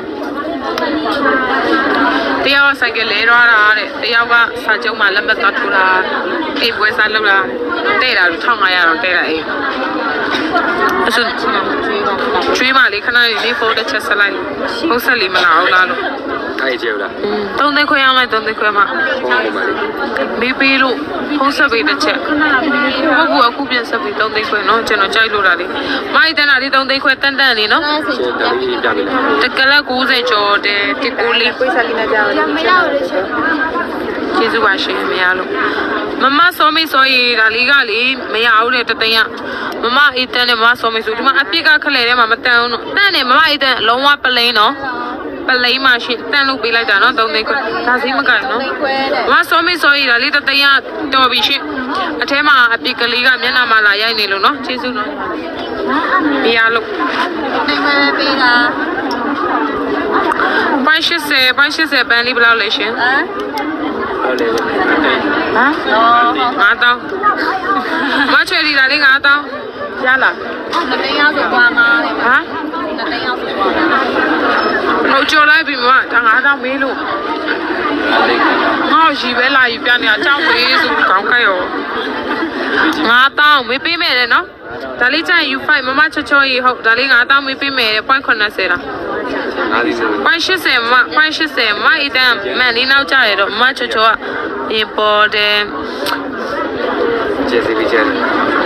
A: တယောက်ဆိုင်ကလဲရွာတာတဲ့တယောက်ကစာကျုံးမှာလက်မှတ်သွားထိုးတာအိမ်ပွဲစားလုပ်တာတဲ့တာ1500တော့တဲ့တာအိမ်အဆူချွေးမလေးခဏလေးဖုန်းတစ်ချက်ဆက်လိုက်ဟုတ်ဆက်လေးမလာအောင်လားလို့
C: အဲ့ကျေလား
A: 3သိန်းခွဲအောင်လိုက်3သိန်းခွဲမှာမေးပေးလို့ဖုန်းဆက်ပေးတစ်ချက်ဟုတ်ဘူးအခုပြန်ဆက်ပေး3သိန်းခွဲနော်ကျွန်တော်ကြိုက်လို့တာလေးမိုက်တန်းတာလေး3သိန်းခွဲတန်လေးနော်တကယ်90ကျော်တယ်ဒီကိုလေး
B: ပိတ်စားလေးနဲ့ကြာတယ်မရဘူးရှင်
A: ကျေးဇူးပါရှင်မရလို့မမစောမေးစောရီဒါလေးကလေမရဘူးတဲ့တသိန်းကမမအေးတန်းနဲ့မမစောမေးဆိုဒီမှာအပြစ်ကခလဲထဲမှာမတန်ဘူးနော်တန်းနဲ့မမအေးတန်းလုံးဝပလိန်နော်ပလိန်မှာရှင်တန်လို့ပေးလိုက်တာနော်3သိန်းခွဲဒါစီးမကန်နော်မမစောမေးစောရီဒါလေးတသိန်းကတော်ပြီရှင်အထဲမှာအပြစ်ကလေးကမျက်နှာမှာလာရိုက်နေလို့နော်ကျေးဇူးနော်မရလို့
B: သိန်းခွဲပေးတာ
A: 80ပန်းလေးဘယ်လောက်လဲရှင်
C: ဟုတ်လေဟမ်
A: 9000မချယ်ရီဒါလေး9000ရလား
B: Nothing else to go, ma.
A: ဟာ
B: Nothing else to go.
A: ဟုတ်ကြော်လိုက်ပြီမဒါ9000မေးလို့ငါ့ရီပဲလာယူပြနေအကြောင်းမေးဆိုကောင်းခိုက်ရော9000မေးပေးမယ်လေနော်ဒါလေးကျရင် U5 မမချောချောကြီးဟုတ်ဒါလေး9000မေးပေးမယ်0.80လား0.80မမအတန်မန်လေးနောက်ကြရတော့မမချောချောကရင်ပေါ်တယ်
C: ကျေစီပြီးကျဲတယ်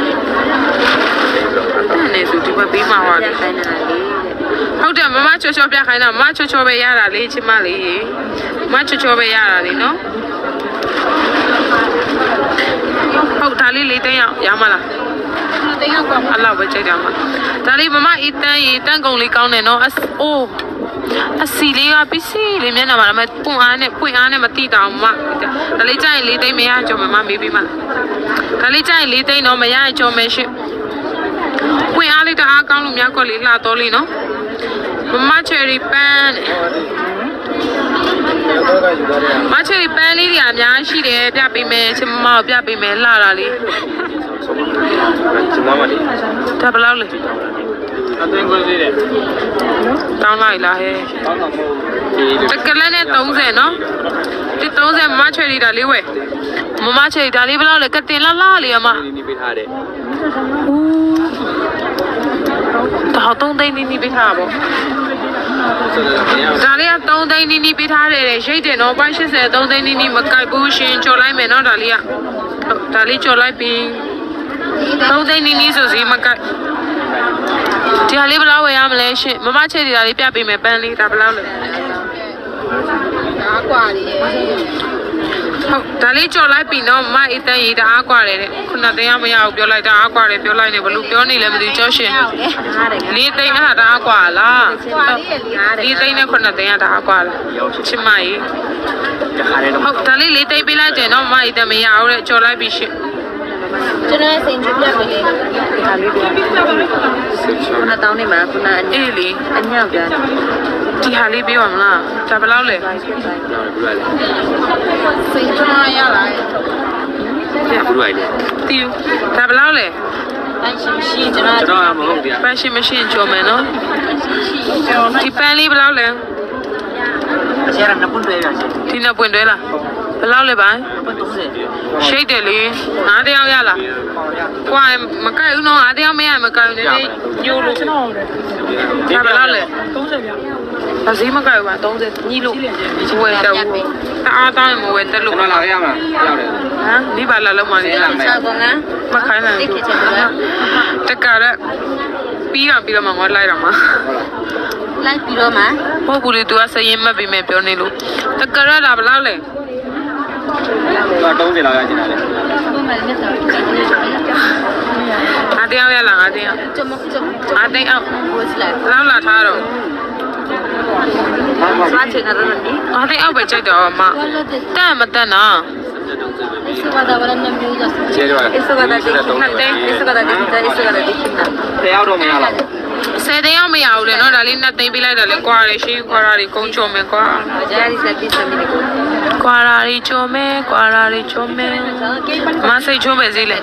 A: နေစုဒီဘက်ပေးမှာပါလေ ဟုတ်တယ်မမချောချောပြခိုင်းတာမမချောချောပဲရတာလေချစ်မလေးမချောချောပဲရတာလေနော်ဟုတ်ဒါလေးလေးသိန်းရမလား
B: Nothing else to go.
A: အဲ့လောက်ပဲကြိုက်တာမှာဒါလေးမမအတန်းရေတန်းကုန်လေးကောင်းတယ်နော်အိုးအစီလေးကပစ္စည်းလေးမျက်နှာမှာမပွင့်အားနဲ့မတိတောင်မဒါလေးကြိုက်ရင်လေးသိန်းမရကြော်မမေးပြီးမှဒါလေးကြိုက်ရင်လေးသိန်းတော့မရကြော်မယ်ရှင့်ပွင့်အားလေးတအားကောင်းလို့များကွက်လေးလှတော့လေးနော်မမချယ်ရီပန်းမချယ်ရီပန်းလေးတွေအများရှိတယ်ပြပေးမယ်ချင်မကိုပြပေးမယ်လှတာလေး
C: ကျမမလေး
A: ဒါဘယ်လောက်လဲ
C: အသိကိုသေးတယ်
A: တောင်းလိုက်လားဟဲ့
C: ကောင်းတော့မဟုတ်ဘူး
A: တကယ်လည်းနဲ့30နော်ဒီ30မမချယ်ရီဒါလေးဝယ်မမချယ်ရီဒါလေးဘယ်လောက်လဲကတင်လှလေးအမ
C: ဒီပေးထားတယ်
A: ဒါ3သိန်းနီးပေးထားပါ
C: ဆိုတော့မရဘူး
A: ဒါလေးက3သိန်းနီးပေးထားတယ်ရိတ်တယ်နော်0.80 3သိန်းနီးမကိုက်ဘူးရှင်ကြော်လိုက်မယ်နော်ဒါလေးကဟုတ်ဒါလေးကြော်လိုက်ပြီး3သိန်းနီးဆိုစီမကိုက်ဒီဟာလေးဘယ်လောက်ဝယ်ရမလဲရှင်မမချယ်ဒီဒါလေးပြပေးမယ်ပန်းလေးဒါဘယ်လောက်လဲ
B: Đó quả đi.
A: ဟုတ်ဒါလေးကြော်လိုက်ပြီနော်မအတန်းရေးတအားกว่าတယ်တဲ့ခုနတရားမရဘူးပြောလိုက်တအားกว่าတယ်ပြောလိုက်နေဘလို့ပြောနေလဲမသိကြောရှင်လေးသိန်းအဲ့ဒါတအားกว่าလားလေးသိန်းနဲ့ခုနသိန်းကတအားกว่าလားချစ်မကြီး
C: တခါတည်းတော့
A: ဟုတ်ဒါလေးလေးသိန်းပေးလိုက်တယ်နော်မအတန်းမရဘူးတဲ့ကြော်လိုက်ပြီရှင်
B: Cho nên xin chúc đẹp đi.
A: ဒါလေးတွေ
B: Nó tao này mà con là
A: အေးလေ
B: anh nhau kìa.
A: ဒီဟာလေးပေးပါမလားဒါဘယ်လောက်လဲ
C: ပြလိုက်လေ
B: Xin cho nó ya lại.
C: ပြလိုက်လေ
A: တီးဒါဘယ်လောက်လဲ
B: Anh xin xin cho nó.
C: ကျွန်တော်မဟုတ်ဗျာ
A: ပန်းရှင်မရှင်ကြော်မယ်နော်ဒီပန်းလေးဘယ်လောက်လဲ
C: အချက်ရနှစ်ပွင့်တွေ့ရစီ
A: ဒီနှစ်ပွင့်တွဲလားဘယ်လောက်လဲပါ
C: 30
A: ရှိတ်တယ်လေ9တယောက်ရလားကွာမကိုက်ဘူးနော်9တယောက်မရမကိုက်ဘူးလေညို့လို့ကျွန်တော်ဒါဘယ်လောက်လဲ30ပြအစည်းမကိုက်ဘူးပါ30ညှိလို့ဝယ်တော့အားတောင်းမဝယ်တက်လို့
C: ကျွန်တော်လာရမှာရောက်တယ်
A: ဟမ်ဒီပါလာလုံးမလေးလား
B: Sao con á?
A: မခိုင်းနိုင်
B: Thích
A: ဘူး
B: cái chuyện đó.
A: တက်ကရက်ပြီးတော့မှငါလိုက်တော့မှာ
B: Lại bị rồi mà.
A: ဟုတ်ဘူးလေ तू ကစရင်မှတ်ပြီးမယ်ပြောနေလို့တက်ကရက်ဒါဘယ်လောက်လဲ
C: သူက30လောက်ရချင်တာလေ
B: Con mà biết rồi.
A: 9တယောက်ရလား9တယောက်
B: Chum chum.
A: 9တယောက်
B: Bố lại.
A: ဘယ်လောက်လာထားတော့
B: Sao chuyện nào rồi đi?
A: 9တယောက်ပဲကြိုက်တော့အမတက်မတက်နော်
B: Isso vai dar para não me usar.
C: ကျဲတော့
B: Isso vai dar de Isso vai dar de Isso vai dar de
C: တရားတော့မရတော့
A: 10တယောက်မရဘူးလေနော်ဒါလေး2သိန်းပေးလိုက်တာလေကွာရရှိကွာရာတွေကုန်းချုံမယ်ကွာ
B: Já disse aqui também.
A: ကွာရာတွေချုံမယ်ကွာရာတွေချုံမယ်မစိတ်ချုံပဲစီလေ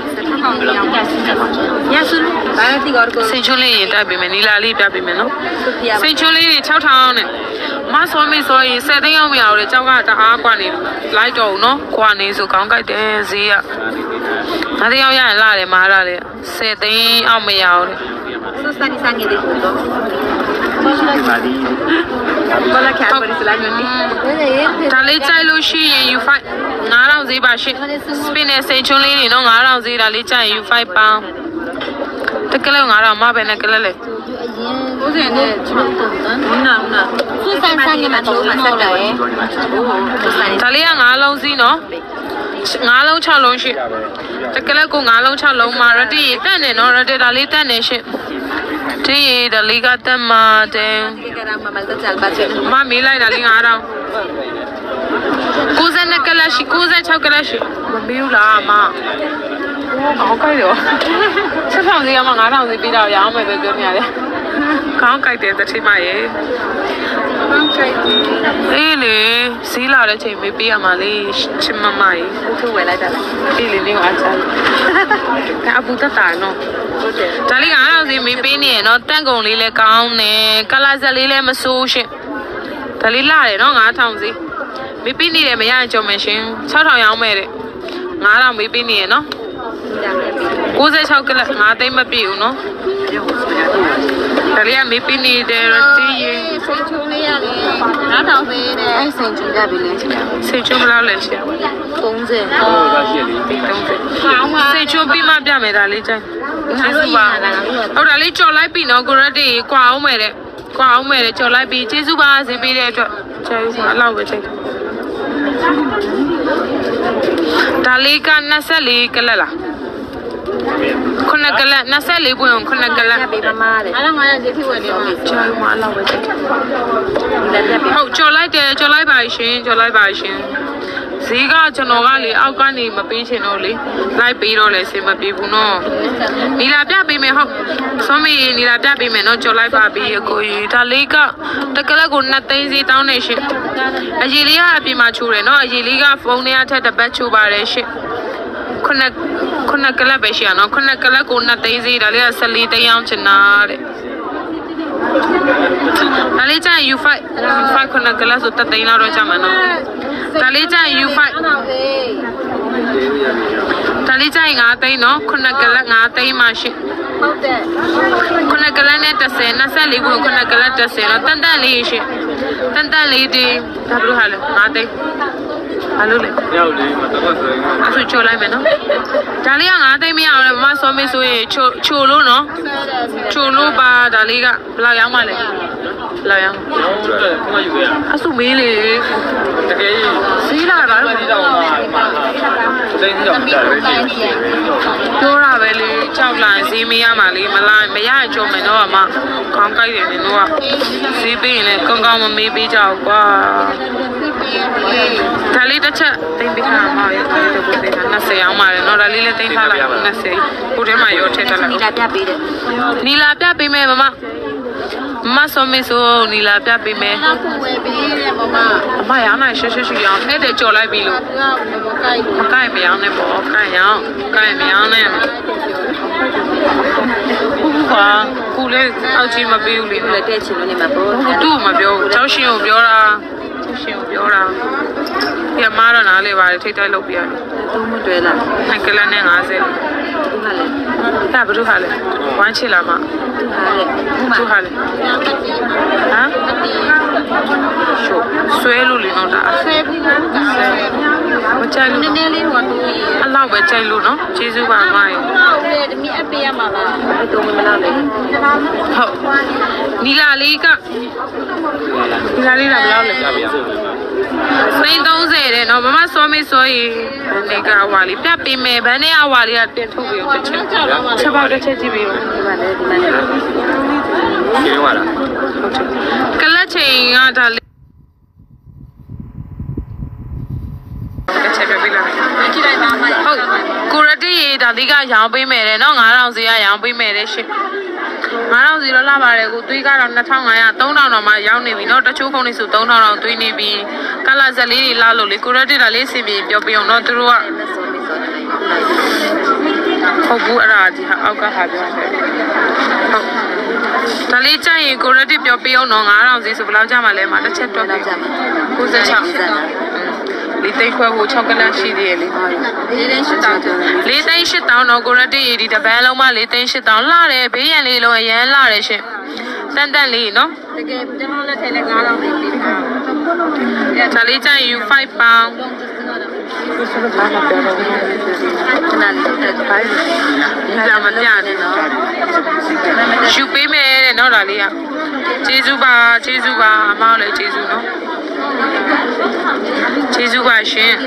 B: Yes, I think or go.
A: စိတ်ချုံလေးရင်တက်ပြီမယ်နီလာလေးပြပြီမယ်နော်စိတ်ချုံလေးတွေ6000နဲ့မဆောမေးဆိုရင်10သိန်းအောင်မရဘူးလေကြောက်ကတအားကွာနေလိုက်တော့ဦးနော်ကွာနေဆိုကောင်းကြိုက်တယ်ဈေးက9သိန်းအောင်ရရင်လာတယ်မာလာလေ10သိန်းအောင်မရဘူးလေ
B: So sta di sangue di tutto.
C: ဒီပါဒီ
B: Con la chiave per il lancio lì.
A: ဒါလေးကြိုက်လို့ရှိရင် U5 9000ဈေးပါရှင့် spin နဲ့စိတ်ချုံလေးတွေနော်9000ဈေးဒါလေးကြိုက်ရင် U5 ပေါင်းတကယ်လို့9000မပဲနဲ့ကလေးလေ
B: Cos'è? Una. Su sta il sangue ma tu ma sta dai.
A: ဒါလေးက9လုံးစီးနော်9လုံး6လုံးရှင့်တကယ်လို့9လုံး6လုံးမှာရတိတက်နေနော်ရတိဒါလေးတက်နေရှင့်ဒီဒါလေးကတက်မှာတယ်
B: Che era mamma da salva c'è.
A: မမေးလိုက်တာလေး9000 92ကလရှိ96ကလရှိမမေးဘူးလားမအော်ကြိုက်တော့ဆက်ဆောင်စီကမှ9000စီပြီးတော့ရအောင်မယ်ပဲပြောနေရတယ် Can't get there, that's my eh. Really, see, Lara, maybe a Malay, Chimamai.
B: Too well like that.
A: Really, new answer. Kabuta Tano. Telling us in me penny, not tango lily gown, Kalaza lily massage. Talila, no, I town see. Me penny, a young machine, sort of young made it. Nara, me penny, no? Who's a chocolate? Not a mapio, no? Talia, me penny, there are 3 years.
B: Not out there. I sent you that village.
A: Say, Chocolate.
B: Don't say.
A: Say, Choppy, my damn it, Oh, I let your light be no good a day, quite made it. Quite made it, your light be Jesuba, the video. Allow it. Talika Nasali Kalala. Kunagala Nasali Boom, Kunagala.
B: I don't want to do it.
A: Oh, July by Shin, July by Shin. Ziga Janoli, Alcani, Mapichin only, like Pirole, Simapibuno. Nila Dabi me hope. So me Nila Dabi me not July Babi, Talika, the Kalaguna Daisy Township. Agilia be mature, no Agiliga, phone at the Bachu Bareship. Kunakala Beshiano, Kunakala Guna Daisy, Dalia Salita Yamchinare. Talita, you fight Kunakala Sutatina Rojamano. Talita, you fight. Talita, Ngate, no, Kunakala Ngate Mashi. Kunakala Neta, Nasali, Kunakala Tasena, Tanda Lishi, Tanda Lady, Tabruhale, Ngate. Alule. Asu chola me no. Dalia ngate mi awre ma so me so e cholo no. Cholo ba daliga la yang ma le. La yang. Asu me le. Si la ba. Dora be le chao la si mi ya ma le ma la me ya cho me no ma. Khang kai de ni no. Si be le kong kong ma me bi chao kwa. Talita they become Nasa, not a little thing. Nasa, put him my yote. Nila Papi me, Mamma. Maso miso, Nila Papi me. My Anna, she young, made a jola below. Kai me on the ball, Kai me on them. Who let Alchima building the ditch in my boat? Do my bill, Toshi of Yora. Yeah, Marana, I take a look here. Nicola Nangazel. Tabuhale. One chilama. Tuhale. Huh? Sure. Sweluli no da. What child? Allow a child, no? Jesu by mine. Nila Lika. Say don't say it, no, Mamma saw me so nigga Wally. Pappy me, Bania Wally at the two wheel. It's about the chatty view. Collecting at a Kurati, Daliga, Yambi made it, no, I don't see a Yambi made it. Around the lava, we got on the tongue. I don't know my young name, not the two ponies who don't know to be Calazali, Lalo, Likurati, Alisi, you'll be on not through. Oh, Buarati, Alka have Talita, Kurati, Pio, no, around this of Lajamalema, the chat of who's a child. They were chocolate she daily. Late shit down, no good at the Belloma, late shit down, Lare, Bay and Lilo, and Lare ship. Sandali, no? Talita, you £5. Should be made and not Alia. Jesuba, Male, Jesu, no? Jesu Bashin.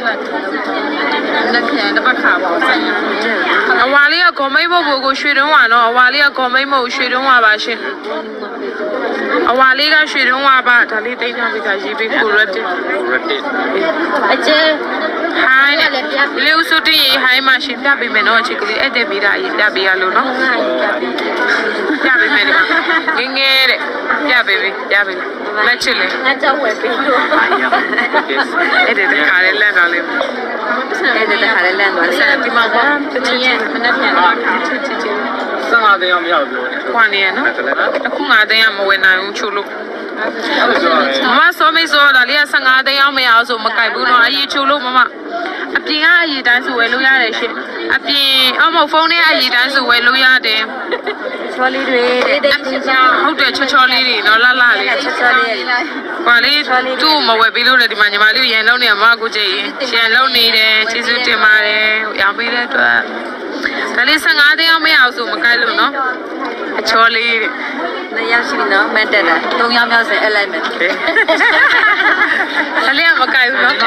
A: A Walia Comemo go shoot one, or Walia Comemo shoot one Bashin. A Waliga shoot one about a little because you be corrected. Hai Liu Suti hai masih tapi meno cikli ada bira ada bira lo no ya baby meno gengere ya baby macam ni ada dekat land oleh
B: ada dekat land oleh
A: di mana ni mana ni
C: Sangat ada yang miao.
A: kuan ni no aku ada yang mau naik chulu mama suami suara dia sangat ada yang miao so makai buno ayi chulu mama api ayi dan su welu ya deh sih api mau phone ni ayi dan su welu ya deh
B: choli deh
A: udah choli ni no lala ni Kuali tu mau bilu le di mana malu yang lau ni ama aku je, yang lau ni deh, cisu di mana, yang bila tu. Kali sangat ada yang mau su makai lu no, choli.
B: Nah yang sini no, mentor dah, tong yang mau saya elemen.
A: Kali yang makai lu no.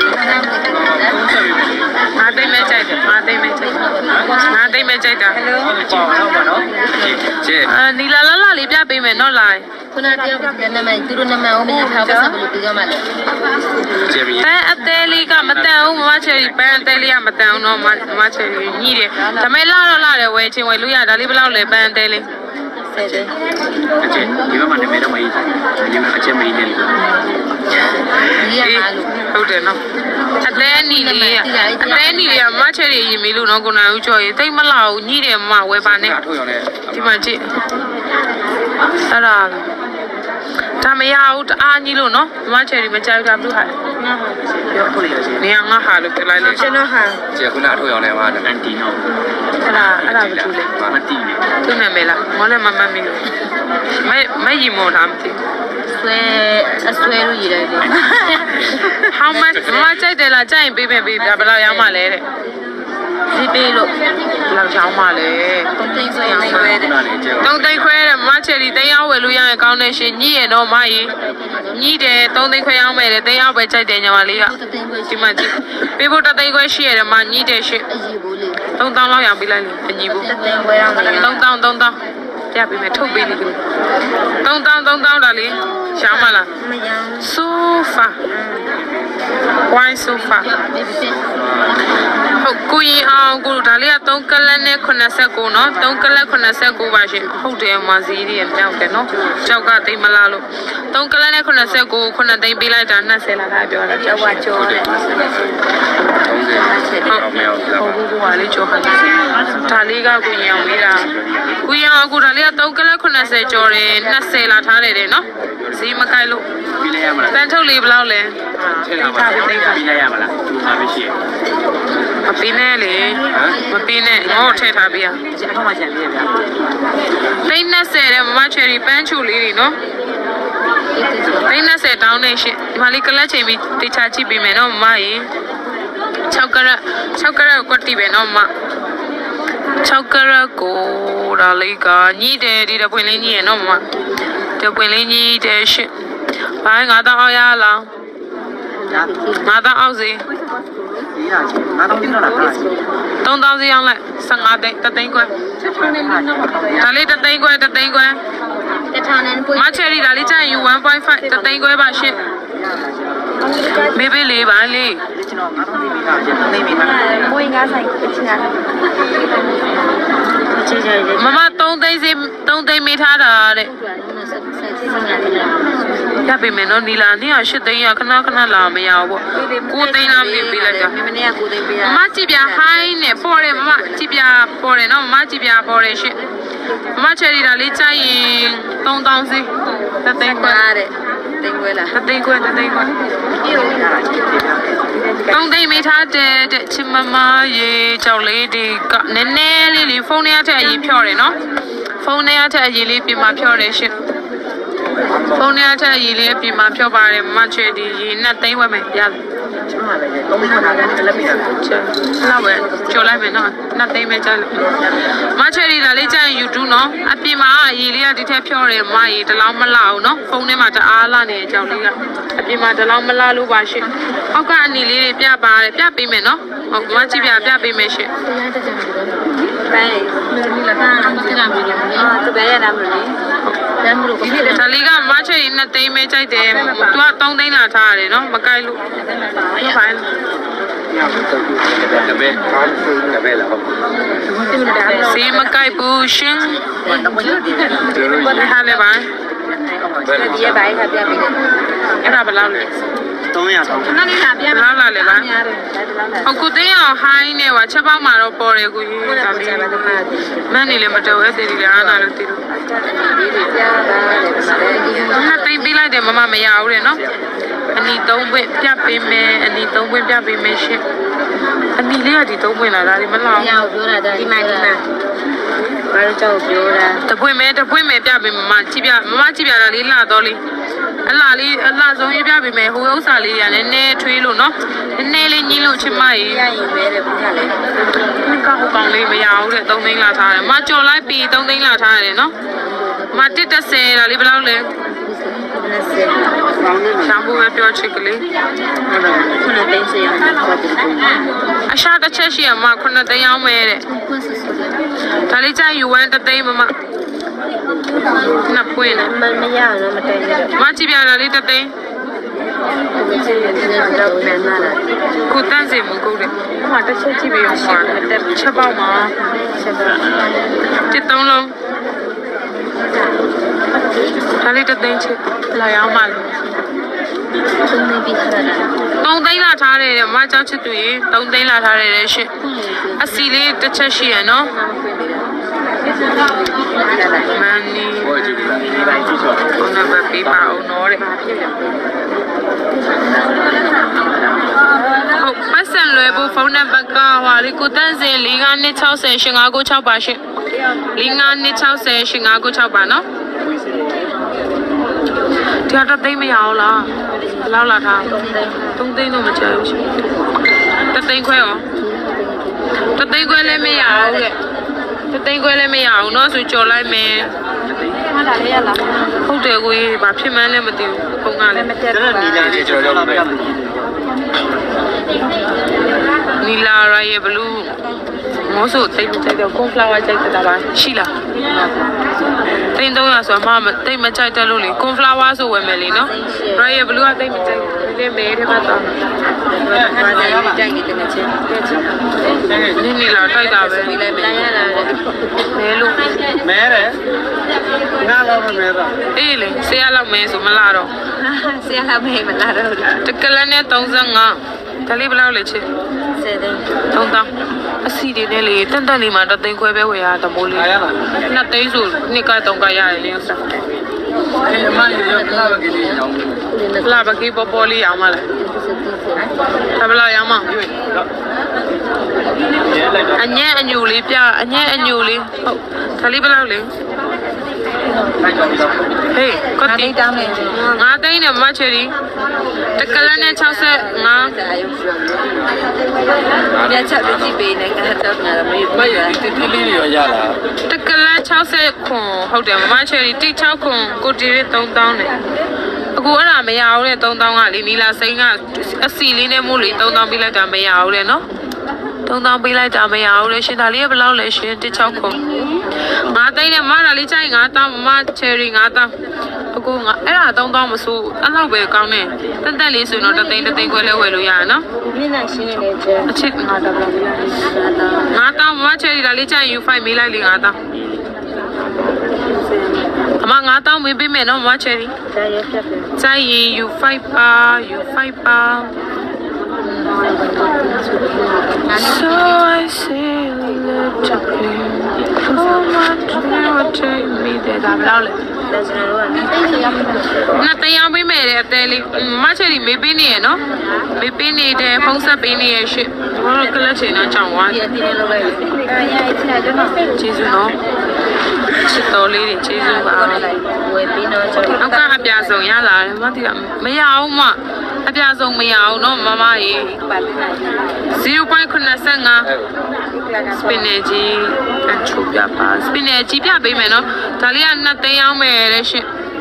A: Ada macam dah. Ni lala ni biar payment no lai.
B: Kuna dia nama itu nama umi yang tahu pasal bulu tiga malam.
A: Ateli ka matau macam ateli ka matau no macam ni deh. Tapi la deh, weh cing weh lu ya dah belau le ateli.
C: Dia mana merah mai, dia macam mai ni.
B: Dia malu.
A: Udah no. Ateli ni macam ni milu no guna ucoy. Tapi malau ni deh mah weh bane. Di mana? Salah. Tapi ya udah ni lo no, macam ni macam apa tu hal? Ni yang hal tu lah ni.
B: Macam mana?
C: Jadi aku nak tu yang lewat nanti no.
A: Ada betul le.
C: Mati ni.
A: Tu nak mela, malah mama milu. Mai imo namti.
B: Aswe lu ira dia.
A: How much? Macam tu lah, jangan baby dah belau yang mana le.
B: Bibi lo.
A: Belau yang mana le?
B: Penting so yang mana?
A: Tong tay kue le, macam ni tayang welu yang kau ni sih ni no mai. Ni deh, tong tay kue yang mana tayang baca deh nyawa liya. Cuma je. Bibu tak tay kue sih le, mah ni deh sih. Tong tang lau yang bila ni, penyibu. Tong tang. Tiap ini tu beli tu. Tong tang dah li. Siapa lah? Sofa. Wine sofa. Kui aku dah lihat tong kalan ni kena seko no, tong kalan kena seko macam, hotel masih ni yang macam no, jaga ti malalu. Tong kalan ni kena seko, kena ti bila jangan selah dah jual.
B: Jawa jual.
A: Aku wali jual. Tali ka kui yang mira. Kui yang aku dah lihat tong kalan kena sejual, nak selah thar le no. Si makai lu. Pentul li belau le.
C: Bila malah, habis sih.
A: Mapine le, mapine, mau cek tapi ya. Pena sere, mama ceri pencu liri no. Pena sere tahun ni sih, malik kelas cemi dicaci bime no mai. Caukara koti be no ma. Caukara ko ralika ni deh di dah boleh ni no ma. Dah boleh ni deh sih. Baik ada ayah lah. Ada auzi. Tong tao gì lại sang ngã đấy ta tính coi ta lấy ta tính coi mà chơi đi đã lấy chạy u 1.5 ta tính coi bao nhiêu baby lấy bao nhiêu mama tong tính mấy thà đó đấy ya be meno nila ni a shit dai ya kana la ma ya bo ku dai na mi bi la ja ma ji bia hai ne for le ma ji bia for le no ma ji bia for le shit ma cheri da le chai yin 3000 si ta tai kwa de ta tai kwa tong dai mi tha de chim mama ye chao le di ka ne ne li phone ne ya thai yi phyo le no phone ne ya thai yi li pi ma phyo le shit phone ne ya thai yi li pi ma phyo ba le ma cheri di yi na tai wa me ya là vậy, cho lại vậy nó, nát đấy mấy trái, mà chơi đi là lấy trái YouTube nó, áp phim mà gì liền đi theo phiếu rồi mà gì, từ lâu mà lâu nó, phone này mà từ ala này cháu đi ra, áp phim mà từ lâu mà lâu luôn vậy, họ có anh đi lấy bia bia mẹ nó, họ mà chỉ bia mẹ chứ. Thà lý cả mà chơi nát đấy mấy trái đấy, tua tông đấy là thà đấy nó, mà cái luôn, nó phải.
C: မဲလားဟုတ်
A: စီမကိုက်ဘူးရှင်ဟာလေပါ
B: ဒီရဲ့ဘိုင်းကပြပေးတယ်
A: အဲ့ဒါဘယ်လောက်လဲ
C: 300တောင်း
B: ခဏလေးလာပြန်
A: ဘယ်လောက်လာလဲလားဟုတ်ကိုတင်းအောင်ဟိုင်းနေပါချက်ပေါက်မှာတော့ပေါ်တယ်ကိုကြီးဒါလေးမန်းနေလည်းမတော်ရဲ့တည်တယ်အားနာလို့တည်လို့နှစ်သိမ့်ပေးလိုက်တယ်မမမရဘူးတဲ့နော်အနီ3ပွင့်ပြပေးမယ်အနီ3ပွင့်ပြပေးမယ်ရှင်အနီလေးကဒီ3ပွင့်လာတာဒီမလောက်
B: ညောင်ပြောတာဒီမှာဘာလို့ကြောက်ပြောတာ
A: တပွင့်မဲပြပေးမမကြည့်ပြတာလေးလှတော့လေးအလှဆုံးရေးပြပေးမယ်ဟိုဥစ္စာလေးတွေကလည်းနည်းထွေးလို့နော်နည်းလေးညင်းလို့ချင်မကြီး
B: ရရင်ပဲတဲ့ဘုရားလေ
A: ကဟိုကောင်လေးမရဘူးတဲ့3သိန်းလာထားတယ်မကြော်လိုက်ပြီး3သိန်းလာထားရတယ်နော်မ130ဒါလေးဘယ်လောက်လဲ
B: 20
A: ချမ်းဘူးပဲပြောချစ်ကလေး
B: ခုနသိန်းစီအောင်ပတ်တယ်
A: အရှာတစ်ချက်ရှိရမ9သိန်းအောင်မဲတဲ့ဒါလေးကြယူဝမ်း3သိန်းမမနှစ်ပွင့်နဲ့
B: မရတော့မတိုင်ဘူး
A: မကြည့်ပြတာလေး3သိန်း
B: ဒီစီတော့နန်းလာတာ
A: ကိုတန်းစီမကုတ်တယ်ဟိုမှာတစ်ချက်ကြည့်ပြီးအောင်ပါချက်ပေါက်မှာတစ်3လုံးဒါလေး3သိန်းချစ်လာရအောင်ပါလို့
B: သုံးနေပြီခါတာ
A: 3သိန်းလာထားတယ်မကြောက်ချစ်သူရေ3သိန်းလာထားတယ်ရှင့်အစီလေးတစ်ချက်ရှိရနော်မန်နီ
C: ဟိုကြည့်လိုက်ကြည့်ချော
A: ဘုန်းတော်ပေးပါအောင်နော်တဲ့ဟုတ်ပတ်စံလွယ်ဖို့ဖုန်းနံပါတ်ကဟွာလေးကိုတန်းစင်4960 8596ပါရှင့်4960 8596ပါနော်ဒီတော့သိမရအောင်လားဘယ်လောက်လာထား3သိန်းတော့မချဘူးရှင်3သိန်းခွဲရော3သိန်းခွဲလည်းမရအောင်တဲ့3သိန်းခွဲလည်းမရအောင်နော်ဆိုကြော်လိုက်မယ်
B: ဟာလာလေရလား
A: ဟုတ်တယ်ကိုကြီးဘာဖြစ်မှန်းလည်းမသိဘူးဖုန်းကလည်း
C: ကျွန်တော်ညီလေးကျွန်တော်ရောက်မယ်
A: နီလာရရဲ့ဘလူးမောဆိုတိတ်ကြိုက်တော့ကွန်ဖလာဝါကြိုက်တာပါရှိလားတိတ်300ဆိုမှတိတ်မကြိုက်တယ်လို့လေကွန်ဖလာဝါဆိုဝယ်မယ်လေနော်ရရဲ့ဘလူးကတိတ်မကြိုက်ဘူးလေမဲထဲမှာသွား
B: ဘာသာရေးကြိုက်နေတယ်ချင်း
A: နီလာတိုက်တာပဲ
B: ဒီလိုက်မရလာတယ်
A: မဲလို့
C: မဲတယ်ငါတော့မဲတော့
A: အေးလေဆရာလောက်မဲဆိုမလာတော့
B: ဆရာလာမေးမလာတော့
A: တကလနဲ့35ဒါလေးဘယ်လောက်လဲချစ်
B: 7သိန်း
A: 3000အစီတွေနဲ့လေတန်တန်လေးမှာ3သိန်းခွဲပဲဝယ်ရတာမိုးလေး
C: အားရလား
A: 2သိန်းဆိုနှစ်က3ကရတယ်လေဥစ္စာ
C: ဒီမလေးရောကလာပဲကြီးရောင်း
A: လာဘကိပေါ်ပေါ်လေးအောင်မလားတဘလာရအောင်အညံ့အညူလေးပြအညံ့အညူလေးဟုတ်ဒါလေးဘယ်လောက်လဲဟေးကတိ
B: တောင်းနေတယ်
A: 9သိန်းနဲ့မချယ်ဒီတကလနဲ့65
B: ညချက်ပြီးကြည့်ပေးနေကတော့ငါမေး
C: မရတိတိလေးရောရလား
A: တကလ60ခွန်ဟုတ်တယ်မချယ်ဒီတိ6ခွန်ကိုတီရ3000နဲ့အခုအဲ့ဒါမရအောင်တဲ့3000ကလေနီလာစိန်ကအစီလေးနဲ့မို့လေ3000ပေးလိုက်တာမရအောင်တဲ့နော်3000ပေးလိုက်တာမရဘူးလေရှင်ဒါလေးကဘယ်လောက်လဲရှင်16ခု9သိန်းနဲ့မဒါလေးချိုင်း9000မချယ်ရီ9000အခုငါအဲ့ဒါ3000မစိုးအဲ့လောက်ပဲကောင်းတယ်တက်တက်လေးဆိုရင်တော့3သိန်းခွဲလဲဝယ်လို့ရရနော်
B: မျက်နှာရှင်းနေတယ်ကျ
A: အချစ်9000မချယ်ရီဒါလေးချိုင်း U5 မေးလိုက်လေ9000အမ9000မေးပေးမယ်နော်မချယ်ရီ
B: ဒါရပြတ်တယ်
A: ချိုင်း U5 ပါ U5 ပါ So I say let's talking. Oh my God, take me there. ဒါဘယ်လောက်လဲ
B: ဒါကျွန်တော်တို့ကသိချင်ရမှာ
A: နှစ်သိန်းအောင်ပေးမယ်တဲ့အသေးလေးမချယ်ဒီမေးပေးနေရနော်မေးပေးနေတယ်ဖုန်းဆက်ပေးနေရရှစ်ကျွန်တော်တို့ကလပ်ချင်တော့ကြောင်သွား
B: ဒီအတင်းလိုပဲရရချင်တယ်ကျွန်တော်
A: ကျေးဇူးနော်ချစ်တော်လေးတွေကျေးဇူးပါ
B: ဝယ်ပြီးတော့ကျွန်တော်
A: နောက်က အပြာဆုံးရလာတယ်မသိတာမရအောင်မအပြာဆုံးမရအောင်နော်မမရေ
B: ပါပေးနိုင်
A: 0.85 spinach အချိုးပြပါ spinach ပြပေးမယ်နော်ဒါလေးက2သိန်းအောင်မယ်တဲ့ရှင်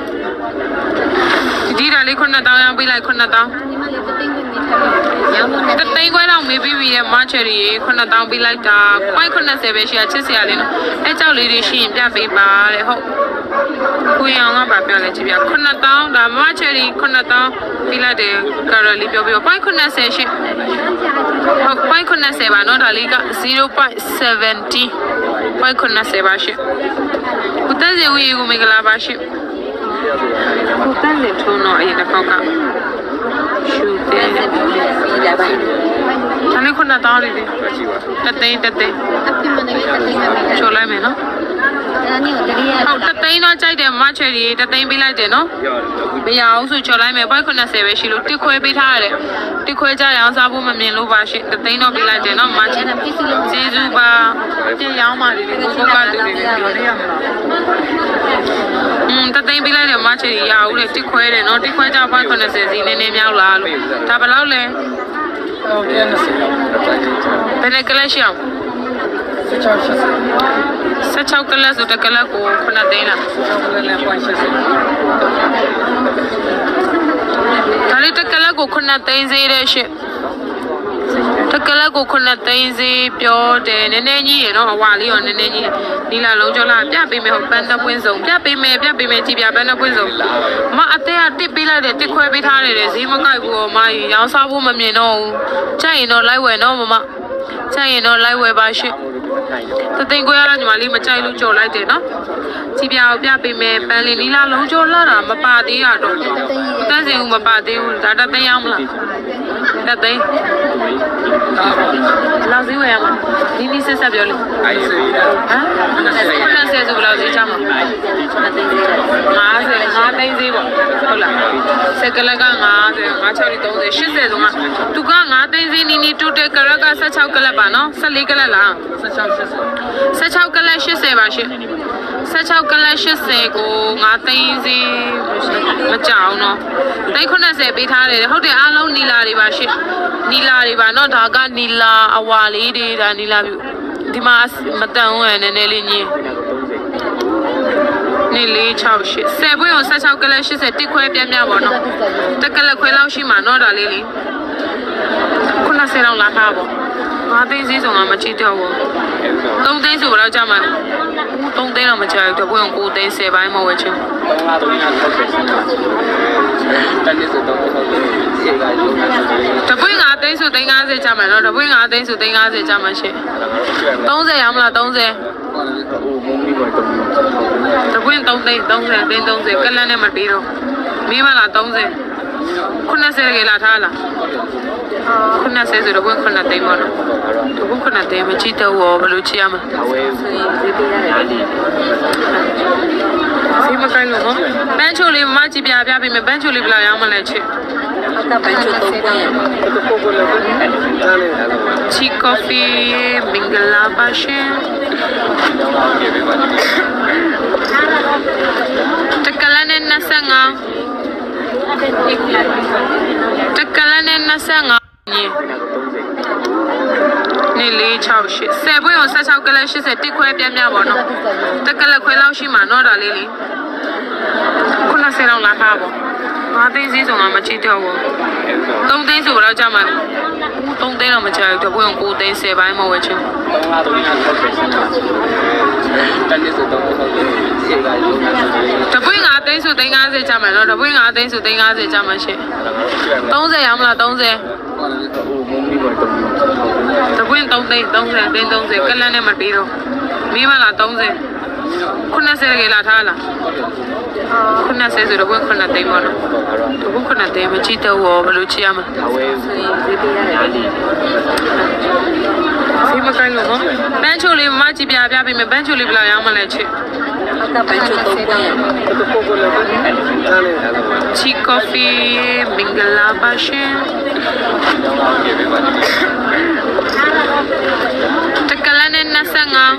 A: ဒီဒါလေး9000ရောင်းပေးလိုက်9000
B: ဒီမှာလေးသိသိနေထားပြီရောင်းလို့
A: တသိန်းခွဲတော့မေးပြီးပြီတဲ့မချယ်ရီ9000ပေးလိုက်တာ 0.80ပဲရှိရချစ်စရာလေးနော်အဲကြောက်လေးတွေရှိရင်ပြပေးပါတဲ့ဟုတ်ကိုရောင်ကပါပြောလဲကြည့်ပြ9000ဒါမချယ်ရီ9000ပြီးလိုက်တယ်ကာရလီပြောပြီးတော့0.90ရှိဟုတ်0.90ပါနော်ဒါလေးက 0.70 0.90ပါရှိကိုတက်စီဦးရေကိုမင်္ဂလာပါရှိကိုတက်စီထုံးတော့အရင်တစ်ခေါက်ကရှူတယ်ပြီးလာပါဒါလေး9000လေးတသိန်းချိုလိုက်မယ်နော်ဟုတ်တသိန်းတော့ကြိုက်တယ်မချယ်ရီတသိန်းပေးလိုက်တယ်နော်မရအောင်ဆိုချိုလိုက်မယ်0.90ပဲရှိလို့တစ်ခွဲပေးထားရတယ်တစ်ခွဲကြရအောင်စားဖို့မမြင်လို့ပါရှိတသိန်းတော့ပေးလိုက်တယ်နော်မချယ်ကျေးဇူးပါပြရောင်းပါလေကိုကတူနေပြောရရမလားတသိန်းပေးလိုက်တယ်မချယ်ရီရအောင်လေတစ်ခွဲတယ်နော်တစ်ခွဲကြ0.90စီနည်းနည်းမြောက်လာလို့ဒါဘယ်လောက်လဲဟုတ်တယ်ဘယ်နဲ့ကလပ်ရှောင်း16ကလပ်ဆိုတကလပ်ကို9သိန်းလားဒါလေးတကလပ်ကို9သိန်းဈေးတဲ့ရှစ်တကလပ်ကို9သိန်းဈေးပြောတယ်နည်းနည်းကြီးရနော်အဝါလေးရောနည်းနည်းကြီးဒီလာလုံးကျော်လာပြပေးမယ်ဟုတ်ပန်းတပွင့်စုံပြပေးမယ်ကြည်ပြပန်းတပွင့်စုံမအသေးကတစ်ပေးလိုက်တယ်တစ်ခွဲပေးထားတယ်ဈေးမကိုက်ဘူးဟောမရောင်းစားဖို့မမြင်တော့ဘူးကြိုက်ရင်တော့လိုက်ဝယ်နော်မကြိုက်ရင်တော့လိုက်ဝယ်ပါရှစ်တသိန်းကိုရတာညီမလေးမကြိုက်လို့ကြော်လိုက်တယ်နော်ကြည်ပြအောင်ပြပေးမယ်ပန်းလေးနီလာလုံးကျော်လာတာမပါသေးရတော့တန်းစင်ဦးမပါသေးဘူးဒါတသိန်းရောက်မလားတသိန်းလောက်စည်းဝယ်ရမှာနီးဆက်ပြောလေဟမ်90ဆိုဘယ်လောက်ဈေးချမှာ50 သိန်းဈေးပေါ့ဟုတ်လားစက်ကလက50 56 30 80ဆိုမှသူက9သိန်းဈေးနီးတူတဲ့ကရက16ကလပ်ပါနော်14ကလပ်လား16ကလပ်80ပါရှင့်16ကလပ်80ကို9သိန်းဈေးမကြောက်နော်သိန်း90ပေးထားတယ်ဟုတ်တယ်အားလုံးနီလာတွေပါရှင့်နီလာတွေပါနော်ဒါကနီလာအဝါလေးတွေဒါနီလာပြုဒီမှာမတန်ဝင်နည်းနည်းလေးညင်းနေလေး6 10ပွင့်ကို16ကလပ်80တစ်ခွဲပြပြပါနော်တကလပ်ခွဲလောက်ရှိမှာနော်ဒါလေးလေ90လောက်လာထားပေါ့5သိန်းဈေးဆောင်ကမချီတော့ဘူး3သိန်းဆိုတော့ကြာမှာ3သိန်းတော့မချရဘူးတပွင့်ကို9သိန်း10ပိုင်းမဝယ်ချင်တပွင့်5သိန်းဆိုသိန်း50ကြာမှာနော်တပွင့်5သိန်းဆိုသိန်း50ကြာမှာရှင့်30ရမလား30တပွင့်3သိန်း30သိန်း30ကလန်းနဲ့မပြီးတော့မင်းမလား30 90ကလာထားလား90ဆိုတော့ဘယ်9သိန်းမလို့ဘယ်9သိန်းမကြည့်တော့ဘယ်လိုချရမလဲစီမကိုင်းလို့နော်ပန်းချိုလေးမကြည့်ပြပေးမယ်ပန်းချိုလေးဘယ်လောက်ရအောင်မလဲချစ်ပန်းချို3ပွင့်ချီကော်ဖီမင်္ဂလာပါရှင်တကလနဲ့25တကလနဲ့25နေလေး6 10ပွင့်ကို16ကလ80တစ်ခွဲပြပြပါနော်တကလခွဲလောက်ရှိမှာနော်ဒါလေးလေ90လောက်လာထားပေါ့5သိန်းဈေးဆောင်ကမချစ်တော့ဘူး3သိန်းဆိုတော့ကြာမှာ3သိန်းတော့မချရဘူးတပွင့်ကို9သိန်း10ပိုင်းမဝယ်ချင်တပွင့်5သိန်းဆိုသိန်း50ကြာမှာနော်တပွင့်5သိန်းဆိုသိန်း50ကြာမှာရှင့်30ရမလား30တပွင့်3သိန်း30သိန်း30ကလန်းနဲ့မပြီးတော့မင်းမလား30 90ကလာထားလား90ဆိုတော့ဘယ်9သိန်းပေါ့နော်ဘယ်9သိန်းမကြည့်တော့ဘယ်လိုချရမလဲစီမကိုင်းလို့နော်ပန်းချိုလေးမကြည့်ပြပေးမယ်ပန်းချိုလေးဘယ်လောက်ရအောင်မလဲချစ်ပန်းချို3ပွင့်ချီကော်ဖီမင်္ဂလာပါရှင်တကလနဲ့25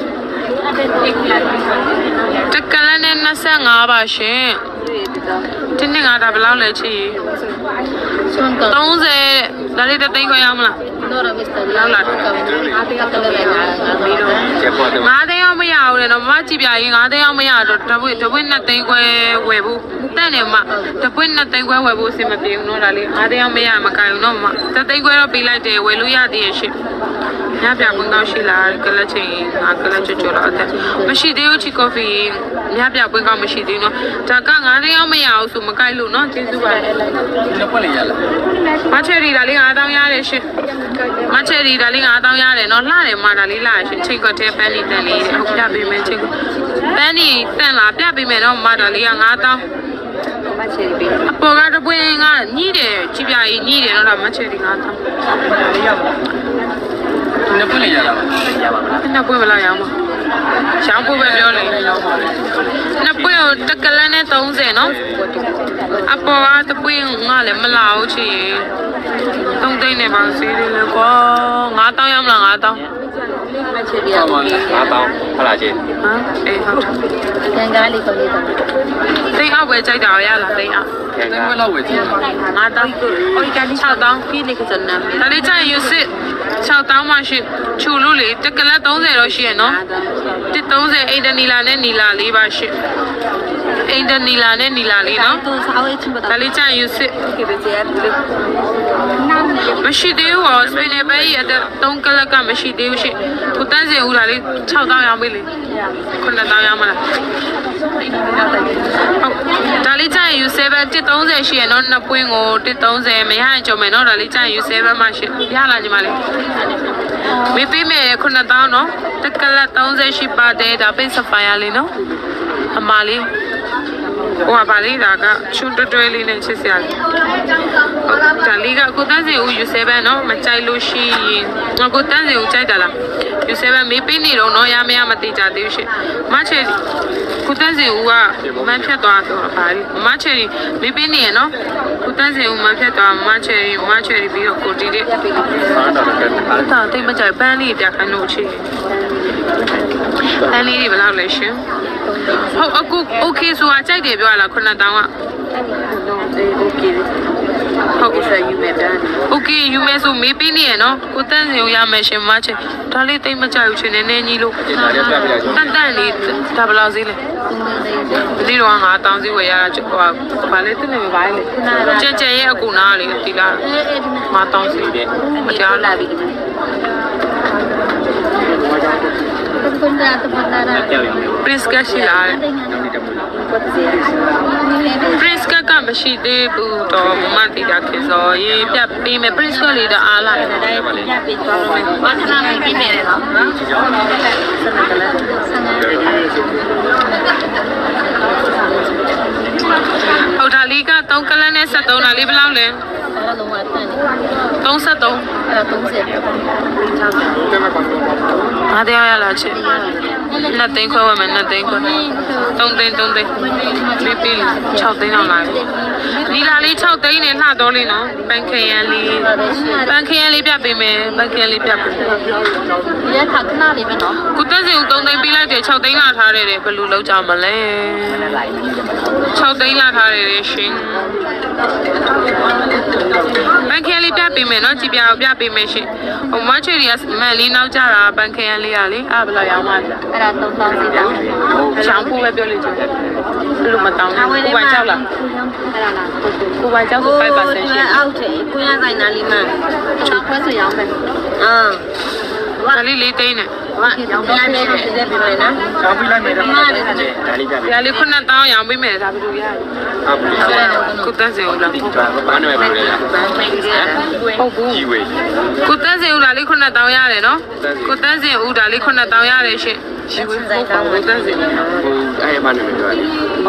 A: တကလနဲ့25ပါရှင်တင်းနေငါဒါဘယ်လောက်လဲချီ30ဒါလေးတသိန်းခွဲရအောင်မလားလောက်လာ5သိန်းရောက်မရဘူးလေတော့မကြည့်ပြရင်5သိန်းရောက်မရတော့တပွင့်2သိန်းခွဲဝယ်ဖို့တက်နေမှာတပွင့်2သိန်းခွဲဝယ်ဖို့အဆင်မပြေဘူးနော်ဒါလေး5သိန်းရောက်မရမကိုင်ဘူးနော်မတသိန်းခွဲတော့ပေးလိုက်တယ်ဝယ်လို့ရသေးရဲ့ရှင့်ညပြပွင့်ကောင်းရှိလားကလချင်းငါကလချွတ်ချွတ်တော့တဲ့မရှိသေးဘူးချီကော်ဖီညပြပွင့်ကောင်းမရှိသေးဘူးနော်ဒါက9သိန်းအောင်မရအောင်ဆိုမကိုက်လို့နော်ကျေးဇူးပါတယ်
C: လက်ပွက်လေးရလား
A: မချယ်ရီဒါလေး9000ရတယ်ရှင်မချယ်ရီဒါလေး9000ရတယ်နော်လှတယ်မှာဒါလေးလှရရှင်ချိန်ခွက်တဲ့ပန်းလေးတန်လေးဟုတ်ပြပေးမယ်ချိန်ခွက်ပန်းလေးတန်လာပြပေးမယ်နော်မှာဒါလေး9000
B: မချေပေး
A: အပေါ်ကတပွင့်ကညှိတယ်ကြည်ပြကြီးညှိတယ်နော်ဒါမချယ်ရီ9000
C: လေးရပါလက်ပွက်လေးရလားရပါမလား
A: နှစ်ပွင့်မလားရအောင်ပါရှောင်းဖို့ပဲပြောလေနှစ်ပွင့်ကိုတကလန်းနဲ့30နော်အပေါ်ကတပွင့်ငါလည်းမလာဘူးချီ3သိန်းနဲ့ပါစေးတယ်လေကွာ9000ရမလား9000
B: မချေပေးရ
C: ပါပါ9000ဟုတ်လားချင်း
A: ဟမ်အေးဟုတ်တယ်
B: ကန်ကားလေးကိုလေးတော့
A: သိန်းအောက်ပဲကြိုက်တာရလားသိန်းအောက်
C: ခဲခဲဘယ်လောက်ဝယ်ချင်း
A: 9000
C: လဲ
A: organic 6000
B: ပြီးနေကစနာမီ
A: ဒါလေးကြိုက်ယူစစ်6000မှရှိချူလို့လေတကလတ်30တော့ရှိရနော်130အိန္ဒနီလာနဲ့နီလာလေးပါရှိအိန္ဒနီလာနဲ့နီလာလေးနော်
B: သူစားဝဲချင်းပ
A: ဒါလေးကြိုက်ယူစစ်
B: ကေပဲကျေဘူးလေ
A: မရှိသေးဘူးဟောစပိန်နယ်ပဲရတဲ့3ကလတ်ကမရှိသေးဘူးရှိကိုတန်းစင်ဦးလာလေး6000ရောင်းပေးလေ9000ရောင်းမလားဟုတ်ဒါလေးကြိုက်ယူ7 130ရှိရနော်နှစ်ပွင့်ကို130မရရင်ကြုံမယ်နော်ဒါလေးကြိုက်ယူ7မှရှိရလားညီမလေးမေးပေးမယ်9000နော်တကလတ်30ရှိပါတယ်ဒါပိတ်စဖိုင်ရလေးနော်အမလေးဟိုကပါလေးဒါကချွတ်တွဲလေးနဲ့ချစ်စရာလေးဒါလေးကကိုတန်းစင်ဦးယူ7နော်မကြိုက်လို့ရှိရင်ကိုတန်းစင်ဦးကြိုက်တာလားယူ7မေးပေးနေတော့နော်ရမရမသိကြသေးဘူးရှင်မချေကိုတန်းစင်ဦးကမန်းဖြတ်သွားဆိုတော့ပါလိမချေမေးပေးနေရနော်ကိုတန်းစင်ဦးမန်းဖြတ်သွားမချေပြီးတော့ကိုတီးတဲ့
C: စားတော့ကဲအား
A: တာတိတ်မကြိုက်ပန်းလေးပြခိုင်းလို့ချေပန်းလေးတွေဘယ်လောက်လဲရှင်ဟုတ်အခု okay ဆိုတာကြိုက်တယ်ပြောရလား9000က
B: โอเคဟုတ်ကဲ့ယူမယ်ဗျာ
A: okay ယူမယ်ဆိုမေးပေးနေရနော်ကိုတန်းစင်ကိုရမယ်ရှင်မချေဒါလေးတိတ်မကြိုက်ဘူးရှင်နည်းနည်းကြီးလို့
C: ဒါလည်းပြပြလိုက်
A: တန်တန်လေးဒါဘယ်လောက်ဈေးလဲဒီတော့9000ဈေးဝယ်ရတာဟိုဘာလဲတင်းနေပါလေကြံကြံရဲ့အကူနားလေးဒီလား9000ဈေးတဲ့မကြောက်လား
B: ပြီคุณจะตบตา
C: ကြောက်ရအောင်
A: prince ကရှိလား prince ကမရှိသေးဘူးတော့မမတိတာခင်စောရေးပြပေးမယ် prince ကလေးတော့အားလာတယ်
B: ရပြီသွားတော့ဘာသနာပြီးနေတယ်နော်
A: ဟုတ်တာလေးက3ကလန်းနဲ့73တာလေးဘယ်လောက်လဲ
B: အဲ့လုံးဝတန်
A: 33
B: တယ်အဲ့30
A: ဘာတရားရလားချစ်2သိန်းခွဲဝယ်မယ်2သိန်းခွဲ3သိန်းပြီးပြီ6သိန်းအောင်လာပြီဒီလာလေး6သိန်းနဲ့လှတော့လေးနော်ပန်ခရန်လေးပြပေးမယ်ပန်ခရန်လေးပြပေးမယ်
B: ဒီရခါခဏလေးပဲနော်
A: ကုသက်စင်3သိန်းပေးလိုက်တယ်6သိန်းလာထားတယ်ဘယ်လိုလုပ်ကြမလဲ6သိန်းလာထားတယ်ရှင်ပန်ခရန်လေးပြပေးမယ်နော်ကြည်ပြအောင်ပြပေးမယ်ရှင်ဟိုမချေရီကမန်လေးနောက်ကြတာပန်ခရန်လေးရလေအဲ့ဘယ်လောက်ရောင်းမှလဲ
B: အဲ့ဒါ3000စီတာ
A: ချောင်းဖို့ပဲပြောလို့ကျဘယ်လိုမတောင်းဘူးကိုပိုင်ကြောက်လား
B: အဲ့ဒါလား
A: ကိုပိုင်ကြောက်ဆို5%ရှင်
B: အောက်တယ်ကိုရဆိုင်နာလေးမှ6ခွဲဆိုရောင်းမယ်
A: ဒါလေး4သိန်းနဲ့
B: ဟာရောင်းပြလိုက်မယ်စစ်စစ်ပြမယ်နော်
C: ကြောက်ပြီးလိုက်မယ်တော့ဒါလေးပြပြ
A: ဒါလေး9000ရောင်းပေးမယ်ဒါဘယ်လိုရလဲကုသက်စင်ဦးလား
C: ဘာနဲ့ပဲပြောရ
A: ဟုတ်ဘူး
C: ကြီးဝေး
A: ကုသက်စင်ဦးဒါလေး9000ရတယ်နော်ကုသက်စင်ဦးဒါလေး9000ရတယ်ရှင်ရှိဝေးဟုတ်ပါဘူးကုသက်စင်
C: ဟိုအဲ့ဘာနဲ့ပဲပြောရ
A: ဩ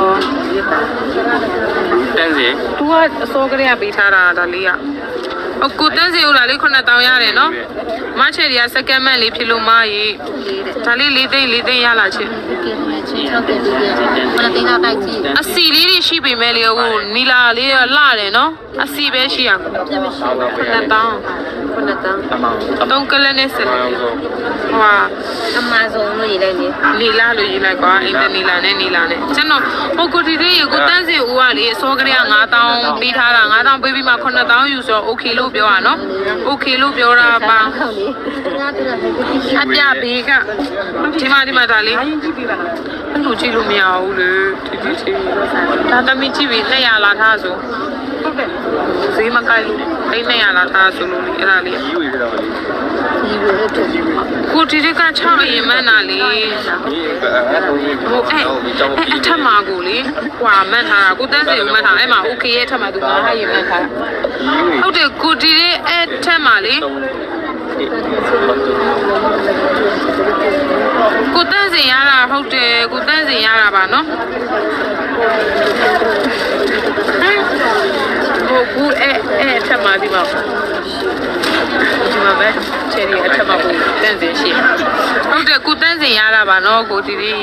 C: တန်းစီ
A: तू ကအစောကလေးကပေးထားတာဒါလေးကကုသက်စင်ဦးဒါလေး9000ရတယ်နော်မချေရီကစကမ်မန်လေးဖြစ်လို့မကြီးဒါလေး4သိန်းရလာချင်း
B: ချင်း6တယ်ပြီးတယ်မနသိန်းတော့တိုက်ကြည့်
A: အစီလေးတွေရှိပေမဲ့လေဟိုနီလာလေးလှတယ်နော်အစီပဲရှိရခု9000
C: အမောင်
A: 3ကလနဲ့ဆက်ဟိုဟာ
B: အမာဇုံလို့ရေးလိုက်နေ
A: နီလာလို့ရေးလိုက်ကွာအင်တာနီလာနဲ့ကျွန်တော်ဟိုကိုတီတီကိုတန်းစီဦးကလေအစောကလေးက9000ပေးထားတာ9000ပေးပြီးမှ9000ယူဆိုတော့ okay လို့ပြောတာနော် okay လို့ပြောတာပါ
B: ဟုတ်လေငါပြောတယ်
A: အပြဘေးကဒီမှာဒါလေးအဲ့လိုကြည့်လို့မရဘူးလေတီဒါသမီးကြည့်ပြီး200လာထားဆိုဟုတ်တယ်ဈေးဈေးမကိုက်လို့တိတ်နေရလားသားဆိုလို့အဲ့ဒါလေး
C: ကြီးဝေးပြတော့လေ
A: ကိုဒီက6အရင်မှန်းတာလေ
C: ဒီ
A: ဟိုအဲ့ထပ်မှာကိုလေဟွာမှန်းထားတာကိုတန်းစီကိုမှန်းထားအဲ့မှာ okay ရဲ့ထပ်မှာသူငါးရင်မှန်းထားဟုတ်တယ်ကိုဒီအဲ့ထပ်မှာလေကိုတန်းစီရတာဟုတ်တယ်ကိုတန်းစီရတာပါနော်ဟိုကူအဲ့ထပ်မှာဒီမှာဒီမှာပဲချယ်ရီအထက်မှာကိုတန်းစင်ရှိဟုတ်တယ်ကိုတန်းစင်ရတာပါနော်ကိုတီတီ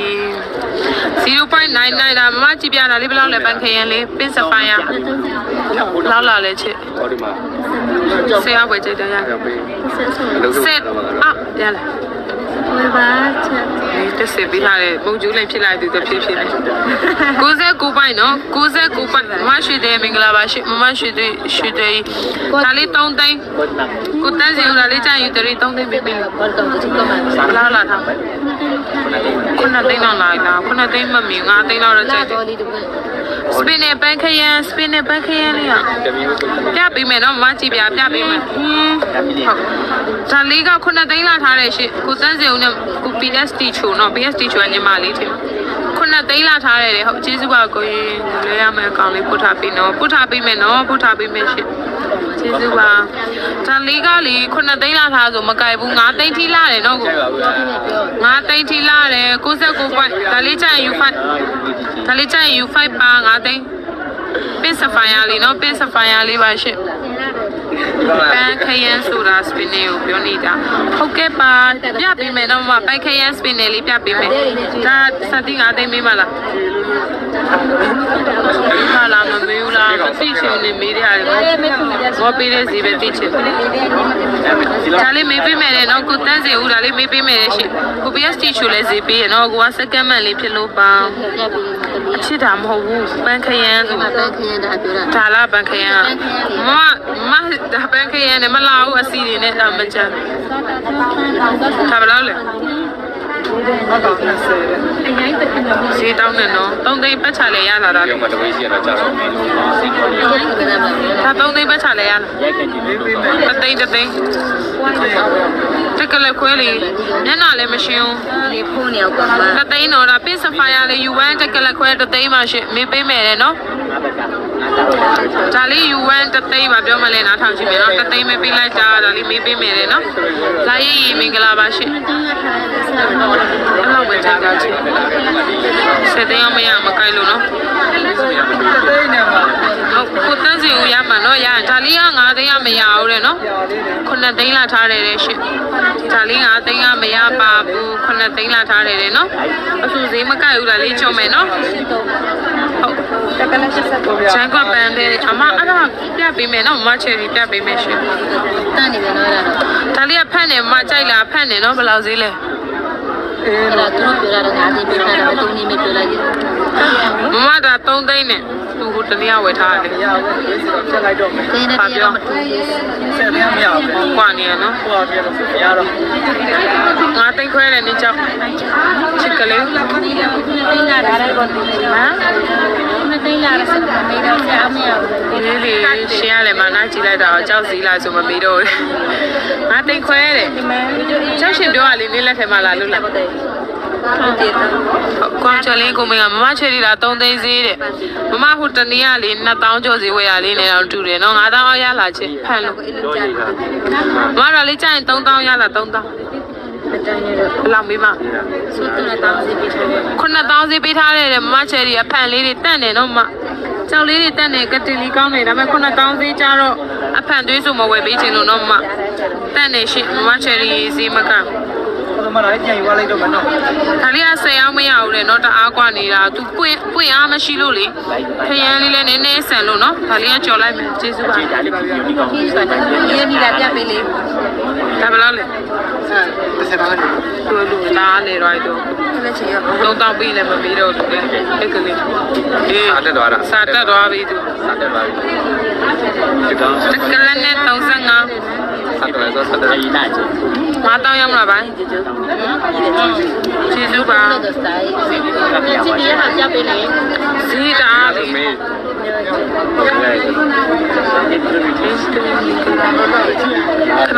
A: 0.99ဒါမမကြည့်ပြတာလေးဘယ်လောက်လဲပန်းခရင်လေးပင်းစပိုင်ရလောက်လာလဲချစ်
C: ဟောဒီမှာ
A: ဆရာဝယ်ကြည့်တယ်ရဆက်ရလာဝယ်ပါချက်တက်စီပြီးထားတယ်မုံကျူးလိုက်ဖြစ်လိုက်သူတဖြစ်ဖြစ်နေ69ပိုင်နော်69ပိုင်မရှိတယ်မင်္ဂလာပါရှိမမရှိတယ်ရှိတယ်ဒါလေး3သိန်းကိုတန်းစီဦးဒါလေးကြာယူ3သိန်းပေးပေးလာလာထား9သိန်းလောက်လာလား9သိန်းမမီ9သိန်းလောက်တော့ကြာတယ်စပင်းနဲ့ပန်းခရမ်းလေးอ่ะပြပေးမယ်နော်မကြည့်ပြပေးမယ်ဟုတ်ဒါလေးက9သိန်းလာထားတယ်ရှင့်ကိုတန်းစီဦးနဲ့ကို PSD ချိုနော် PSD ချိုကညီမလေးထင်9သိန်းလာထားရတယ်ဟုတ်ကျေးဇူးပါကိုရင်လဲရမယ်အကောင်လေးပို့ထားပေးနော်ပို့ထားပေးမယ်နော်ပို့ထားပေးမယ်ရှင့်ကျေးဇူးပါဒါလေးကလေ9သိန်းလာထားဆိုမကြိုက်ဘူး9သိန်းထိလာတယ်နော်ကို9သိန်းထိလာတယ်69 point ဒါလေးကျရင် U5 ဒါလေးကျရင် U5 ပါ9သိန်းပင်းစဖိုင်ယာလေးနော်ပင်းစဖိုင်ယာလေးပါရှင့်ပန်းခရမ်းဆိုတာစပင်းလေးကိုပြောနေတာဟုတ်ကဲ့ပါပြပေးမယ်တော့မပန်းခရမ်းစပင်းလေးပြပေးမယ်ဒါစတိ9သိန်းပေးမလားမလာမမေးဘူးလားမသိချင်နေမေးရတယ်ဘောပေးတဲ့စီပဲသိချင်ဒါလေးမေးပေးမယ်လေနော်ကိုတန်းစီဦးဒါလေးမေးပေးမယ်ရှင်ကို PSD ချိုလဲစီပေးရနော်ကိုကစက္ကန့်မှန်လေးဖြစ်လို့ပါအချစ်တာမဟုတ်ဘူးပန်းခရမ်းဆိုဒါလားပန်းခရမ်းမဒါပန်းခရမ်းနဲ့မလာဘူးအစီတွေနဲ့ဒါမကြမ်းဒါဘယ်လောက်လဲဈေးတောင်းနေနော်3သိန်းပတ်ချလဲရလာတာလေ
C: ဒီမှာတဝေးရှိရတော့ကြာတော့
A: ဒါ3သိန်းပတ်ချလဲရလာ3သိန်းတက်ကလေးခွဲလေးညနာလည်းမရှင်းဘူးဒီဖုန်းရောက်ပါမှာ3သိန်းတော့ဒါပင်းစဖိုင်ယာလေး U1 တက်ကလေးခွဲ3သိန်းမှရှင်းမေးပေးမယ်လေနော်ဒါလေး U1 3သိန်းပါပြောမလဲနားထောင်ကြည့်မယ်နော်3သိန်းမေးပေးလိုက်တာဒါလေးမေးပေးမယ်လေနော်လာရေးမင်္ဂလာပါရှင်းအဲ့လောက်ပဲထားကြချင်7သိန်းမရမကိုက်လို့နော်ဟုတ်ကိုတန်းစီဦးရမှာနော်ရဒါလေးက9သိန်းမရဘူးတဲ့နော်9သိန်းလာထားတယ်တဲ့ရှင့်ဒါလေး9သိန်းမရပါဘူး9သိန်းလာထားတယ်တဲ့နော်အဆူဈေးမကိုက်ဘူးဒါလေးချုံမယ်နော်ဟုတ်တက်ကလေး80ကျန်ကပန်းတယ်အမအဲ့ဒါပြပေးမယ်နော်မချယ်ရီပြပေးမယ်ရှင့်တန်းနေတယ်နော်ဒါလေးကဖတ်နေမကြိုက်လားဖတ်နေနော်ဘယ်လောက်ဈေးလဲအဲ့ဒါသူတို့ပြောတာငါးသိပေးထားတာ3နည်းမပြောလိုက်ဘူးမမဒါ3သိန်းနဲ့သူဟိုတနည်းဝယ်ထားတယ်ရအောင်ချက်လိုက်တော့မယ်ဘာပြောဆက်တယ်မရဘူးကွာနေရနော်ကွာပြတော့ရတော့ငါသိန်းခွဲတယ်နေကြောက်ချစ်ကလေးသိန်းလာတာလည်းပေါ့ဟမ်သိန်းလာတာဆက်မမေးတော့ဆက်အမရဘူးဒီလေးရှင်းရတယ်မနာကြည့်လိုက်တာကြောက်စီလာဆိုမမေးတော့ငါသိန်းခွဲတယ်ကြောက်ရှင်ပြောရလေးနေလက်ထဲမှာလာလို့လားဟုတ်တယ်ကွန်ချလေးကိုမင်းကမမချယ်ရီတာ3သိန်းဈေးတဲ့မမဟိုတနေ့ကလေ2000ကျော်ဈေးဝယ်ရလေးနဲ့တော့တူတယ်နော်9000ရလာချင်းဖန်လို့မမတော့လေးကျရင်3000ရလာ3000လောက်မေးမ9000ဈေးပေးထားတယ်မမချယ်ရီအဖန်လေးတွေတန့်တယ်နော်မကြောက်လေးတွေတက်နေကတင်လေးကောင်းနေဒါပေမဲ့9000ဈေးကြတော့အဖန်သွေးစုံမဝယ်ပေးချင်လို့နော်မတက်နေရှိမမချယ်ရီဈေးမကမလာပြန်ယူလိုက်တော့မနော်ဒါလေးက10အောင်မရဘူးလေနော်တအားกว่าနေတာ तू ပွင့်အားမရှိလို့လေခရမ်းလေးလည်းနည်းနည်းဆန်လို့နော်ဒါလေးကကြော်လိုက်မယ်ကျေးဇူးပါဒါလေးပါပြီးဒီကောင်ကြီးဆိုတာရေးပြီးလာပြပေးလေဒါဘယ်လောက်လဲ30ပါးလို့လူလာနေတော့လက်ချင်ရ3000ပြီးလည်းမပြီးတော့ဘူးလေအဲ့ကလေးအေးစားတက်သွားပြီ तू စားတက်သွားပြီဒီကောင်ကလည်းနဲ့35ဆက်တယ်ဆိုဆက်တယ်ရေးလိုက်မတောင်းရမလားဗျာကျေးဇူးပါဒီနေ့ဟာပြပေးနေစီတာလေး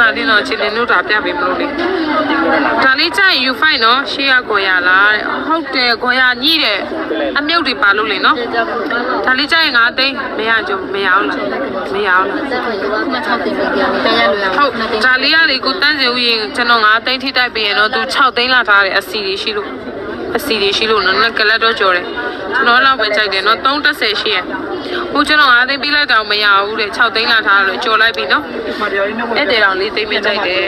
A: ဒီတော့ချင်းနေတို့တာပြပေးမလို့လေဒါလေးကြရင် U5 နော်ရှေ့ကကိုရလားဟုတ်တယ်ကိုရညှိတယ်အမြုပ်တွေပါလို့လေနော်ဒါလေးကြရင်9သိန်းမရကြမရအောင်လားမရအောင်လားဟုတ်ဒါလေးကလေကိုတန်းစီဦးရင်ကျွန်တော်9သိန်းထိတိုက်ပေးရင်တော့သူ6သိန်းလာထားတယ်အစီတွေရှိလို့နော်ကလတ်တော့ကြော်တယ်ကျွန်တော်တော့ပဲကြိုက်တယ်နော်330ရှိရဟိုကျွန်တော်9သိန်းပေးလိုက်တော့မရဘူးတဲ့6သိန်းလာထားလို့ကြော်လိုက်ပြီနော်အဲ့တဲ့တော့4သိန်းပဲကြိုက်တယ်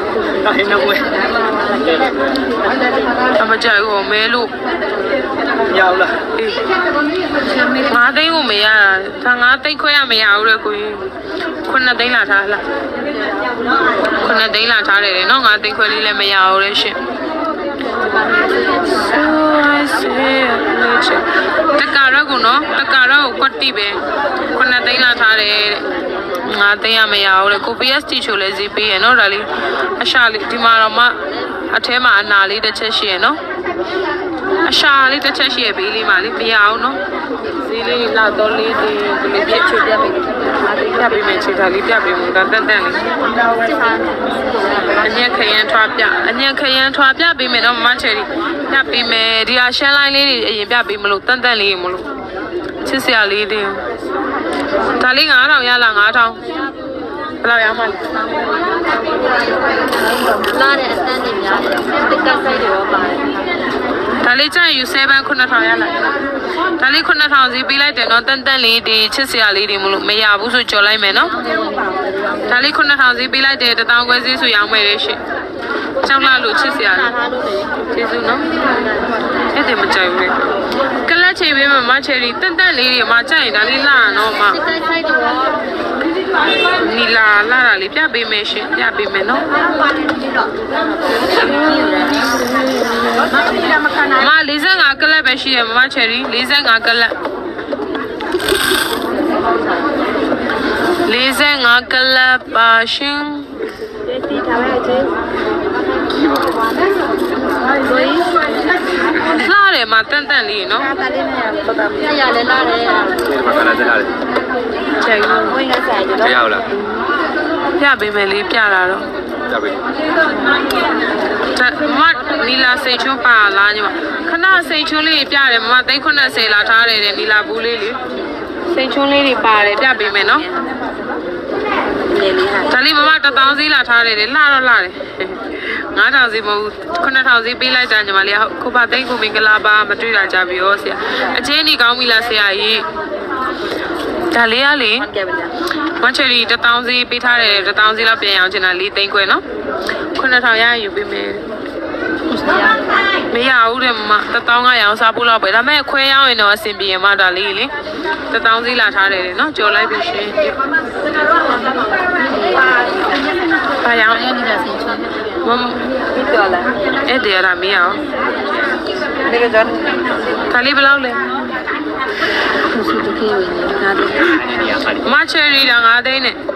A: အမကြိုက်ဘူးမဲလို့
C: ရအောင်လား
A: အေး9သိန်းကိုမရတာဒါ9သိန်းခွဲရမရဘူးတဲ့ကိုကြီး9သိန်းလာထားလား9သိန်းလာထားတယ်နော်9သိန်းခွဲလေးလည်းမရဘူးတဲ့ရှင်တက္ကရာကိုနော်တက္ကရာကိုကွက်တိပဲ9သိန်းလာထားတယ်9သိန်းရမရဘူးလေကို PSD ချိုလဲဈေးပေးရနော်ဒါလေးအရှာလေးဒီမှာတော့မှအထဲမှာအနာလေးတစ်ချက်ရှိရနော်အရှာလေးတစ်ချက်ရှိရဘေးလေးမှာလေးမရအောင်နော်ဈေးလေးလာတော့လေးဒီလေးပြည့်ချိုပြပေးပြပေးမယ်ချိုထားလေးပြပေးမှုဒါတန်လေးအညက်ခရမ်းထွားပြပေးမယ်နော်မမချယ်ရီပြပေးမယ်ဒီဟာရှမ်းလိုင်းလေးတွေအရင်ပြပေးမလို့တန်လေးမလို့ချစ်စရာလေးတွေဒါလေး9000ရလား9000ဘယ်လောက်ရမှာလဲလာတဲ့အတန်းတွေများတယ်တစ်ကတ်ဆိုင်တွေရောပါတယ်ဒါလေးကျရင် U7 9000ရလားဒါလေး9000စီပေးလိုက်တယ်နော်တန်လေးဒီချစ်စရာလေးတွေမလို့မရဘူးဆိုကြော်လိုက်မယ်နော်ဒါလေး9000စီပေးလိုက်တယ်1000ခွဲစီဆိုရောင်းမယ်လေရှင့်ကြောက်လာလို့ချစ်စရာလေးကျေးဇူးနော်အဲ့ဒါမကြိုက်ဘူးကလတ်ချေပေးမှာမချယ်ရီတန်လေးတွေမှာကြိုက်ရင်ဒါလေးလာနော်မနီလာတာလေးပြပေးမယ်ရှင်ပြပေးမယ်နော်မ45ကလတ်ပဲရှိရမမချယ်ရီ45ကလတ်45ကလတ်ပါရှင်တီးထားပါကျေလာတယ်မတန်လေးနော်ရလဲလာတယ်
C: မခဏစလာတယ်
A: ချေဝင်ကစားကြတော့
C: ရအောင်လား
A: ပြပေးမယ်လေးပြတာတော့
C: ကြပေး
A: မနီလာစိတ်ချုံးပါလားညီမခဏစိတ်ချုံးလေးပြတယ်မ390လာထားတယ်နီလာဘူးလေးလေစိတ်ချုံးလေးတွေပါတယ်ပြပေးမယ်နော်ဒါလေးမမ1000စီးလာထားတယ်လှတော့လှတယ်9000စီးမဟုတ်9000စီးပေးလိုက်တာညီမလေးခုပါသိန်းကိုမင်္ဂလာပါမတွေ့တာကြပြီရောဆရာအချင်းကြီးကောင်းပြီလားဆရာကြီးဒါလေးကလေမချယ်ရီ1000စီးပေးထားတယ်1000စီးလောက်ပြန်အောင်ချင်တာ4သိန်းခွဲနော်9000ရယူပေးမယ်မရဘူးတဲ့မ1000ကရအောင်စားဖို့လောက်ပဲဒါမဲ့ခွဲရောင်းရင်တော့အဆင်ပြေရမှာဒါလေးလေ1000စီးလာထားတယ်နော်ကြော်လိုက်ပြီရှင်ဘာရောင်းရနေတာဆင်ချင်မပြောလားအဲ့ဒီရတာမရအောင်ဒီကကြခလေးဘယ်လောက်လဲမချယ်ရီတာ9သိန်းနဲ့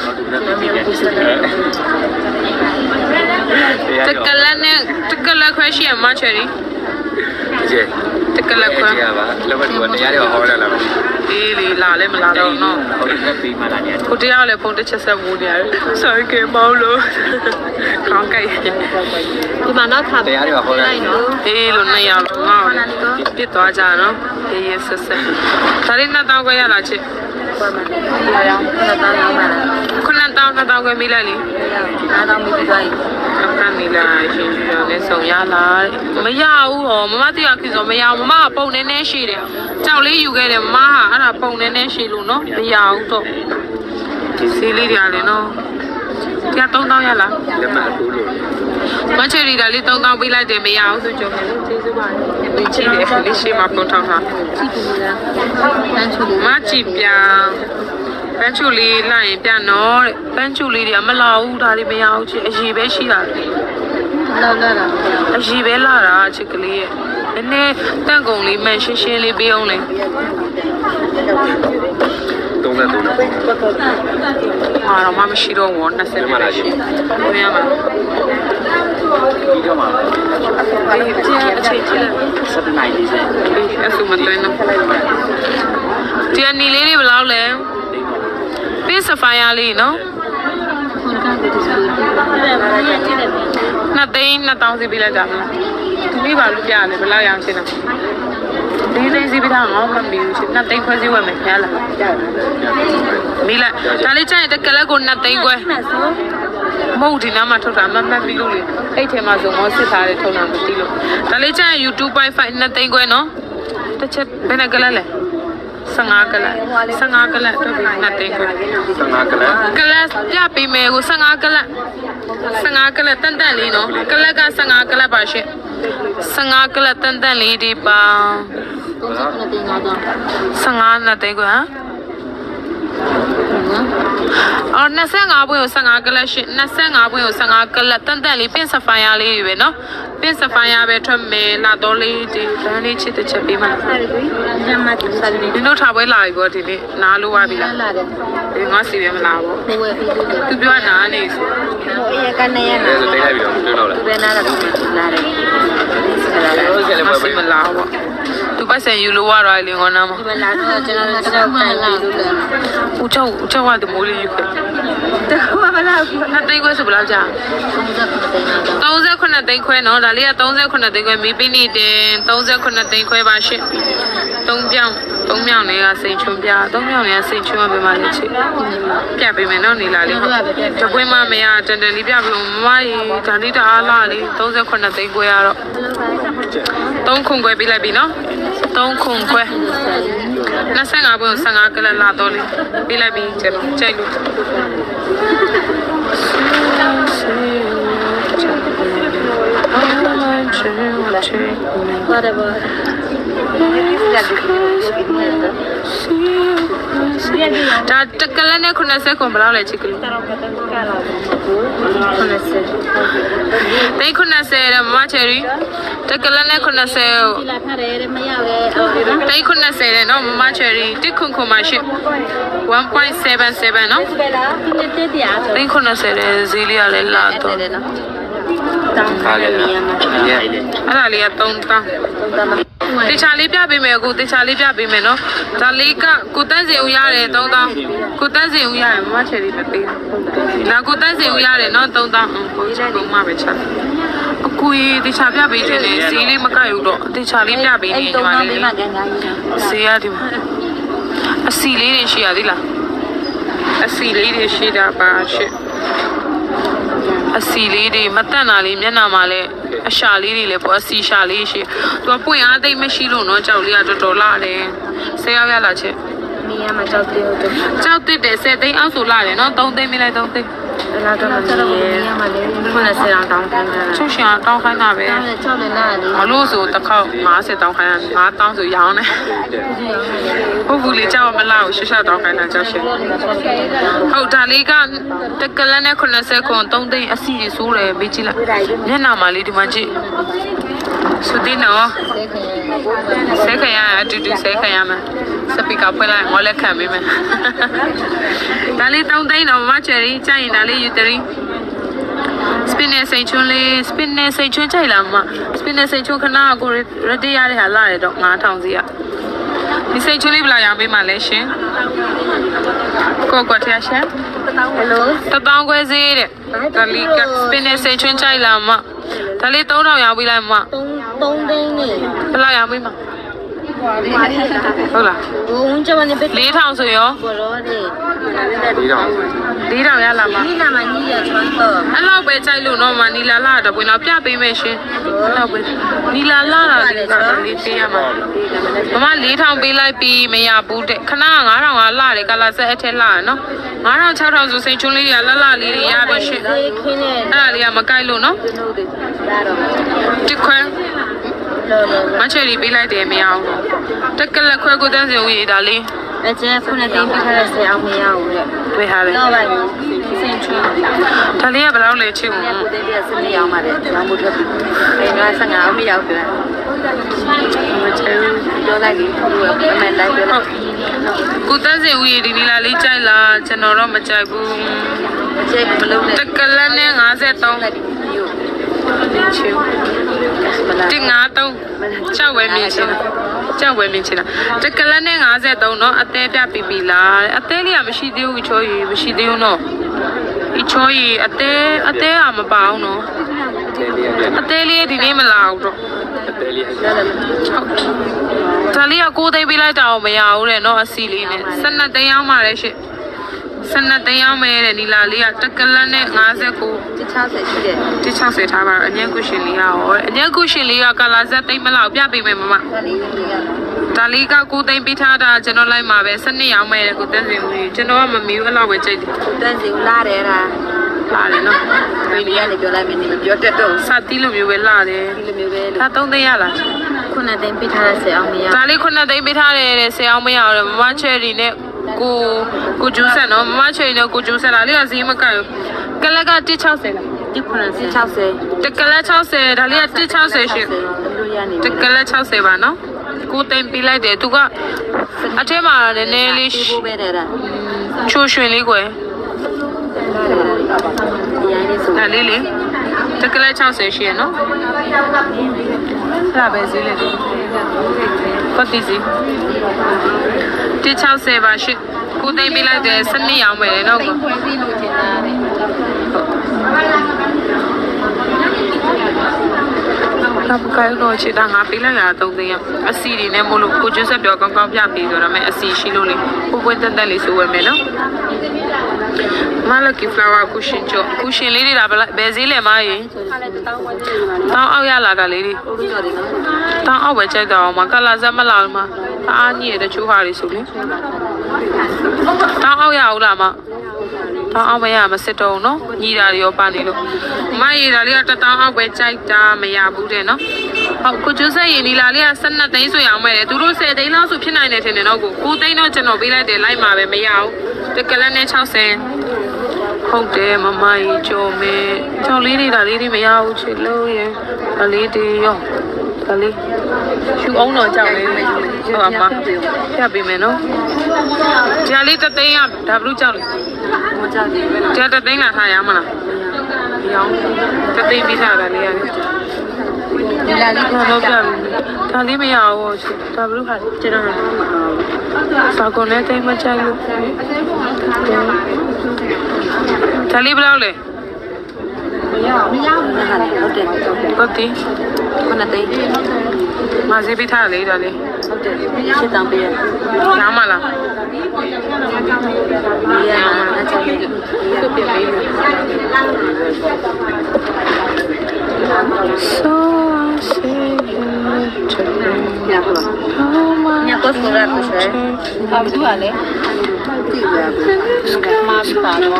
A: တကလခွဲရှိရမချယ်ရီ
C: ကျေ
A: တကလခွဲ
C: ရပါလောဘတူတရားတွေဟောရလာပါ
A: အေးလေလာလဲမလာတော့နော်
C: ဟုတ်တယ်ပြီးမှလာနေ
A: ကိုတရားလည်းဖုန်းတစ်ချက်ဆက်မိုးနေရတယ် sorry ကမောင်းလို့ကောင်းကြိုက်ဒီမှာတော့ထား
C: တရားတွေဟောရနေနော်
A: အေးလို့2ယောက်ငါ့ပြစ်သွားကြနော်ရေးဆက်ဆက်ဒါလေး2000ခွဲရလာချစ်ရအောင်9000ခွဲမိလိုက်လေ9000မိပြီးသွားပြီအခါနေလာရှင်ရှင်နဲ့ဆုံရလာမရဘူးဟောမမတိရခင်ဆိုမရဘူးမမကပုံနေနေရှိတယ်ကြောက်လေးယူခဲ့တယ်မမကအဲ့ဒါပုံနေနေရှိလို့နော်မရဘူးတော့ဒီစီလေးတွေလည်းနော်တရား3000ရလား
C: လက်မတူလို့
A: မချယ်ရီဒါလေး3000ပေးလိုက်တယ်မရဘူးဆိုကြုံတယ်ကျေးဇူးပါတယ်ကြည့်တယ်လေးရှိမှပုံထောင်းတာကြည့်ပြီလားပန်းချူလေးမကြည့်ပြန်ပန်းချူလေးလိုက်ရင်ပြန်တော့တဲ့ပန်းချူလေးတွေကမလာဘူးဒါတွေမရဘူးချစ်အရီပဲရှိတာလောက်လာတာအရီပဲလာတာချစ်ကလေးရဲ့နည်းနည်းတန့်ကုန်လေးမှန်ရှင်းရှင်းလေးပေးအောင်လေ
C: 30
A: ဟာတော့မရှိတော့ဘူး20မှလာရှိဘယ်ရမှာ
C: ဒီတော့မှာ
A: အေးအချိန်ကြီးလဲ
C: 7နိုင်လေးစ
A: အဲ့ဆိုမတွင်းတော့ဒီအနီလေးတွေဘယ်လောက်လဲပေးစဖိုင်ယာလေးနော် Nát tính nát tao gì bị lại giảm đi vào lúc già này phải lao yang trên nào đi đây gì bị thằng nó mà bị nát tính khoai gì vậy mày nhá là bị lại ta lấy chai ta cái là con nát tính quay mẫu thì nào mà thôi ra mà bị luôn ấy thế mà dùng món xịt ra để thôi nào một tí luôn ta lấy chai YouTube bài phải nát tính quay nó ta chết bên này cái là Sanga kala tu natin ko. Kala japi me ko sanga kala tantan li no. Kala ka sanga kala ba shi. Sanga kala tantan li di ba. Sanga natin ko ha. और नसें आप वो संगा कला नसें आप वो संगा कला तंतली पिन सफाया ले वे नो पिन सफाया बैठो में ला दो ले दी रहने चित चपी में दिनों ठावे लाई वो दिने नालू आ भी ला इंगा सीबे में लाओ तू भी वाना नहीं
B: ये करने या ना तू बेना ला
A: मसी में लाओ तू बस ये लो वाला ले गना म ऊंचा वाद मोली युक्त नते को सब लाजा 39သိန်းခွဲနော်ဒါလေးက39သိန်းခွဲမိပိနေတယ်39သိန်းခွဲပါရှင့်3ပြောင်းနေကစိတ်ချွန်ပြ3ပြောင်းနေကစိတ်ချွန်ပဲမလေးချစ်ပြပေးမယ်နော်နေလာလေးတပွင့်မမရတန်တန်လေးပြပေးလို့မမကြီးဒါလေးတအားလာလေး39သိန်းခွဲရတော့3ခုခွဲပေးလိုက်ပြီနော်3ခုခွဲ25ဘုံ15ကလလာတော့လေးပေးလိုက်ပြီကျလို့ကြိုက်လို့
B: whatever
A: da takala ne khuna se ko bala le chikli dai khuna se ra mama cherry takala ne khuna se dai khuna se re no mama cherry tikkhun khun ma shi 1.77 no dai khuna se re zili ya le la toအဲ့ဒါလေးက3တောင်းတေချာလေးပြပေးမယ်ကိုတေချာလေးပြပေးမယ်နော်ဒါလေးကကိုတန်းစင်ဦးရတယ်3တောင်းကိုတန်းစင်ဦးရတယ်မမချယ်လေးမပေးဒါကိုတန်းစင်ဦးရတယ်နော်3တောင်းကိုချက်ပုံမှပဲချက်အကူကြီးတေချာပြပေးခြင်းနဲ့စီးလေးမကတ်ဘူးတော့တေချာလေးပြပေးနေညီမလေးစီးရဒီအစီလေးတွေရှိရသေးလားအစီလေးတွေရှိတာပါရှင့်အစီလေးတွေမတန့်တာလေးမျက်နှာမှာလည်းအရှာလေးတွေလည်းပေါ့အစီရှာလေးရှိသူကပွင့်အားသိမ့်မရှိလို့နော်ကြောက်လေးကတော်တော်လာတယ်ဆယ်ယောက်ရလာချက်
B: มีอ่ะมาကြောက်တယ်
A: ကြောက်တစ်တယ်10သိန်းအောက်ဆိုလာတယ်နော်3သိန်းမိလိုက်3သိန်း
B: လာတော့မလို့มีอ่ะมาเลยခုနစေအောင်တောင်းခိုင်းတာ
A: ချုပ်ရှင်တောင်းခိုင်းတာပဲ
B: ကြောက်တယ်လားလေ
A: မလို့ဆိုတစ်ခေါက်50တောင်းခိုင်းတာ5တောင်းဆိုရောင်းတယ်ဟုတ်ဘူးလေကြောက်မလားကိုရှေ့တောင်းခိုင်းတာကြောက်ရှင်ဟုတ်ဒါလေးကတက်ကလနဲ့90ခွန်3သိန်းအစီကြီးစိုးတယ်မေးကြည့်လိုက်မျက်နှာမှာလေးဒီမှာကြည့်ဆိုတင်နော်ဆဲခရအတူတူဆဲခရမှာစပီကာဖွင့်လိုက်ငေါ်လက်ခံပေးမယ်ဒါလေး3သိန်းတော့မမချယ်ရီကြိုက်ရင်ဒါလေးယူတရီစပင်းနဲ့စိတ်ချွန်းလေးစပင်းနဲ့စိတ်ချွန်းကြိုက်လားမစပင်းနဲ့စိတ်ချွန်းခဏကိုရတိရတဲ့ဟာလာတယ်တော့9000စီကဒီစိတ်ချွန်းလေးဘယ်လောက်ရပေးမှလဲရှင်ကိုကွက်ထရရှင်ဟယ်လို1000ခွဲစေးတဲ့ဒါလေးကစပင်းနဲ့စိတ်ချွန်းကြိုက်လားမဒါလေး3000ရပေးလိုက်မ
B: 3သိန်းနေ
A: ဘယ်လောက်ရပေးမှဟုတ်လား
B: ဘုံကျမနေပဲ
A: 4000ဆိုရော
B: ဘောရောလေ
A: 4000ရလာမှာ
B: နီလာမနီရချွန်းတော့
A: အဲ့လောက်ပဲကြိုက်လို့တော့မနီလာလာတော့ဘယ်တော့ပြပေးမယ်ရှင်အဲ့လောက်ပဲနီလာလာတာလေးကတော့လေးပေးရမှာမမ4000ပေးလိုက်ပြီးမရဘူးတဲ့ခဏ9000ကလာတယ်ကလာဆက်အထက်လာနော်9000 6000ဆိုစိတ်ချွန်းလေးရလာလေးတွေရပြီရှင်အဲ့ဒါလေးကမကြိုက်လို့နော်တစ်ခွဲမချယ်ရီပေးလိုက်တယ်မရအောင်တက်ကလက်ခွဲကိုတန်းစင်ဦးရဒါလေး
B: အကျဲခုနတင်ပြထားတဲ့ဆရာအောင်မရဘူးတဲ့
A: တွေ့ဟာလေ
B: တော့ပါဘူးစင်ချွန်း
A: ဒါလေးကဘယ်လောက်လဲချစ်ဦး
B: ကိုတင်ပြစနေအောင်ပါတယ်ရောင်းဖို့ထွက်ပြီးအိမ်က15အောင်မရောက်ပြန်မချယ်ပြောလိုက်ပြီးသူကအမှန်တိုင်းပြောလိုက်
A: ကိုတန်းစင်ဦးရဒီနီလာလေးကြိုက်လားကျွန်တော်တော့မကြိုက်ဘူး
B: မကြိုက်ဘူးမလုံးနဲ့
A: တက်ကလက်နဲ့53ချူတင်53ကြောက်ဝဲမြင်ချင်တာတကလနဲ့53เนาะအသေးပြပြီလားအသေးလေးကမရှိသေးဘူးချိုးရီမရှိသေးဘူးเนาะဒီချိုးကြီးအသေးကမပါအောင်နော်အသေးလေးဒီနေ့မလာဘူးတော့ဒါလေးကကိုသိမ်းပေးလိုက်တာမရဘူးတဲ့နော်အစီလေးနဲ့12သိန်းအောင်ပါလေရှင့်12သိန်းအောင်မယ်တဲ့ဒီလာလေးကတက်ကလတ်နဲ့59
B: 60ရှိတယ်
A: 160ထားပါအញ្ញကုရှင်လေးကရောအញ្ញကုရှင်လေးကကာလာဇက်သိမ်းမလောက်ပြပေးမယ်မမဒါလေးကကိုသိမ်းပေးထားတာကျွန်တော်လိုက်မှာပဲ12ရောင်းမယ်တဲ့ကိုတက်စီဦးကျွန်တော်ကမမီဘူးအဲ့လောက်ပဲကြိတ်တယ်
B: တက်စီဦးလာတယ်လား
A: လာတယ်နော်
B: ဒီနေ့ကနေပြောလိုက်မယ်နေမပြောတတ်တော့
A: စတီးလိုမျိုးပဲလာတယ်
B: ဒီလိုမျိုးပဲ
A: ဒါ3သိန်းရလား
B: ခုနှစ်သိန်းပေးထားတဲ့10အောင်မရ
A: ဒါလေးခုနှစ်သိန်းပေးထားတယ်တဲ့10အောင်မရတော့မမချယ်ရီနဲ့ကိုဂျူးဆက်နော်မမချယ်ရီနဲ့ကိုဂျူးဆက်လာလေးကဈေးမကတ်ဘူးကလက်က160လား
B: 160
A: တကလက်60ဒါလေးက160ရှင်တကလက်60ပါနော်ကိုသိမ်းပေးလိုက်တယ်သူကအထက်မှာနည်းနည်းလေး
B: ပဲတဲ့တာ
A: ချိုးရွှင်လေးကွယ်ဒါလေးလေတကလက်60ရှင်နော်ဒါပဲဈေးလေးပတ်တီစီ160ပါရှင်ကိုသိမ်းပေးလိုက်တယ်12ရောင်းမယ်နော်ကို
B: ခွဲစီလို့ချင်တာ
A: ကပ်ကိုင်းတော့ချစ်တာငါပေးလိုက်ရ3သိန်းအစီတွေနဲ့မို့လို့ကိုကျွတ်ဆက်ပြောကောင်းကောင်းပြပေးဆိုတော့မယ်အစီရှိလို့လေကိုပွင့်တက်တက်လေးဆိုဝယ်မယ်နော်မလကီဖလာဝါကူရှင်ချိုကူရှင်လေးတွေဒါဘယ်ဈေးလဲမကြီးတောင်းအောက်ရလာတာလေးတွေတောင်းအောက်ပဲကြိုက်တော့မကလာဇက်မလာမှာအားကြီးရတဲ့ချိုးဟာတွေဆိုလေတောင်းအောက်ရအောင်လားမတောင်းအောက်မရမစစ်တော့နော်ညီတာတွေရောပါနေလို့မရီတာလေးကတောင်းအောက်ပဲကြိုက်တာမရဘူးတဲ့နော်ဟုတ်ကိုကျွတ်ဆက်ရင်ဒီလာလေးက12သိန်းဆိုရအောင်မယ်သူတို့10သိန်းလောက်ဆိုဖြစ်နိုင်တယ်ထင်တယ်နော်ကို9သိန်းတော့ကျွန်တော်ပေးလိုက်တယ်လိုက်မှာပဲမရဘူးတကလက်နဲ့60ဟုတ်တယ်မမကြီးကြော်မယ်ကြော်လေးတွေဒါလေးတွေမရဘူးချစ်လို့ရဒါလေးတွေရောဒါလေးရှူအောင်တော့ကြောက်လေးဟုတ်ပါမပြပေးမယ်နော်ဒါလေးတသိန်းရဒါဘလူးကြောက်လေး
B: မကြောက်သေးဘူး
A: ဒါတသိန်းလာထားရမလားရောင်းတသိန်းပြီးထားတာလေးရတယ်
B: ဒီလာလေး
A: တော့ပြဒါလေးမရဘူးချစ်ဒါဘလူးဟာကျွန်တော်စာကုန်နဲ့တိတ်မကြိုက်လို့ဒါလေးဘယ်လောက်လဲ
B: မရဘူးဟုတ်တယ်
A: ဟုတ်တယ်
B: ခုနှစ်သိန်း
A: မဈေးပေးထားလေဒါလေး
B: ဟုတ်တယ်ရှင်းတောင်းပေးရ
A: ရောင်းမလား
B: ရအချောင်းလေး
A: ကိုပြပေးလို့ So say
B: ညကိုစရာကိုဆွဲဘာလို့ လဲမာစတာတော့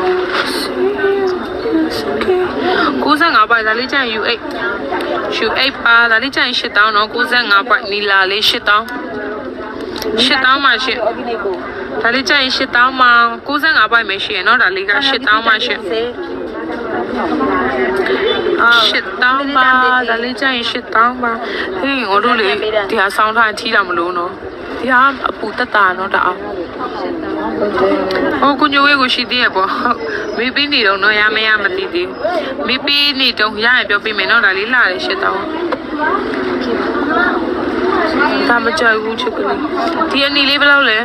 A: 95ပိုက်ဒါလေးကျန် U8 ပါဒါလေးကျန်8000နော်95ပိုက်နီလာလေး8000မှာရှင့်ဒါလေးကျန်8000မှာ95ပိုက်မယ်ရှင့်နော်ဒါလေးက8000မှာရှင့်8000ပါဒါလေးကျန်8000ပါဟေးငါတို့လေဒီဟာဆောင်းထားထီးတာမလို့နော်ဒီဟာအပူတက်တာနော်တအောင်ဟိုကုညိုဝေးကိုရှိသေးရပေါ့မေးပြီးနေတော့နော်ရမရမသိသေးဘူးမေးပြီးနေတော့ရရပြောပြမယ်နော်ဒါလေးလာတယ်8000ဒါမကြိုက်ဘူးချစ်ကလေးဒီအနီလေးဘယ်လောက်လဲ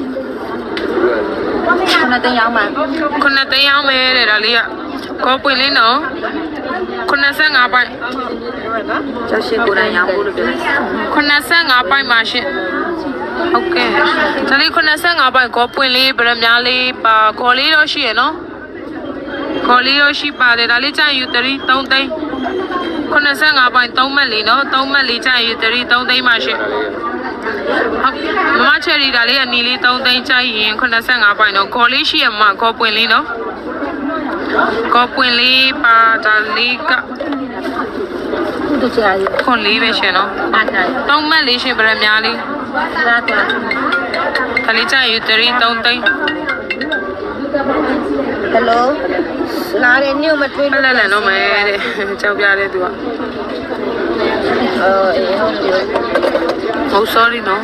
B: ခုနှစ်သိန်းရောက်မှာ
A: ခုနှစ်သိန်းရောက်မယ်တဲ့ဒါလေးကကောပွင့်လေးနော်95ပိုက်
B: ကျော်ရှိကိုယ်တိုင်ရောက်ဖို့လို့ပြော
A: 95ပိုက်ပါရှင်ဟုတ်ကဲ့ဒါလေး95ပိုက်ကောပွင့်လေးဗရမ ्या လေးပါကော်လေးတော့ရှိရနော်ကော်လေးတော့ရှိပါတယ်ဒါလေးကျန်ယူ3သိန်း95ပိုက်3မှတ်လေးနော်3မှတ်လေးကျန်ယူ3သိန်းပါရှင်ဟုတ်မမချယ်ရီဒါလေးအနီလေး3သိန်းကျရင်95ပိုက်နော်ကော်လေးရှိရမှာကော်ပွင့်လေးနော်ကော်ပွင့်လေးပါဒါလေးက
B: တို့ကြာရ
A: ခွန်လေးပဲရှင်နော်3မှတ်လေးရှင်ဗရမ ्या လေး
B: ဒါတော့
A: ဒါလေးကျယူ3သိန်းဟယ်
B: လိုလာတယ်ညမထွေး
A: လို့လည်းနော်မဲတဲ့ကြောက်ပြတဲ့သူက
B: အေးဟုတ်ပြီ
A: ဟုတ် sorry နော်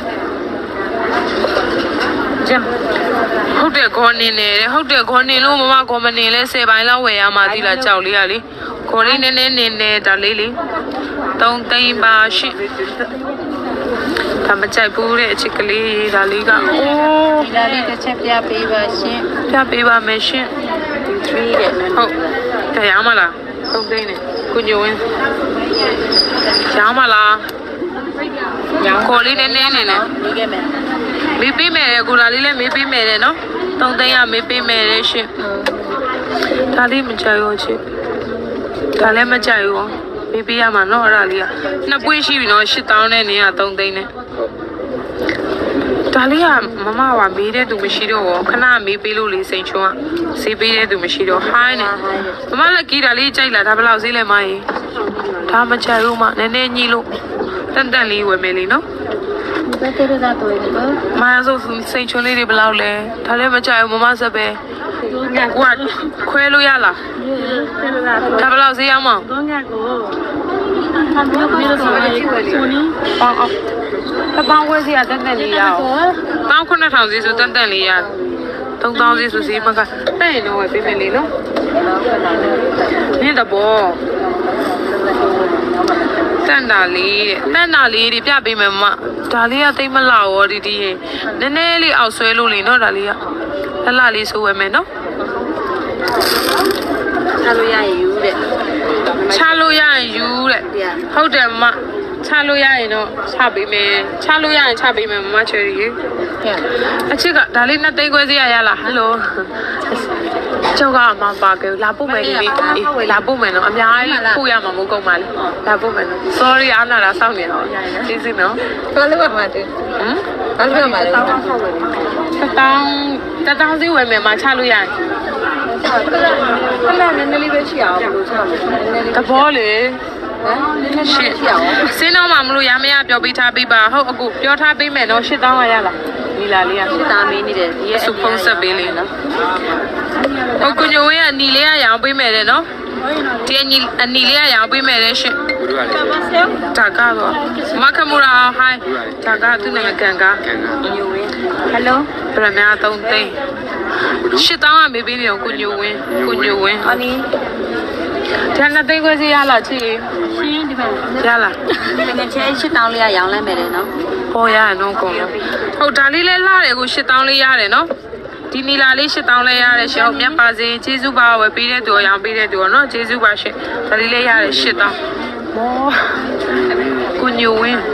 B: ဂျမ်
A: ဟုတ်တယ်ခေါ်နေတယ်ဟုတ်တယ်ခေါ်နေလို့မမခေါ်မနေလဲ10ပိုင်းလောက်ဝယ်ရမှာဒီလားကြောက်လေးကလေခေါ်လေးနည်းနည်းနေဒါလေးလေ3သိန်းပါရှင်ဒါမကြိုက်ဘူးတဲ့အချစ်ကလေးဒါလေးကအိုး
B: ဒီဒါလေးတစ်ချက်ပြပေးပါရှင်
A: ပြပေးပါမယ်ရှင်
B: 3တဲ့
A: ဟုတ်တရားမလားသုံးသိန်းနဲ့ကိုညိုဝင်းရောင်းမလားခေါ်လေးနဲ့နေနဲ့
B: နေခဲ့မယ်
A: မေးပေးမယ်ကိုလာလေးလည်းမေးပေးမယ်တဲ့နော်သုံးသိန်းကမေးပေးမယ်တဲ့ရှင်ဒါလေးမကြိုက်ရောချစ်ဒါလည်းမကြိုက်ရောမေးပေးရမှာနော်အဲ့ဒါလေးကနှစ်ပွင့်ရှိပြီနော်8000နဲ့နေရ3သိန်းနဲ့ဒါလေးကမမကမေးတဲ့သူမရှိတော့ဘူးခဏမေးပေးလို့လေစိန်ချုံကဈေးပေးတဲ့သူမရှိတော့ဟိုင်းနဲ့မမလက်ကီးဒါလေးကြိုက်လာဒါဘယ်လောက်ဈေးလဲမကြီးဒါမကြိုက်ဘူးမနည်းနည်းညှိလို့တန်တန်လေးဝယ်မယ်လေနော်
B: ဘယ်တဲ့တာတော့ဒီဘော
A: မာဆိုစိန်ချုံလေးတွေဘယ်လောက်လဲဒါလည်းမကြိုက်ဘူးမမစပဲကိုကခွဲလို့ရလားဒါဘယ်လောက်ဈေးအောင်မအောင်
B: 3ရက်ကိုမျိုးဆိုရင်ကိုနီ
A: အော်တပေါင်းဝဲစီကတန်တန်လေးရအောင်1900ဈေးဆိုတန်တန်လေးရ3000ဈေးဆိုဈေးမကတဲ့ရင်တော့ဝယ်ပေးမယ်လေနော်နင်းတဘောတန်တာလေးတွေပြပေးမယ်မဒါလေးကတိတ်မလာရောဒီရေနည်းနည်းလေးအောက်ဆွဲလို့လေနော်ဒါလေးကလှလေးဆိုဝယ်မယ်နော်
B: ချလို့ရရင်ယူတဲ့
A: ချလို့ရရင်ယူတဲ့ဟုတ်တယ်မချလို့ရရင်တော့ချပေးမယ်ချလို့ရရင်ချပေးမယ်မမချယ်ရီအချစ်ကဒါလေး2သိန်းခွဲစီရလားဟယ်လိုကျောက်ကမပါကြဘူးလာပို့မယ်ဒီလေးလာပို့မယ်နော်အများကြီးပို့ရမှာမဟုတ်ကုန်ပါလေလာပို့မယ်နော် sorry အားနာတာစောင့်နေတော့ကျေးဇူးနော်
B: ဘာလို့ပါမလဲဘာလို့ပါလဲ
A: တောင်းစီဝယ်မယ်မချလို့ရရင်
B: ခဏနည်းနည်းလေးပဲရှိအောင်ဘယ်လိုချမလဲနည်းနည်းလေး
A: တဘောလေ
B: ဟမ်နည်းနည်းလေးရှိအောင်
A: စင်းတော့မှမလို့ရမရပြောပေးထားပေးပါဟုတ်အခုပြောထားပေးမယ်နော်8000ရရလားဒီလာလေးက
B: 8000မင်းနေတယ်ဒီရဲ့
A: စုဖုံးဆက်ပေးလေးနော်ဟုတ်ကိုညိုဝင်းကနီလေးကရောင်းပေးမယ်တဲ့နော်ဒီအနီလေးကရောင်းပေးမယ်တဲ့ရှင်ဒါကတော့မခမူရာဟိုင်းဒါကသူ့နာမည်ကန်က
B: ညိုဝင်းဟယ်လို
A: ပြမများ3သိန်း8000ကမေးပေးနေကိုညိုဝင်း
B: အနီ
A: ဒါ2သိန်းခွဲစီရလားချီ
B: ရှင်းဒီမှာ
A: ရလား
B: ငယ်ချဲ8000လေးကရောင်းလိုက်မယ်လေနော်
A: ဟောရရနော်ကုန်လို့ဟုတ်ဒါလေးလဲလှတယ်ကို8000လေးရတယ်နော်ဒီနီလာလေး8000လဲရတယ်ရှင်ဟုတ်မြတ်ပါစေကျေးဇူးပါဝယ်ပေးတဲ့သူရောင်းပေးတဲ့သူရောနော်ကျေးဇူးပါရှင်ဒါလေးလဲရတယ်8000မောကိုညိုဝင်း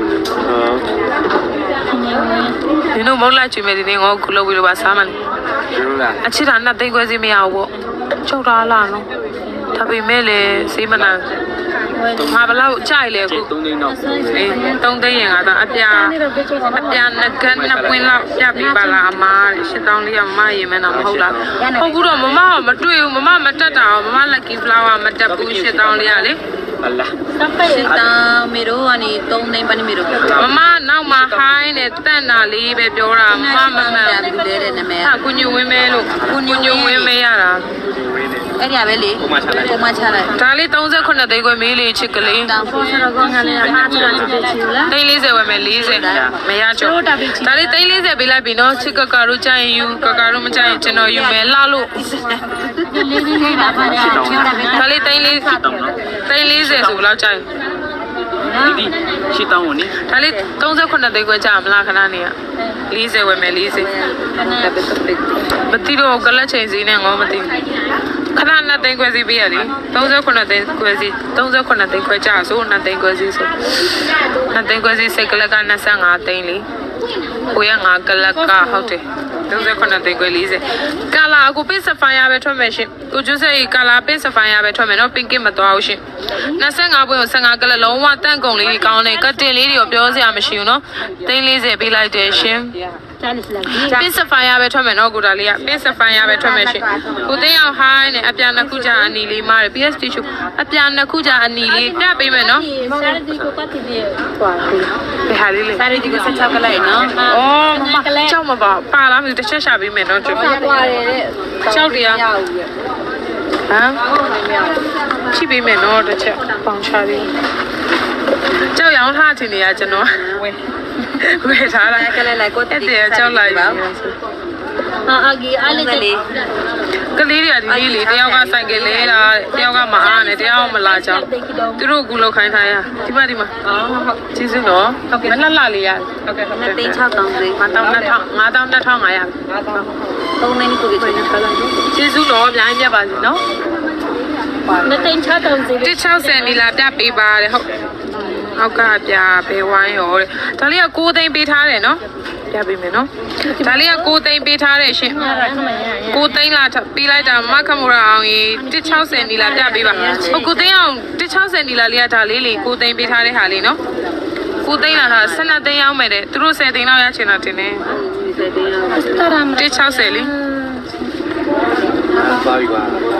A: ဒီလိုမဟုတ်လားချင်မယ်ဒီနေ့ငေါ့ခုလုပ်ပြီးတော့ပါစားမလဲအချစ်တာ2သိန်းခွဲစီမရဘူးပေါ့ချုပ်တာလားနော်ဒါပေမဲ့လေစေးမနာငါဘလောက်ကြိုက်လဲအခု
C: 3သိန်းတော့
A: အေး3သိန်းရင်ကတော့အပြာနှစ်ကန်းနှစ်ပွင့်လောက်ပြပေးပါလားအမား8000လေးကမရင်မတော့မဟုတ်လားဟုတ်ဘူးတော့မမကမတွေ့ဘူးမမမတက်တာမမ lucky flower မတက်ဘူး8000လေးကလေ
C: ဟလာ
B: 8000မီရိုကနေ3သိန်းပါနေမီရို
A: မမနောက်မှာဟိုင်းနဲ့တန့်တာလေးပဲပြောတာမမမမှန်
B: ဘူးလေတဲ့နာမည်
A: ကကုညိုဝင်းမဲလို့ကုညိုဝင်းမဲရတာ
B: အဲ့ဒီကပဲလေ
C: ပုံမှန်ချလိုက်
A: ဒါလေး38သိန်းခွဲမေးလေးချစ်ကလေး
B: တောင်ဖို့ဆိုတော့ကောင်းကလေးမှားချင်ချစ်ချင်လား
A: သိန်း40ဝယ်မယ်40မရကြောဒါလေးသိန်း40ပေးလိုက်ပြီနော်ချစ်ကကတို့ကြိုင်ယူကကတို့မကြိုင်ကျွန်တော်ယူမယ်လှလို့
B: လေးပါပါပြောတာပဲ
A: ဒါလေးသိန်း40ဆိုဘယ်လောက်ကြိုင်
C: ဒီ8000ဝင်နေ
A: ဒါလေး38သိန်းခွဲကြာမလားခဏနေရ40ဝယ်မယ်40မတိတော့ကလတ်ချိန်စီနဲ့ငေါမသိဘူးခဏ2သိန်းခွဲစီပေးရလေ38သိန်းခွဲစီ38သိန်းခွဲကြာဆို2သိန်းခွဲစီဆို2သိန်းခွဲစီစိတ်ကလက်က25သိန်းလေကိုရ5ကလက်ကဟုတ်တယ်38သိန်းခွဲ40ကာလာအခုပစ်စဖိုင်ရပဲထွက်မယ်ရှင်ကိုကျူးစေကာလာပစ်စဖိုင်ရပဲထွက်မယ်နော်ပင်ကစ်မသွားဘူးရှင်25ပွင့်ကို15ကလက်လုံးဝတန့်ကုန်လေးတွေကောင်းတယ်ကတင်လေးတွေကိုပြောစရာမရှိဘူးနော်သိန်း40ပေးလိုက်တယ်ရှင်ပစ်စဖိုင်ရပဲထွက်မယ်နော်ကိုဒါလေးကပစ်စဖိုင်ရပဲထွက်မယ်ရှင်ကိုသိအောင်ဟိုင်းနဲ့အပြာနှစ်ခုကြာအနီလေးမားတယ် PSD ချူအပြာနှစ်ခုကြာအနီလေးပြပေးမယ်နော်
B: စားရည်ကိုကတ်တည်းကွာ
A: ဘယ်ဟာလေးလဲ
B: စားရည်ကို16ကလိုက်နော်
A: အော်မကြောက်မပါလားမသိတစ်ချက်ရှာပေးမယ်နော်
B: ကျွတ်ကွာတယ်တဲ့
A: ကြောက်တရားဟမ်ချိပေးမယ်နော်တစ်ချက်ပေါင်ချသေးကြောက်ရောင်းထားချင်နေရကျွန်တော်ဝယ်ထားတာ
B: ကလေးလိုက်ကို
A: တက်တယ်ကြောက်လိုက်ပါ
B: Agi, Ali.
A: ကလေးတွေကဒီလေးလေတယောက်ကဆိုင်ကလေးလာတယောက်ကမအားနဲ့တယောက်ကမလာချောင်းသူတို့ကူလောက်ခိုင်းထားရဒီမှာကျေးဇူးနော်မလှလှလေးရဟုတ်ကဲ့
B: နှစ်သိန်း6,000လေး
A: 5200
B: 3သိန်းကိုကြည့်နေပါလား
A: ကျေးဇူးနော်အများကြီးပြပါစေနော်
B: နှစ်သိန်း6,000လေး
A: 160နီလာပြပေးပါတယ်ဟုတ်အောက်ကပြဘေးဝိုင်းရောတဲ့ဒါလေးက6သိန်းပေးထားတယ်နော်ပြပေးမယ်နော်ဒါလေးက6သိန်းပေးထားတယ်ရှင်6သိန်းလာပေးလိုက်တာမခမရအောင်ကြီး160နီလာပြပေးပါဟုတ်9သိန်းအောင်160နီလာလေးကဒါလေးလေ6သိန်းပေးထားတဲ့ဟာလေးနော်9သိန်းလာတာ12သိန်းရောက်မယ်တဲ့သူတို့10သိန်းလောက်ရချင်တာတင်တယ်160လေး
C: ပါပြီကွာ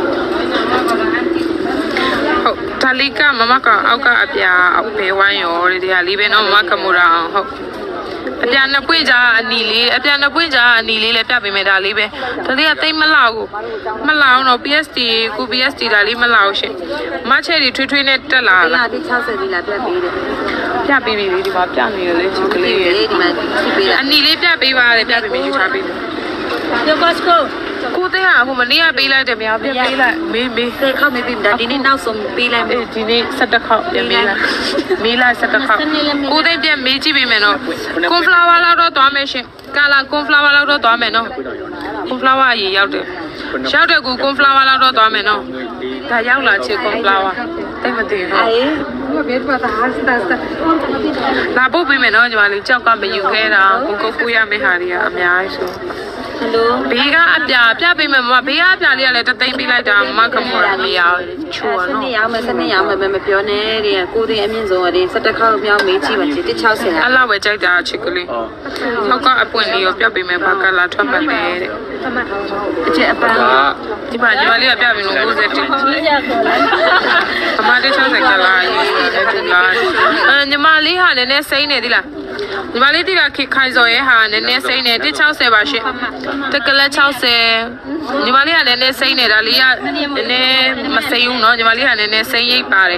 A: ဟုတ်ဒါလေးကမမကအောက်ကအပြာအောက်ဘေးဝိုင်းရောဒီဟာလေးပဲနော်မမခမရအောင်ဟုတ်အပြာနှစ်ပွင့်ကြအနီလေးအပြာနှစ်ပွင့်ကြအနီလေးလည်းပြပေးမယ်ဒါလေးပဲဒါလေးကတိတ်မလောက်ဘူးမလောက်တော့ PST ကို PST ဒါလေးမလောက်ရှင်မချဲတွေထွေးနဲ့တက်လာ
B: လား60လေးလာပြပေးတယ်
A: ပြပေးပြီလေဒီမှာပြနေရလေချစ်ကလေးရဲ့
B: ဒီမှာကြည့်ပေးတာ
A: အနီလေးပြပေးပါတယ်ပြပေးမယ်ယူထားပေးတယ်
B: ယောဘတ်ကို
A: ကိုသိဟာဟိုမနေ့ကပေးလိုက်တယ်ဗျာပြပေးလိုက်မေး
B: ခေတ်ခောက်မေးပြီဒါဒီနေ့နောက်ဆုံးပေးလိုက်မယ်
A: ဒီနေ့17ခေါက်ပြပေးလိုက်မေးလိုက်17ခေါက်ကိုသိပြန်မေးကြည့်ပေးမယ်နော်ကွန်ဖလာဝါလောက်တော့သွားမယ်ရှင်ကာလာကွန်ဖလာဝါလောက်တော့သွားမယ်နော်ကွန်ဖလာဝါရေရောက်တယ်ကူကွန်ဖလာဝါလောက်တော့သွားမယ်နော်ဒါရောက်လာချေကွန်ဖလာဝါတိတ်မသိဘူး
B: အေးဘယ်မှာသာစတာ
A: လာပုတ်ပေးမယ်နော်ညီမလေးကြောက်ကမယူခဲတာကိုကူရမယ့်ဟာတွေကအများကြီးဆို
B: ဟယ်လို
A: ဘေးကအပြပြပေးမယ်မမဘေးကအပြလေးကလည်းတသိန်းပေးလိုက်တာမခမောမရချူနော်
B: စနေရောက်မယ်မပြောနဲ့တဲ့ကိုသိအမြင့်ဆုံးကလေ17ခေါက်မြောက်မေးကြည့်ပါချစ်160
A: အဲ့လောက်ပဲကြိုက်တာချစ်ကလေးဟုတ်ကအပွင့်လေးရောပြပေးမယ်ဘာကလာထွက်မှမယ်တဲ့အကျအပန်းဒီမှာညီမလေးကပြပေးလို့90တိအမလေး60ကလာရေးဒီလားညီမလေးဟာလည်းနည်းစိမ့်နေသီလားညီမလေးတိရခိခိုင်စော်ရဲ့ဟာနည်းနည်းစိမ့်နေ160ပါရှင်တကလက်60ညီမလေးကလည်းနည်းစိမ့်နေတာလေးကနည်းနည်းမစိမ့်ဘူးเนาะညီမလေးကလည်းနည်းစိမ့်ရိပ်ပါတယ်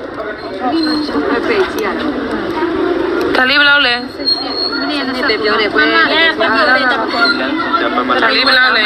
A: ဒါလေးဘယ်လောက်လဲ
B: နေ့ပဲပြောတယ်ကွယ်ဒါလေးဘယ်လောက်လဲ
A: ဒါလေးဘယ်လောက်လဲ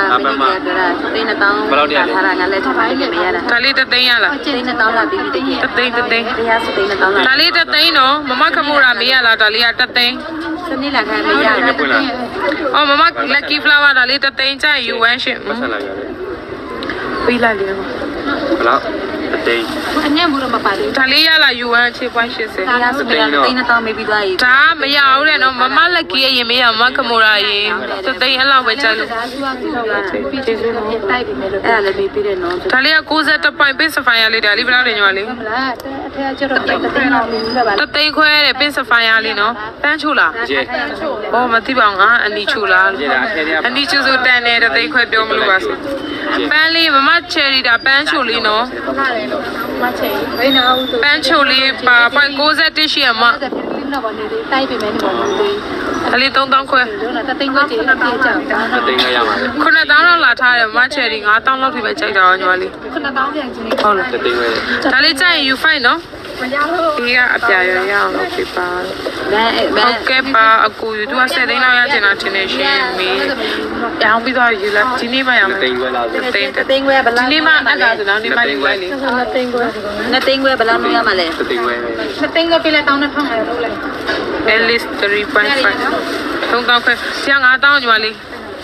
B: ဘယ်လောက်တရားလဲထားတာငါလည်းထားပါလိမ့်မယ်ရတာ
A: ဒါလေး3သိန်းရလား
B: 3သိန်း1000လာပြီးပြီတကယ်
A: 3သိန်း
B: တရားစသိန်း1000လာ
A: ဒါလေး3သိန်းနော်မမခမိုးရာမေးရလားဒါလေးက3သိန်း
B: စနေလာခံမေးရတယ်
A: အော်မမ lucky flower ဒါလေး3သိန်းကျရင်ယူဝမ်းရှင်
C: ဆက်လာရတယ်
A: ပေးလိုက်လေ
C: ဘယ်လောက်သိန်း
B: အညံ့ဘူးတော့မပါသေး
A: ဒါလေးရလာယူဝမ်းချေပွိုင်း80
B: တရားစသိန်း1000မေးပြီးသွားပြီ
A: ဒါမရဘူးတဲ့နော်မမ lucky ရဲ့ရင်မေးရမခမိုးရာရင်3သိန်းအဲ့လောက်ပဲကျလို့
B: ကျေးဇူးနော်တိုက်ပြီမယ်လို့အဲ့ဒါလည်းမေးပြီးတယ်နော်
A: ဒါလေးက62 point ပေးစဖိုင်ရလေးဒါလေးဘယ်လောက်လဲညီမလေး
B: ဟုတ်လားအထက်ကျတော့3သိန်းလောက်မေးပြီးပါ
A: 3သိန်းခွဲတဲ့ပေးစဖိုင်ရလေးနော်ပန်းချိုးလား
C: ကျေ
A: ဟောမသိပါဘူးငါအနီချိုလားအနီချိုဆိုတန်တယ်3သိန်းခွဲပြောမလို့ပါဆိုပန်းလေးမမချယ်ရီတာပန်းချိုလေးနော်
B: မချယ်ဘယ်နာဦးဆို
A: ပန်းချိုလေးပါpoint 61ရှိရမ
B: တော့ဘာနေတိုက်ပြီမယ်နေပါလို့
A: အလေး3000ခွဲ
B: တသိန်းခွဲကြည့်ပြကြအောင်
C: တသိန်းခွဲရပါ
A: မယ်9000လောက်လာထားတယ်မချယ်ရီ9000လောက်ထိပဲကြိုက်တာညီမလေး
B: 9000ပြန်ချင်း
A: ဟုတ်လား
C: တသိန်းခွဲ
A: ဒါလေးကြိုက်ရင် U5 နော်
B: မရဘူး
A: ဒီကအပြာရရအောင်လုပ်ပြပါဟုတ်ကဲ့ပါအကူသူက7သိန်းလောက်ရချင်တာထင်နေရှင်မေးရောင်းပြီးတော့ယူလာဒီနေ့မှရမယ်
C: 3သိန်းခွဲလောက်
B: 3သိန်းခွဲဘယ်လောက်
A: ဒီနေ့မှအဲ့ဒါဆိုတော့ဒီမှယူလိုက်လေ
B: 2သိန်းခွဲဘယ်လောက်လုပ်ရမှာလဲ
C: 3သိန်းခွဲ
B: 2သိန်းခွဲပြလိုက်1200လောက်လိုက်
A: at least 3.5 3000ခွဲကျန်9000ညီမလေး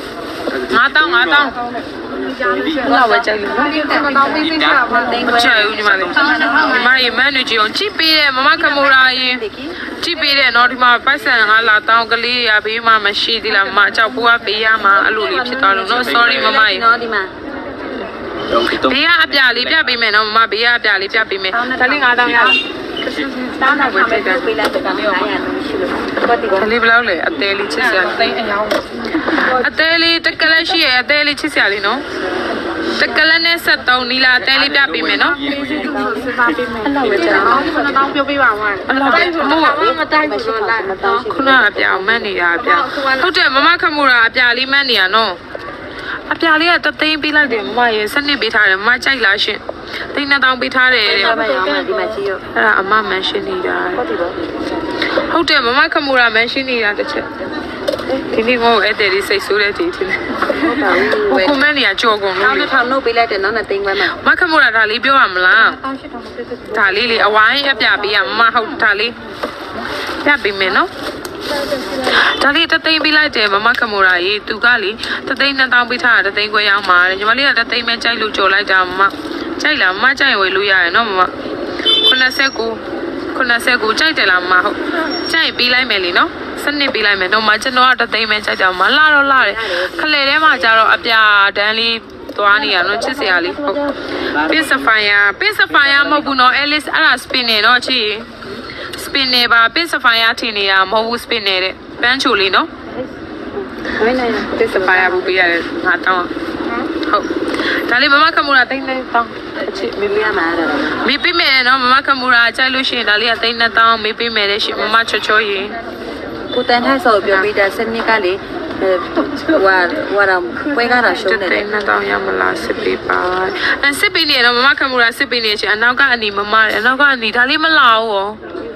A: 9000လောက်ပဲကြိုက်လို့
B: တောင်းပေးစီစားပါ
A: သိန်းခွဲချေဦးညီမလေးညီမရေမန်နေကြည့်အောင်ကြည့်ပေးတယ်မမခမိုရာရင်ကြည့်ပေးတယ်နော်ဒီမှာပိုက်ဆံငါလာတောင်းကလေးရဘေးမှာမရှိသေးလားမအကြောက်ပူကပေးရမှာအဲ့လိုလေးဖြစ်သွားလို့နော် sorry မမရေ
B: နော်ဒီမှာ
A: ဘေးကအပြာလေးပြပေးမယ်နော်မမဘေးကအပြာလေးပြပေးမယ်ဒါလေး9000ရ
B: တောင်းတာပဲပေးလိုက်တော့900လို့ရှိလို့
A: ဒါလေးဘယ်လောက်လဲအသေးလေးချစ်စရာ
B: သိန်းအယောင်း
A: အသေးလေးတကလက်ရှိရအသေးလေးချစ်စရာလေးနော်တကလက်နဲ့73နီလာအသေးလေးပြပေးမယ်နော်
B: စဉ်းစားပေးမယ်အဲ့လိုပဲကြာ9000ပြောပေးပါဦး
A: အဲ့လိုပဲမို့
B: မတိုက်ဘူးလား
A: ခုနအပြာမန်းနေတာအပြာဟုတ်တယ်မမခမိုရာအပြာလေးမန်းနေရနော်အပြာလေးက3သိန်းပေးလိုက်တယ်မမရေစနစ်ပေးထားတယ်မမကြိုက်လားရှင်သိန်း2000ပေးထားတယ်တဲ့
B: ဒီမှာကြည့်ရ
A: အဲ့ဒါအမမန်ရှင်းနေတာဟုတ်တယ်မမခမိုရာမန်ရှင်းနေတာတစ်ချက်ဒီနေ့ကိုအဲ့တဲ့ဒီစိတ်ဆိုးတဲ့ဒီထင်တယ်ကိုမန်းနေရကြောကုန်လို့လေ
B: ထောင်နှုတ်ပေးလိုက်တယ်နော်နဲ့သိမ်းပွဲမှာ
A: မခမို့ဒါလေးပြောရမလားဒါလေးလေအဝိုင်းအပြပေးရမဟုတ်ဒါလေးပြပေးမယ်နော်ဒါလေးတသိန်းပေးလိုက်တယ်မခမို့ရေသူကလေတသိန်း2000ပေးထားတာတသိန်းခွဲရောက်မှာညီမလေးကတသိန်းပဲကြိုက်လို့ကြော်လိုက်တာမကြိုက်လားမကြိုက်ဝယ်လို့ရတယ်နော်မ89ကြိုက်တယ်လားမဟုတ်ကြိုက်ပေးလိုက်မယ်လीနော်စနစ်ပေးလိုက်မယ်တော့မကျွန်တော်ကတသိန်းပဲကြိုက်တယ်မလာတော့လာတယ်ခလေထဲမှာကျတော့အပြာဒန်းလေးသွားနေရနော်ချစ်စရာလေးဟုတ်ပစ်စဖိုင်ယာမဟုတ်ဘူးနော်အဲလစ်အဲ့ဒါစပင်နေတော့ချီစပင်နေပါပစ်စဖိုင်ယာထင်နေတာမဟုတ်ဘူးစပင်နေတဲ့ပန်းချိုလေးနော်ဝိုင်းနိုင်ပစ်စဖိုင်ယာဘူးပေးရတယ်ငါတောင်းဟုတ်ဒါလေးမမခမူရာတိုင်းတိုင်းတောင်းအချစ်မေးပေးရမှာတော့မေးပေးမယ်နော်မမခမူရာကြိုက်လို့ရှိရင်ဒါလေးကတိုင်းနဲ့တောင်းမေးပေးမယ်တဲ့ရှင်မမချောချောရေ
B: ကိုတန်ထိုက်ဆော်ပြောပြီးတာစနစ်ကလေဝါတော့ပွဲကတော့ရှုံးနေတယ်
A: တိုင်းနဲ့တောင်းရမလားစစ်ပေးပါစစ်ပေးနေတော့မမခမူရာစစ်ပေးနေရှင်အနောက်ကအနီမမအနောက်ကအနီဒါလေးမလာဘူးရော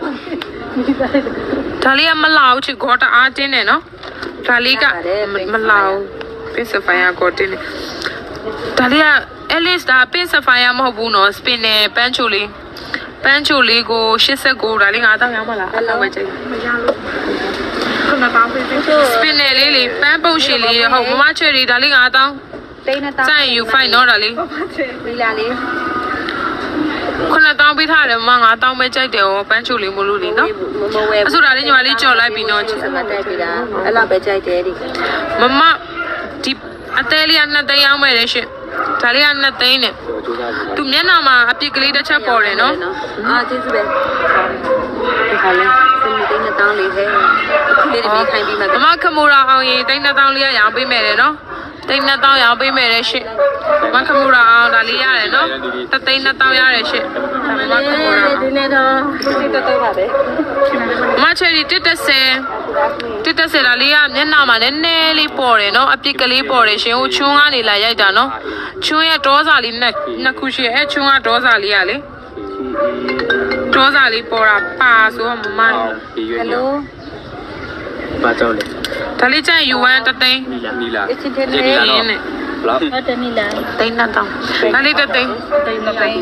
A: ဒါလေးကမလာဘူးချစ်ခေါ်တအားတင်းနေနော်ဒါလေးကမလာဘူးပစ်စဖိုင်ယာကိုတင်းနေဒါလေးကအဲလစ်ဒါပစ်စဖိုင်ယာမဟုတ်ဘူးနော်စပင်နဲ့ပန်းချိုလေးကို89ဒါလေး9000ရမှာလားအဲ့လောက်ပဲကြိုက်မရလို့ခုနတောင်းပေးစပင်နဲ့လေးပန်းပုတ်ရှည်လေးဟုတ်မမချွေရီဒါလေး9000
B: တိန်းနဲ့တောင်း
A: စိုက်ယူဖိုင်နော်ဒါလေး
B: ပြီးလာလေး
A: ခုနတောင်းပေးထားတယ်မ9000ပဲကြိုက်တယ်ဟောပန်းချိုလေးမလို့လေနော်အဆိုဒါလေးညီမလေးကြော်လိုက်ပြီနော်
B: စမတိုက်ပြီလားအဲ့လောက်ပဲကြိုက်တယ်ဒီ
A: မဒီအသေးလေးက2သိန်းအောင်မယ်လေရှင်ဒါလေးက2သိန်းနဲ့သူမျက်နှာမှာအပြစ်ကလေးတစ်ချက်ပေါ်တယ်နော်
B: အာကျေးဇူးပဲဒီခါလေးစမတိန်းနဲ့တောင်းလေးဟဲ့အခုလေးတွေခိုင်းပြီးမှ
A: မခမိုရာအောင်ရင်သိန်း2000လေးရအောင်ပေးမယ်လေနော်သိန်း2000ရအောင်ပေးမယ်လေရှင်မခမိုရာအောင်ဒါလေးရတယ်နော်သိန်း2000ရတယ်ရှင်မခမိုရာ
B: ဒီနေ့တော့ဒီတော့ပါပဲ
A: မချရီ130ဒါလေးကမျက်နှာမှာနည်းနည်းလေးပေါ်တယ်နော်အပြစ်ကလေးပေါ်တယ်ရှင်ဟိုချွန်းကနေလာရိုက်တာနော်ချွန်းရဲ့ဒေါစာလေးနှစ်ခုရှိအဲချွန်းကဒေါစာလေးကလေဒေါစာလေးပေါ်တာပါဆိုတော့မမဟ
B: ယ်လို
C: ပါကြောက်လေ
A: ဒါလေးကျရင် UN တသိန်း
C: နီလာ
B: အချင်းချင်းလေး
A: နဲ့
C: လောက်
B: ဟုတ်တယ်နီလာ
A: သိန်း2000ဒါလေးတသိန်းဟုတ်လား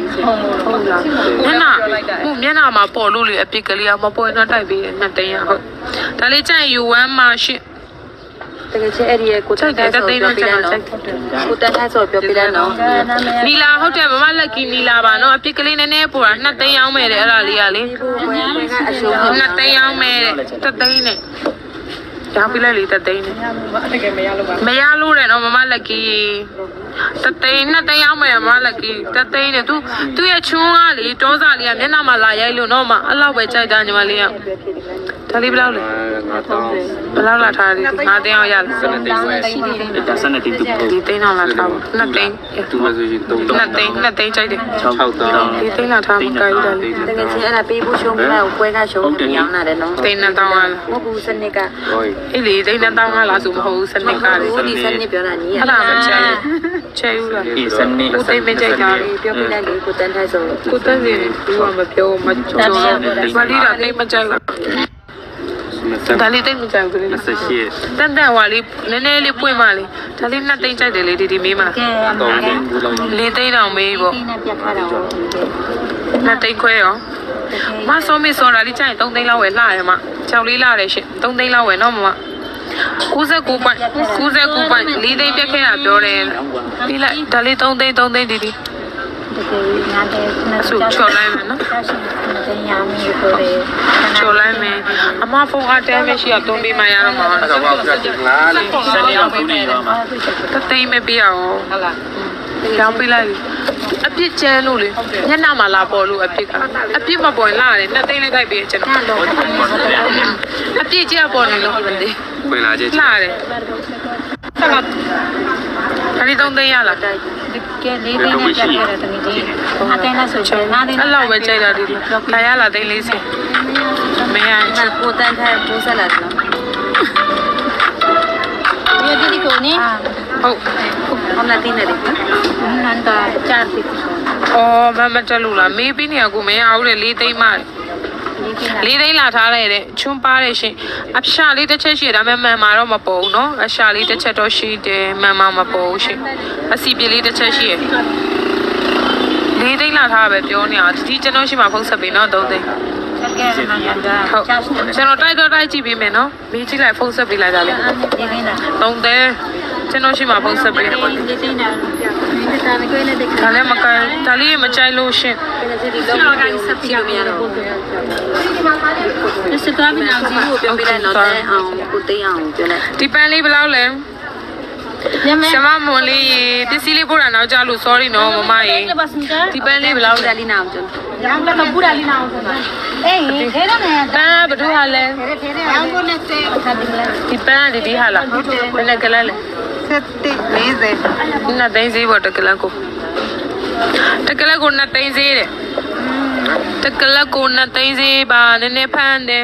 A: မျက်နှာမှာပေါ်လို့လေအပြစ်ကလေးကမပေါ်ရင်တော့တိုက်ပေးတယ်2သိန်းရဟုတ်ဒါလေးကျရင် UN မှာရှင်း
B: တကယ်ချင်းအဲ့ဒီကိုတိုက်တဲ့ဆိုပြောပြလိုက်နော်ကိုတက်တဲ့ဆိုပြောပြလိုက်နော်
A: နီလာဟုတ်တယ်မမလက်ကီနီလာပါနော်အပြစ်ကလေးနည်းနည်းပေါ်တာ2သိန်းအောင်မယ်တဲ့အဲ့ဒါလေးကလေ
B: အရှုံး
A: 2သိန်းအောင်မယ်တဲ့3သိန်းနဲ့ရောင်းပြလိုက်လေ3သိန်းနဲ့တကယ်မရလို့တယ်နော်မမလက်ကီ3သိန်း2သိန်းအောင်မယ်မမလက်ကီ3သိန်းနဲ့သူ့ရဲ့ချွန်းကလေတောစာလေးကမျက်နှာမှာလာရိုက်လို့နော်မအဲ့လောက်ပဲကြိုက်တာညီမလေးကဒါလေးဘယ်လောက်လဲဘယ်လောက်လာထားလဲ5သိန်းအောင်ရလား
C: 12သိန်းပဲဒါ12သိန်း
A: ဒီသိန်းအောင်လာထားပါ2သိန်း
C: သူမဆိုရင်
A: 2သိန်းကြိုက်တယ်
C: 6000
A: ဒီသိန်းလာထားမကိုင်းတာလေ
B: တကယ်ချင်းအဲ့ဒါပေးဖို့ရှုံးမယ်ကိုပွဲကရှုံးတယ်ညောင်းတာတယ်နော်
A: သိန်း2000လား
B: မဟုတ်ဘူးစနစ်က
A: အေးလေသိန်း2000လားဆိုမဟုတ်ဘူးစနစ်ကလေ
B: ဒီစနစ်ပြောတာညီ
A: အဲ့ဒါမချဲယူလား
C: ဒီစနစ်
A: ကိုသိမကြိုက်တာ
B: ပြောပြလိုက်လေကိုတန်းထိုက်ဆို
A: ကိုတန်းစီဘူးကမပြောမချိုးမလီတာသိမကြိုက်လားဒါလေးတိတ်မကြိုက်ဘူးလေ
C: 28
A: တန်ဟွာလေးနည်းနည်းလေးပွင့်ပါလေဒါလေး2သိန်းကြိုက်တယ်လေဒီမေးမလား
C: 3သိန်းဘူးလောက်
A: 4သိန်းတောင်မေးပေါ့
B: ဒီနဲ့ပြတ်ထားတာဟုတ်
A: 2သိန်းခွဲရောမဆောမေးစောတာလေးကြိုက်3သိန်းလောက်ဝယ်လှရမကြောက်လေးလှတယ်ရှင်3သိန်းလောက်ဝယ်နော်မမ99ပိုင်4သိန်းပြတ်ခဲ့တာပြောတယ်ပြီးလိုက်ဒါလေး3သိန်းဒီ
B: တကယ်ငါတဲ့
A: ဆူချော်လိုက်မယ်နော်
B: တင်ရမည်ဆိုတယ်
A: ချော်လိုက်မယ်အမဖုန်းအတဲမရှိတော့သုံးပေးမှရတော့မှာ
C: အဲ့တော့ဘာဖြစ်လဲငါလေးစနေအောင်ပြီးနေတော့မှာ
A: တသိမပေးအောင်ဟုတ်လားကြောင်းပေးလိုက်အပြစ်ကျန်းလို့လေညနာမှာလာပေါ်လို့အပြစ်မပေါ်လာတယ်2သိန်းလေးတိုက်ပေးကျွန်တော်အပြစ်ကြပေါ်နေလို့ဟုတ်တယ်
C: ဝင်လာကြ
A: လာတယ်ခရီး3သိန်းရလား
B: ကဲ4သိန်းနဲ့ပြတ်ခဲ့တယ်တမီးကြီးအတင်းနဲ့ဆိုချင်5သိန်း
A: အဲ့လောက်ပဲကြိုက်တာဒီခါရလာသိန်း40မရ
B: ဘူးကိုတန်းထားကိုဆက်လာတယ်နော်ဒီကိုနေဟုတ်လာတင်းနေတယ်နန်တာချာတိ
A: အော်မတက်လို့လားမေးပြီးနေရကိုမရဘူးလေ4သိန်းမှလေးသိန်းလာထားလိုက်တဲ့ချွန်းပါတဲ့ရှင်အရှာလေးတစ်ချက်ရှိတယ်ဒါပေမဲ့မှန်မှာတော့မပေါ်ဘူးနော်အရှာလေးတစ်ချက်တော့ရှိတယ်မှန်မှာမပေါ်ဘူးရှင်အစီပြေလေးတစ်ချက်ရှိရလေးသိန်းလာထားပဲပြောနေတာဒီကျွန်တော်ရှိမှဖုန်းဆက်ပေးနော်3သိန်းဟုတ်ကျွန်တော်တိုက်ကြည့်ပေးမယ်နော်မင်းကြည့်လိုက်ဖုန်းဆက်ပေးလိုက်တာလေ3သိန်းကျွန်တော်ရှိမှဖုန်းဆက်ပေးတယ်ဒါလည်းမကန်ဒါလေးမကြိုက်လို့ရှင်ဒီပန်းလေးဘယ်လောက်လဲဆမမလေးပစ္စည်းလေးပို့တာနောက်ကြလို့ sorry နော်မမရေဒီပန်းလေးဘယ်လောက်လဲလီနာအောင်ကျွန်တော်ရောင်းတော့ပူတာလီနာအောင်ကျွန်တော်အေးခဲရမယ်ပန်းဘယ်သူဟာလဲရောင်းကိုနဲ့စေဒီပန်းဒီဟာလားဘယ်နဲ့ကလေးလဲ70 40သိန်းစီးပေါ့တကလကို2သိန်းစီးတဲ့တကလကို2သိန်းစီးပါနည်းနည်းဖမ်းတယ်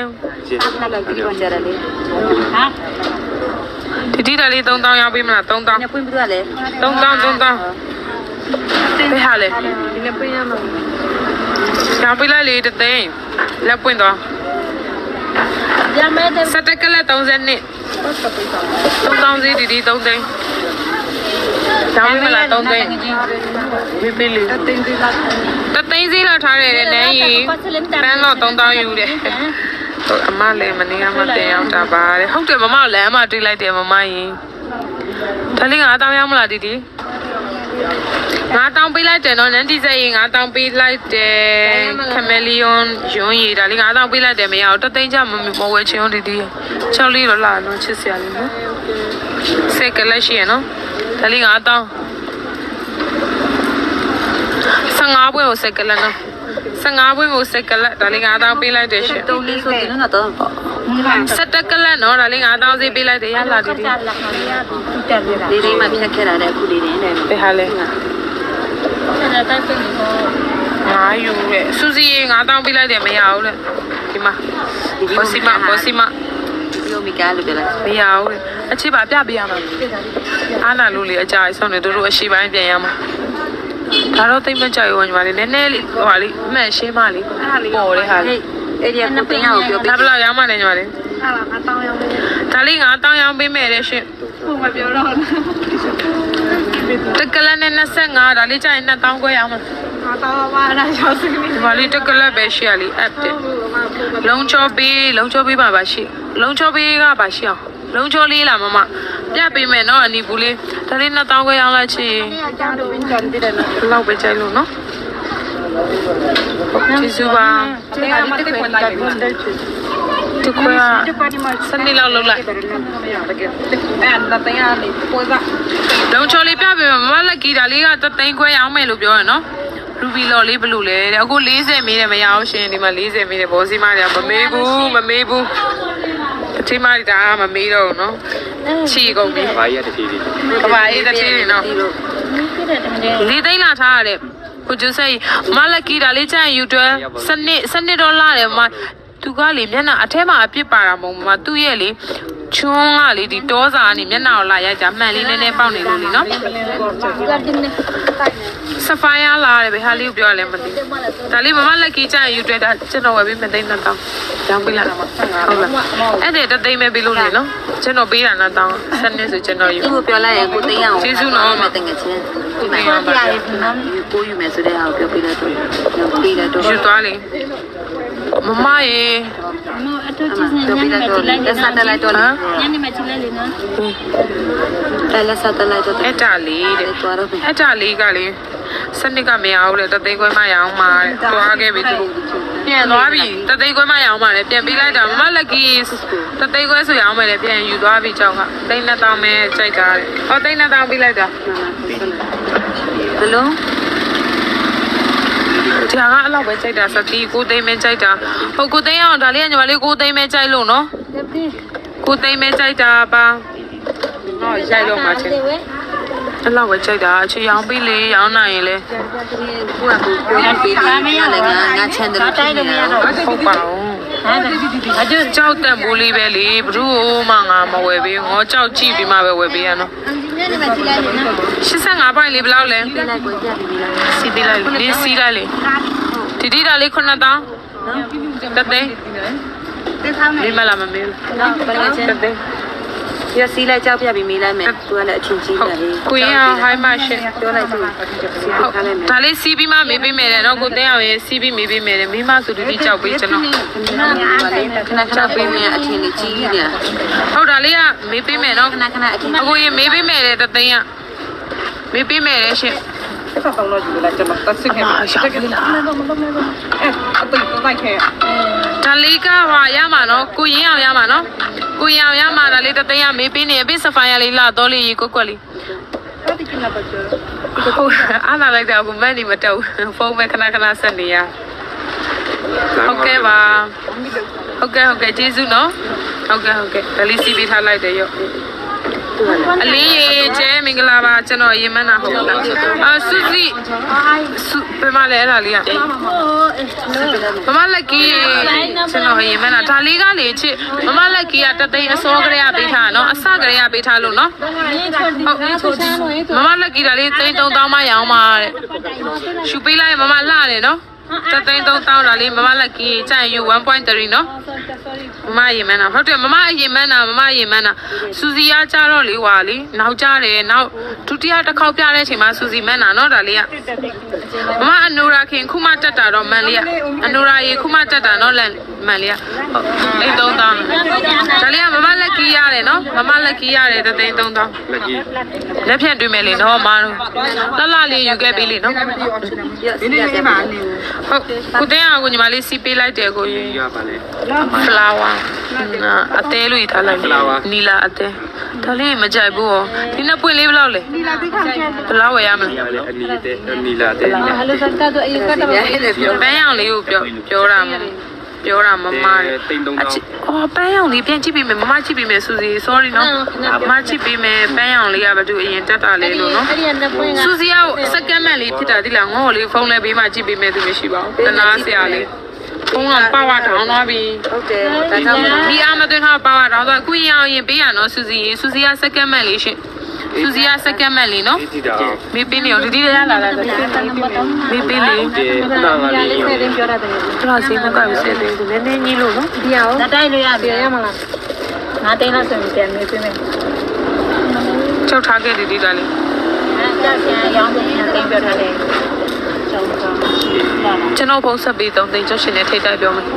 A: ဒီတလေး3000ရောက်ပြီမလား3000ညပွင့်ပြရလဲ3000ဘယ်ဟာလဲဒီနေ့ပွင့်ရမှာညပွင့်လိုက်လေတသိန်းလက်ပွင့်တော့စတကလက်30နှစ်3000စီးဒီ3သိန်းတောင်းမလား3သိန်းမိပေးလေတသိန်းစီးလာထားတယ်နည်းကြီးပန်းတော့3000ယူတယ်အမလည်းမနေရမတင်ရောက်တာပါတဲ့ဟုတ်တယ်မမလည်းအမတွေးလိုက်တယ်မမရင်ဒါလေး9000ရောက်မလားဒီ9000ပေးလိုက်တယ်နော်နန်းတီစက်ရင်9000ပေးလိုက်တယ်ခမယ်လီယွန်ယွန်းရီဒါလေး9000ပေးလိုက်တယ်မရအောင်တသိန်းချမဝယ်ချင်အောင်ဒီ6လေးတော့လာတော့ချစ်စရာလေးနော်စက်ကလက်ရှိရနော်ဒါလေး9000 15ပွဲကိုစက်ကလက်နော်15ပွဲကိုစက်ကလက်ဒါလေး9000ပေးလိုက်တယ်ရှင်3လေးဆိုတင်နော်တော့စက်ကလက်နော်ဒါလေး9000စီပေးလိုက်တယ်ရလာဒီလေးမှဖြတ်ခဲ့တာတဲ့အခုလေးနဲ့ဘယ်ဟာလဲငါယူရဲ့စူစီရေ9000ပေးလိုက်တယ်မရဘူးတဲ့ဒီမှာဘောစီမဒီလိုမိကားလို့ပြောလိုက်မရဘူးအချစ်ပါပြပေးရမှာအားနာလို့လေအကြိုက်ဆုံးနေတို့အရှိပိုင်းပြန်ရမှာဒါတော့သိမကြရောညီမလေးနည်းနည်းလေးဟိုဟာလေးအမှန်ရှင်းမလေးပေါ်တဲ့ဟာလေးအဲ့ဒီကတင်ရအောင်ပြောပေးဒါဘယ်လောက်ရောင်းမှလဲညီမလေး9000ရောင်းပေးဒါလေး9000ရောင်းပေးမယ်တဲ့ရှင်ဘုမပြောတော့တကလနဲ့25ဒါလေးကြာရင်2000ခွဲရောင်းမှာ9000ပါလားရောင်းစနေဒီမလေးတကလပဲရှိရလေးအပ်တယ်လုံးချောပေးပါရှိလုံးချောပေးကပါရှိအောင်လုံးချောလေးလားမမပြပေးမယ်နော်အနီဘူးလေးဒါလေး2000ခွဲရောင်းလိုက်ချင်လောက်ပဲကြိုက်လို့နော်ကျေးဇူးပါဒီကွာစနေလောက်လောက်လိုက်အဲ့ဒါတင်ရလေးပိုးစားလုံးချောလေးပြပေးမယ်မမလက်ကီဒါလေးက3သိန်းခွဲရောင်းမယ်လို့ပြောရနော်ရူဘီလော်လေးဘလူလဲတဲ့အခု40မေးတယ်မရအောင်ရှင်ဒီမှာ40မေးတယ်ဘောစီမတွေကမမေးဘူးအချိန်မှဒါမမေးတော့ဘူးနော်ချီကုန်ပြီဘာကြီးတတိလေးဘာကြီးတတိလေးနော်လေးသိန်းလာထားရတဲ့ကိုကျစိမလက်ကီဒါလေးချန်ယူတွဲစနစ်$တယ်မသူကလေမျက်နှာအထဲမှာအပြစ်ပါတာမဟုတ်ဘူးမသူ့ရဲ့လေချွန်းကလေဒီတောစာကနေမျက်နှာကိုလာရိုက်ကြမှန်လေးနည်းနည်းပေါက်နေလို့လေနော်စဖိုင်ယာလာတယ်ဘယ်ဟာလေးကိုပြောရလဲမသိဒါလေးမမလက်ကီချန်ယူတွဲတာကျွန်တော်ဝယ်ပြီးမသိန်း1000ရောင်းပေးလာတာဟုတ်လားအဲ့ဒါ3သိန်းပဲပေးလို့လေနော်ကျွန်တော်ပေးတာ1000စနစ်ဆိုကျွန်တော်ယူသူ့ကိုပြောလိုက်ရင်ကိုသိန်းအောင်ကျေးဇူးနော်မတကယ်ချင်းဒီမှာပြရတယ်ကိုယူမယ်ဆိုတဲ့ဟာကိုပြောပေးလိုက်တော့ယူသွားလေမမရေအတော့ချစ်နေညနေမှကြည့်လိုက်လက်စားတက်လိုက်တော့ညနေမှကြည့်လိုက်လေနော်လက်စားတက်လိုက်တော့အဲ့တာလေးတဲ့အဲ့တာလေးကလေစနစ်ကမရဘူးလေတသိန်းခွဲမှရအောင်မှာသွားခဲ့ပြီသူပြန်သွားပြီတသိန်းခွဲမှရအောင်မှာလေပြန်ပေးလိုက်တာမမလက်ကီတသိန်းခွဲဆိုရအောင်မယ်လေပြန်ယူသွားပြီကြောက်က3000ပဲကြိုက်တာတဲ့ဟော3000ပေးလိုက်တာဘယ်လိုဒီဟာကအလောက်ပဲကြိုက်တာစတီး9သိန်းပဲကြိုက်တာဟုတ်9သိန်းအောင်ဒါလေးကညီမလေး9သိန်းပဲကြိုက်လို့နော်9သိန်းပဲကြိုက်တာပါဟောရိုက်တော့မှာချင်းအဲ့လောက်ပဲကြိုက်တာအချီရောင်းပြီးလေရောင်းနိုင်ရင်လေကိုကပြောပြီးလေငါချန်တယ်လို့တိုင်းလို့မရတော့ဟုတ်ပါဘူးအကျကြောက်တန်ဘူးလေးပဲလေဘ누구မှငါမဝယ်ပေးငေါကြောက်ကြည့်ပြီးမှပဲဝယ်ပေးရနော်85ပိုင်းလေးဘယ်လောက်လဲစီးလိုက်ကိုကြည့်ပြီးလားစီးလိုက်လေးစီးလိုက်လေဒီဒါလေး9000 တသိန်း
B: ဒီဆောင်နေ
A: ဒီမလားမမေး
B: နော်ဘယ်လိုချင်း
A: တသိန်း
B: ရစီလိုက်ကြောက်ပြပြီးမေးလိုက်မယ်သူကလည်းအချင်းကြီးတယ်လေ
A: ကိုရင်အောင်ဟိုင်းမရှင်
B: ပြောလိုက်သူ
A: ဟုတ်ဒါလေးစီးပြီးမှမေးပေးမယ်နော်ကိုတင်းအောင်ရေစီးပြီးမေးပေးမယ်မိမဆိုတူဒီကြောက်ပြီးကျွန်တော်
B: ခဏပေးမယ်အချင်းကြီးကြီးတယ်
A: ဟုတ်ဒါလေးကမေးပေးမယ်နော်
B: ခဏအချင်း
A: အကိုရင်မေးပေးမယ်တဲ့တသိန်းကမေးပေးမယ်တဲ့ရှင်
D: ဆက်ဆောင်လို့ဒီလိုက်ကျွန်တော်တက်စစ်ခဲ့တယ်အတိတ်လိုက်ခဲ့
A: ဒါလေးကဟာရမှာနော်ကိုရင်အောင်ရမှာနော်ကိုရင်အောင်ရမှာဒါလေးတသိန်းကမေးပေးနေပြီစဖိုင်ရလေးလာတော့လေးကိုကွက်လေး
D: ဟုတ်တယ်ကနာပါကျော်
A: ဟုတ်အားလာလိုက်တော့ကိုမန်နေမတုံဖုန်းပဲခဏခဏဆက်နေရဟုတ်ကဲ့ပါဟုတ်ကဲ့ကျေးဇူးနော်ဟုတ်ကဲ့ဒါလေးစီးပေးထားလိုက်တယ်ရောအလေးရေကျဲမင်္ဂလာပါကျွန်တော်ရေမန်းနာဟုတ်လားဆူစီဘယ်မှာလဲအဲ့ဒါလေးကမမလက်ကီကျွန်တော်ရေမန်းနာဒါလေးကလေချစ်မမလက်ကီကတသိန်းအစောကလေးကပေးထားနော်အစကလေးကပေးထားလို့နော်ဟုတ်မမလက်ကီဒါလေး3,000မှရောင်းပါတဲ့ရှူပေးလိုက်မမလှတယ်နော်တသိန်း3,000ဒါလေးမမလက်ကီကြိုင်ယူ 1.3 နော်မမရေမန်းနာဟုတ်တယ်မမရေမန်းနာစူစီရကြတော့လေဟွာလေနောက်ကြတယ်နောက်ဒုတိယတစ်ခေါက်ပြတဲ့အချိန်မှာစူစီမန်းနာနော်ဒါလေးကမမအနူရာခင်ခုမှတက်တာတော့မန်လေးကအနူရာရေခုမှတက်တာနော်လန်မန်လေးကဟုတ်3,000ဒါလေးကမမလက်ကီရတယ်နော်မမလက်ကီရတယ်တသိန်း3,000လက်ဖြန့်တွေ့မယ်လေနော်မတို့လှလေးယူခဲ့ပြီလေနော်
D: ဒီနေ့လေးပါနေ
A: ဟုတ်ကိုတင်းအောင်ကိုညီမလေးစီးပေးလိုက်တယ်ကိုရင်
C: ရပါလေ
A: flower အသေးလို့ထားလိုက်နီလာအသေးဒါလေးမကြိုက်ဘူးဟောဒီနှစ်ပွင့်လေးဘယ်လောက်လဲ
D: ဒီလာသိခံခဲ့
A: ဘယ်လောက်ဝယ်ရမလဲ
C: ရလေအနီတဲ့နီလာတဲ့
B: ဟယ်လိုစက်တာတော့အယူကတော့ပြော
A: ပန်းရောင်လေးကိုပြောတာမမအော်ပန်းရောင်လေးပြန်ကြည့်ပေးမယ်မမကြည့်ပေးမယ်စူစီ sorry နော်မကြည့်ပေးမယ်ပန်းရောင်လေးကဘာလို့အရင်တက်တာလဲလို့နော်
B: အဲ့ဒီနှစ်ပွင့်က
A: စူစီကစက္ကန့်မှန်လေးဖြစ်တာဒီလားငေါ့လေးဖုန်းလဲပေးမှကြည့်ပေးမယ်သူမရှိပါဘူးတနာဆရာလေးဖုန်းကပါဝါထောင်းသွားပြီ
B: ဟုတ်တယ်ဒါကြောင့်
A: ဒီအားမသွင်းထားပါဝါထောင်းသွားအခုရင်အောင်ရင်ပေးရနော်စူစီကစက္ကန့်မှန်လေးရှင်စူစီကစက္ကန့်မှန်လေးနော်
C: ဒီတာ
A: မေးပေးနေအောင်ဒီရလာတာမေးပေးလေ
C: ဒီနာငါလေး
B: ဆက်တင်ပြောရတယ်
A: သူကစီမကပ်စေတယ်နည်းနည်းကြီးလို့နော်
B: ဒီအောင်တိုက်လို့ရတယ်ရမလားငါတင်းလို့ဆိုရင်ပြန်မေးပေးမယ်
A: ချုပ်ထားခဲ့တယ်ဒီကလေး
B: အဲ့ဒါဆရာရောင်းနေတင်းပြောထားတယ်
A: ကျွန်တော်ဖုန်းဆက်ပြီး3သိန်းကျော်ရှင်နဲ့ထိတ်တိုက်ပြောမယ်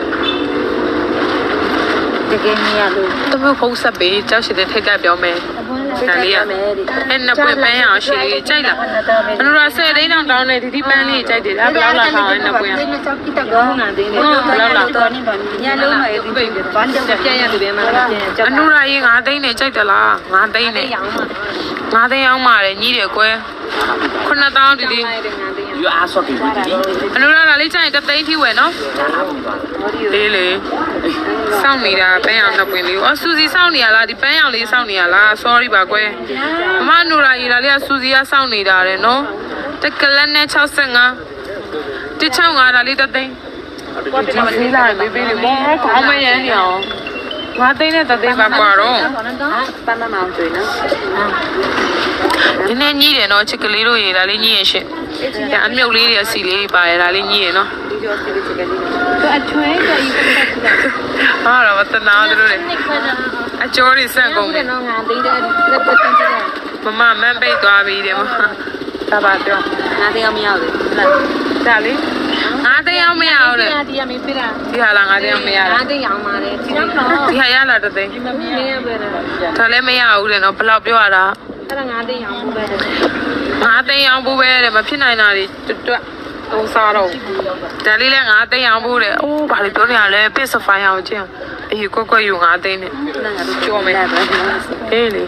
B: တကယ်မရလို့
A: သူ့ဖုန်းဆက်ပြီးကျော်ရှင်နဲ့ထိတ်တိုက်ပြောမယ်ဒါလေးကအဲ့နှစ်ပွင့်ပန်းရအောင်ရှိလေးကြိုက်လားအနူရာ10သိန်းတောင်းနဲ့ဒီပန်းလေးကြိုက်တယ်ဒါဘယ်လောက်လာထားအဲ့နှစ်ပွင့်
B: ကောင်းတာတင်းနေဘယ်လောက်လာတော့နေပါညလုံးမှာဒီဘန်းတော့ပြန်ရတယ်ပြန်မှာပြန်
A: အနူရာရင်9သိန်းနဲ့ကြိုက်တယ်လား9သိန်းနဲ့9သိန်းအောင်ပါတယ်ညီးတယ်ကွယ်9,000ဒီ
C: ယူအားဆော့ပြီးပြီ
A: အနူရာလေးကြိုက်3သိန်းထိဝယ်နော်လေးလေစောင့်နေတာပန်းရောင်နှစ်ပွင့်လေးအော်စူစီစောင့်နေရလားဒီပန်းရောင်လေးစောင့်နေရလား sorry ပါကွယ်မမအနူရာကြီးလားလေးကစူစီကစောင့်နေတာတယ်နော်တက်ကလနဲ့65 165ဒါလေး3သိန်းဒီလေးလာဘေးဘေးလေးမောခေါင်းမရမ်းနေအောင်9သိန်းနဲ့3သိန်းပါကွာတော့
B: ပန်းမမောင်ကျွေးနော်
A: ဒီနေ့ညီးတယ်နော်ချစ်ကလေးတို့ရေဒါလေးညီးရရှင့်ဒါအမြုပ်လေးတွေအစီလေးတွေပါတယ်ဒါလေးညီးရနော်
B: ဒီကျော်စီချက်ကလေး
D: သူအချွဲကယူဖက်ထက်လာ
A: ဟာတော့တနာတို့လေအကျော်တွေစန့်ကုန်တယ်
B: နော်ငါသိတဲ့လက်ပတ်တင်ကြတယ်
A: မမမန်းပိတ်သွားပြီတဲ့မဒါပါပြော
B: ငါသိအောင်မရဘူးလား
A: ဒါလေး9သိန်းအောင်မရဘူးတဲ့
D: ဒီရမေးပြတာ
A: ဒီဟာလား9သိန်းအောင်မရ
B: ငါ
A: လား
B: သိအောင်ပါတယ်ဒီတော့
A: ဒီဟာရလာ3သိန်း
B: မမင်းရပဲလား
A: ဒါလည်းမရဘူးတဲ့နော်ဘယ်လောက်ပြောရတာ
B: အဲ့ဒါငါသိအောင်ဘူးပဲတယ်
A: 9သိန်းအောင်ဘူးပဲတဲ့မဖြစ်နိုင်တာတွေတွတ်သုံးစားတော့ဒါလေးလည်း9သိန်းအောင်ဘူးတဲ့အိုးဘာလို့ပြောနေရလဲပစ်စဖိုင်အောင်ချင်းအေးကွက်ယူ9သိန်းနဲ့ကြော်မယ်အေးလေ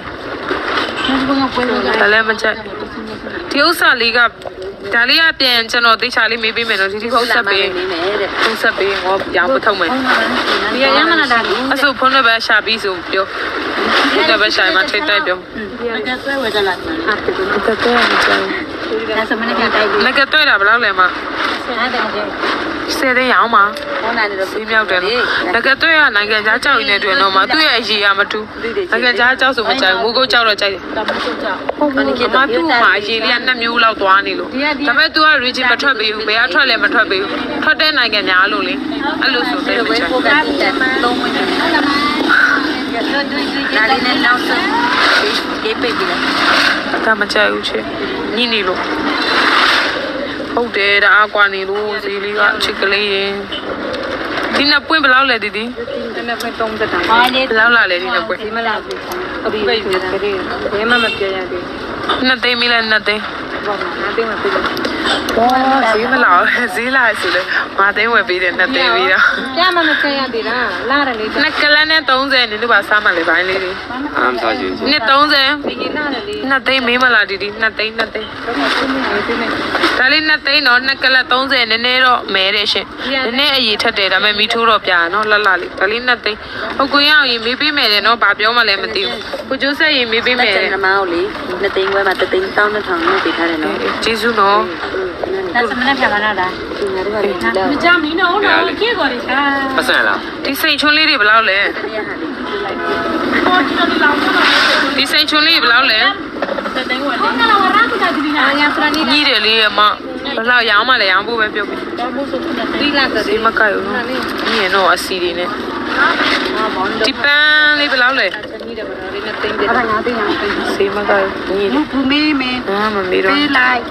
A: ဒါလည်းမချက်ဒီဥစ္စာလေးကဒါလေးကပြန်ကျွန်တော်သိချာလေးမေးပေးမယ်နော်ဒီဖုန်းဆက်ပေး
B: နေမယ်တဲ့
A: ဖုန်းဆက်ပေးငေါရောင်းပထုတ်မယ်
B: ဒီရမနာတာဒီ
A: အဆူဖုန်းနဲ့ပဲရှာပြီးဆိုပြောဒီတော့ပဲရှာမှထိတ်တိုက်ပြော
B: ဒီရကဆွဲဝယ်ကြလားဟာတူတူ
A: တက်တက်မကြောက်
B: ဒါစမနေကတိုက်ပြီး
A: ငါကတွေ့တာဘယ်လောက်လဲမ
B: ဆရာတဲ့ကျ
A: 10သိန်းရောင်းမှာ
B: ဟောနိုင်တယ်
A: စီးမြောက်တယ်နော်တကယ်တွေ့ရနိုင်ငံခြားကြောက်ရင်းနဲ့တွေ့တော့မှသူ့ရဲ့အရေးအမတူနိုင်ငံခြားကြောက်ဆိုမကြိုက်ဘူးမိုးကုတ်ကြောက်တော့ကြိုက်တယ်ဟုတ်ဘူးအမတူမှာအရေးလေးက2မျိုးလောက်သွားနေလို့ဒါပေမဲ့ तू က region မထွက်ပေးဘူးဘယ်ကထွက်လဲမထွက်ပေးဘူးထွက်တဲ့နိုင်ငံများလို့လေအဲ့လိုဆိုသိမချင်ဘူး
B: ဒါလေးနဲ့နောက်ဆုံးဒီပေးပြီလား
A: ဒါမကြိုက်ဘူးချစ်ညှိနေလို့ဟုတ်တယ်ဒါအကွာနေလို့ဈေးလေးကချစ်ကလေးရင်ဒီနှစ်ပွင့်ဘယ်လောက်လဲဒီဒီ
D: နဲ့ဖွင့်30တန်း
B: ဟာလေ
A: ဘယ်လောက်လာလဲဒီနှစ်ပွင့်
B: ဒီမလားဘူး
D: အပြီးပြီဘယ်မှမပြရသေး
A: နှစ်သိန်းမိလဲနှစ်သိန်း
D: ဘူးဘာမှမသိမှပြလို့
A: ဈေးမလာဈေးလာဆိုလဲ5သိန်းဝယ်ပေးတယ်2သိန်းပြီးတော့
D: ပြမှမပြရသေးတာလာတယ်လေ
A: နှစ်ကလန်းနဲ့30နင်တို့ပါစားမှလေဘိုင်းလေးတွေ
C: အားမစားချင်ဘူး
A: နှစ်30
D: ဒီလာတယ်လေ
A: 2သိန်းမေးမလားဒီ2သိန်း2သိန်း
D: တော့မသိနေသေးနဲ့
A: ဒါလေး2သိန်းတော့နှစ်ကလန်း30နည်းနည်းတော့မဲတယ်ရှင်နည်းနည်းအရေးထက်တယ်ဒါပေမဲ့မီထိုးတော့ပြာနော်လှလှလေးဒါလေး2သိန်းဟုတ်ကိုရအောင်ရင်မေးပေးမယ်တယ်နော်ဘာပြောမှလည်းမသိဘူးကိုကျိုးဆက်ရင်မေးပေးမယ်
B: ကျ
A: တယ်
B: န်မအောင်လေ2သိန်းခွဲမှာ3သိန်း1200နဲ့ပေးထားတယ်နော်
A: ကျေးဇူးနော်
B: ဒါစမနဲ့ဖြာပါလားဒါဒီနေ့တော့လေလာ
D: မကြမင်းတော့တော့ကြည့်ကြတယ်ရှာ
C: ပတ်စံလား
A: ဒီစိန်ချွန်းလေးတွေဘယ်လောက်လဲ
D: ပေါ်ကြည့်တော့လောက်တော့
A: ဒီစိန်ချွန်းလေးဘယ်လောက်လဲ
D: တဲ့တိုင်းဝင်လေလာဝရမ်းကတည်းကညာစရနီ
A: ညီတယ်လေးရမဘယ်လောက်ရောင်းမှလဲရောင်းဖို့ပဲပြောပြီး
D: တော့မို့ဆိုဒီလာက
A: ဈေးမကိုက်ဘူးနော်ညီရင်တော့အစီတွေနဲ့
D: ဟာဘောင်း
A: ဒီပန်းလေးဘယ်လောက်လဲ
D: နီးတယ်ဗောနော်လေးနဲ့သိမ့်တယ်အဲ့ဒါ9သိန်းအောင်သိမ့်
A: ဈေးမကိုက်ဘူးညီတယ်
D: ဘူးမေးမေး
A: ဘာမှမမေးတော့
D: ပေးလိုက်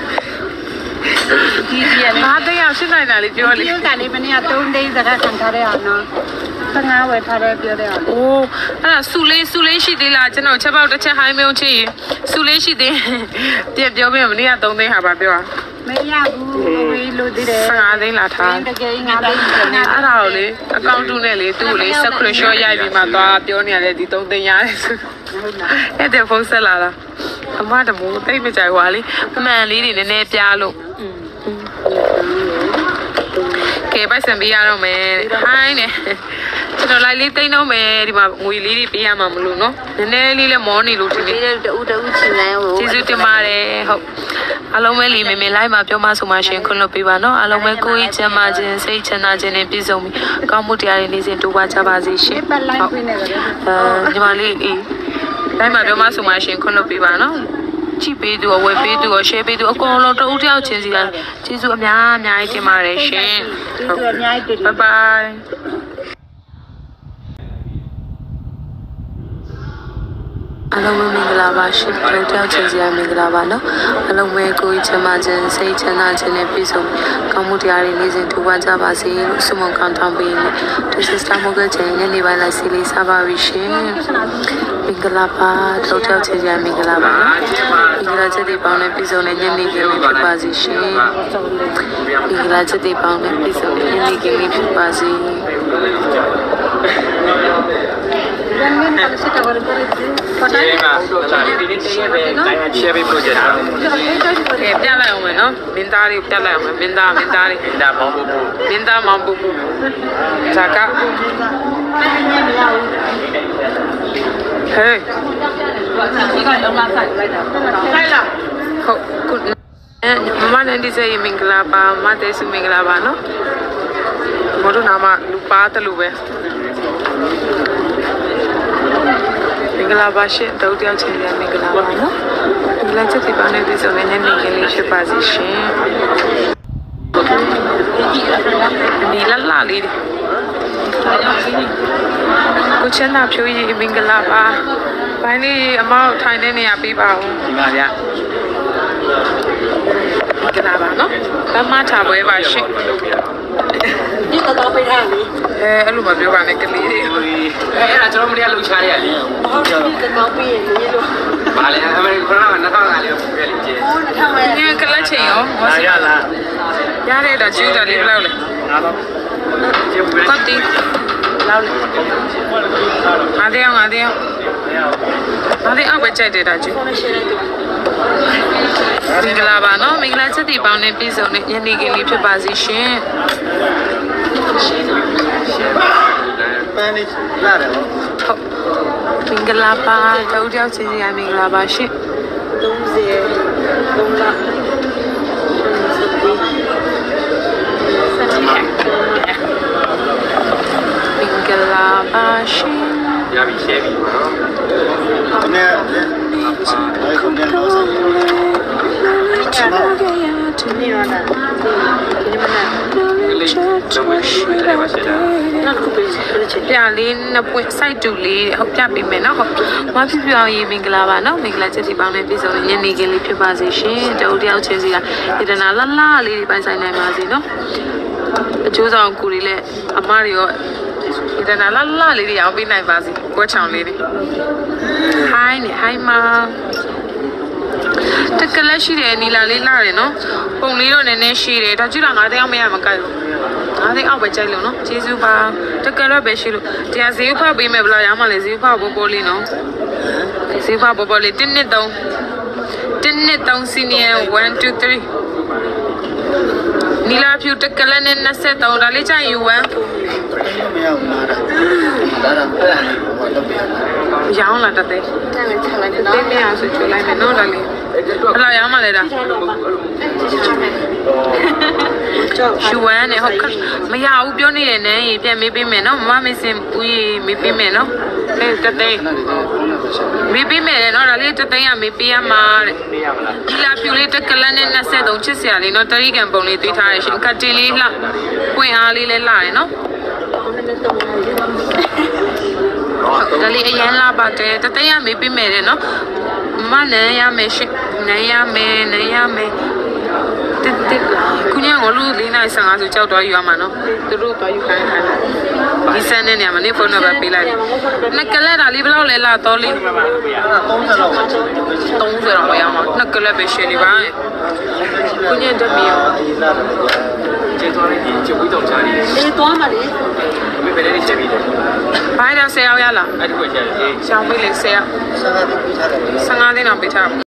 D: ဒီဒီရလေ
A: ငါသိအောင်ရှင်းနိုင်တာလေးပြောလေ
D: ဒီကလေးမနေ့က3သိန်းစကားခံထားတဲ့အောင်နော်15ဝယ်ထားတဲ့ပြောတဲ့အောင်
A: အိုးအဲ့ဒါစုလေးရှိသေးလားကျွန်တော်ချက်ပေါက်တစ်ချက်ဟိုင်းမုံချစ်ရင်စုလေးရှိသေးပြန်ပြောပြမနေ့က3သိန်းဟာပါပြောတာ
D: မရဘူးဝေးလို့တည်တယ်
A: 15သိန်းလာထား
D: တကယ်9သိန်းပြန်နေ
A: အဲ့ဒါကိုလေအကောင့်တူနဲ့လေသူ့ကိုလေဆက်ခရရှော့ရိုက်ပြီးမှသွားပြောနေရတယ်ဒီ3သိန်းရတယ်ဆို
D: ဟုတ်လား
A: အဲ့တဲ့ဖုန်းဆက်လာတာအမတမိုးတိတ်မကြိုက်ပါလေအမှန်လေးတွေနည်းနည်းပြားလို့ကဲပိုက်ဆံပေးရတော့မယ်ဟိုင်းနေကျွန်တော်လိုက်လေးတိတ်တော့မယ်ဒီမှာငွေလေးတွေပေးရမှာမလို့နော်နည်းနည်းလေးလည်းမောနေလို့ဒီနေ့
B: ပေးတဲ့တူတူချီလိုင်းကို
A: ကျေးဇူးတင်ပါတယ်ဟုတ်အားလုံးပဲလီမေမေလိုက်မှာပြောမဆိုမှရှင်ခွင့်လွှတ်ပေးပါနော်အားလုံးပဲကိုယ်ကြီးချမ်းသာခြင်းစိတ်ချမ်းသာခြင်းနဲ့ပြည့်စုံပြီးကောင်းမှုတရားတွေနေ့စဉ်တိုးပွားကြပါစေရှင်
D: ပတ်လိုက်ခွင့်နေကြတယ်
A: ညီမလေးအေးလိုက်မှာပြောမဆိုမှရှင်ခွင့်လွှတ်ပေးပါနော်ကြည့်ပေးသူအဝယ်ပေးသူအ share ပေးသူအကုန်လုံးတဦးတယောက်ချင်းစီလားကျေးဇူးအများကြီးတင်ပါတယ်ရှင်
D: ဒီလိုအများကြီးတည်
A: bye bye အလုံးမင်္ဂလာပါရှင်တို့ကြောက်ချင်စရာမင်္ဂလာပါနော်အလုံးမဲကိုကြီးချမ်းသာခြင်းစိတ်ချမ်းသာခြင်းနဲ့ပြည့်စုံကောင်းမှုတရားတွေနေ့စဉ်ထူပွားကြပါစေလို့ဆုမွန်ကောင်းတောင်းပေးနေသူစစတာမိုကချင်ညနေပိုင်းလိုက်စီလေးစားပါပြီရှင်မင်္ဂလာပါတို့ကြောက်ချင်စရာမင်္ဂလာပါနော်မင်္ဂလာချက်တွေပေါင်းနဲ့ပြည့်စုံတဲ့ညနေခင်းလေးဖြစ်ပါစေရှင်မင်္ဂလာချက်တွေပေါင်းနဲ့ပြည့်စုံတဲ့ညနေခင်းလေးဖြစ်ပါစေ
D: Jangan pada kita baru beri.
C: ဒီမှာဒီနေ့တည်းပဲတိုင်း share ပေး project တာ
A: ကဲပြလိုက်အောင်မယ်နော်မင်းသားလေးပြလိုက်အောင်မယ်မင်းသားလေး
C: ဒါဘောင်းဖို့
A: မင်းသားမောင်ပူပူဇာကဟေးဟုတ်ကုမမနဲ့ဒီစေးမင်္ဂလာပါမတဲ့စုမင်္ဂလာပါနော်မတို့နာမလူပါတယ်လို့ပဲမင်္ဂလာပါရှင်တောက်တယောက်ချင်းရမင်္ဂလာပါနော်ဒီလက်ချက်ဒီပေါင်းနဲ့ဒီဆိုရင်လည်းနေကလေးဖြစ်ပါစေရှင်ဒီလလာလေးကိုချမ်းသာဖြိုးရီမင်္ဂလာပါဘိုင်းလေးအမောက်ထိုင်တဲ့နေရာပေးပါဦး
C: ဒီမှာဗျာ
A: ကလာပါနော်ဗမချပွဲပါရှင်
B: ဒီကတော့ပေးထားပြီ
A: အဲ့လိုမပြောပါနဲ့ကလေးတွေ
C: အဲ့ဒါကျွန်တော်မရလှူရှားရရတယ်
B: ဘာလို့ဒီကတော့ပေးရလေလို့
C: ဘာလဲအမေရိကန်က2000လေးကိုပြည့်လိမ့်ကျေ
B: ဟောထားမယ်
A: ဒီကလချင်းရော
C: ရလား
A: ရတဲ့တော့ကျူးတယ်လေးဘယ်လောက်လဲ
C: အားလုံးကျေပွေး
A: ကတ်တီလောက်လေငါတရားအောက်ပဲကြိုက်တယ်ဒါကျူးမင်္ဂလာပါနော်မင်္ဂလာချက်တီပေါင်းနဲ့ပြည့်စုံတဲ့ညနေခင်းလေးဖြစ်ပါစေရှင်
C: ပန်းလေးလာတယ်နော်
A: ဟုတ်မင်္ဂလာပါတောက်တယောက်ချင်းစီရမင်္ဂလာပါရှင်
B: 30 3လ你玩的，你们呢？
C: လုံးဝရှိတယ်ပါရှင်းတာ
B: 那可不是
A: ပြလေးနှစ်ပွင့် site တူလေးဟုတ်ပြပေးမယ်နော်ဟုတ်မဖြစ်ပြအောင်ရေးမင်္ဂလာပါနော်မင်္ဂလာချက်ဒီပေါင်းနဲ့ပြည်စုံညနေခင်းလေးဖြစ်ပါစေရှင်တအုပ်တယောက်ချင်းစီကဒီတနာလှလှလေးတွေပိုင်ဆိုင်နိုင်ပါစေနော်အကျိုးဆောင်ကူတွေလည်းအမတွေရောဒီတနာလှလှလေးတွေအောင်ပေးနိုင်ပါစေကွက်ချောင်လေးတွေ hi နဲ့ hi မာတကယ်လည်းရှိတယ်နီလာလေးလာတယ်နော်ပုံလေးတော့နည်းနည်းရှိတယ်ဒါကြည့်လားငါတယောက်မရမကိုက်ဘူးငါတယောက်ပဲကြိုက်လို့နော်ကျေးဇူးပါတကယ်တော့ပဲရှိလို့တရားဈေးဖောက်ပေးမယ်ဘလားရမှလည်းဈေးဖောက်ပေါ်လေးနော်ဈေးဖောက်ပေါ်လေး1 2 3 senior 1 2 3နီလာဖြူတကယ်လည်းနဲ့23ဒါလေးကြိုက်ယူ1ရောင်းလာတတဲ့
B: 这样才来
A: တင်းတင်းအောင်ဆွချလိုက်မယ်နော်ဒါလေးအဲ့ဒါရမှလည်းဒါရှူဝမ်းနဲ့ဟုတ်မရဘူးပြောနေတယ်နဲ့ပြန်မေးပေးမယ်နော်မမစင်ဦးကြီးမေးပေးမယ်နော်အဲတသိန်းမေးပေးမယ်လေနော်ဒါလေးတသိန်းကမေးပေးရမှာတဲ့ဒီလာဖြူလေးတက်ကလန်းနဲ့23ချစ်စရာလေးနော်တရိကန်ပုံလေးတွေးထားရရှင်ကတ်တင်လေးလှပွင့်အားလေးလည်းလှတယ်နော်ဒါလေးအရင်လာပါတယ်တသိန်းကမေးပေးမယ်လေနော်မနဲ့ရမယ်ရှင်နဲ့ရမယ်တက်ခုညငါလူလေးနိုင်55ဆိုကြောက်တော့ယူရမှာနော်သူတို့တော့ယူခိုင်းဒီစမ်းနေနေမှာနေဖုန်းနံပါတ်ပေးလိုက်နကလက်ဒါလေးဘယ်လောက်လဲလာတော့လေး30တော့ရအောင်နကလက်ပဲရှယ်နေပါခုညတက်မီရော
C: ကျေးဇူးလေးဒီချုပ်ပြီးတော့ချားနေတယ်
B: 你多嘛的？
C: မင်းပဲလေးချက်ပြီးတယ်
A: ဘိုင်းတော့10ရောက်ရလား
C: အဲ့ဒီကိုချက်ရေး
A: ရှောင်းပေးလေ10ရောက်15သိန်းတော့ပေးထား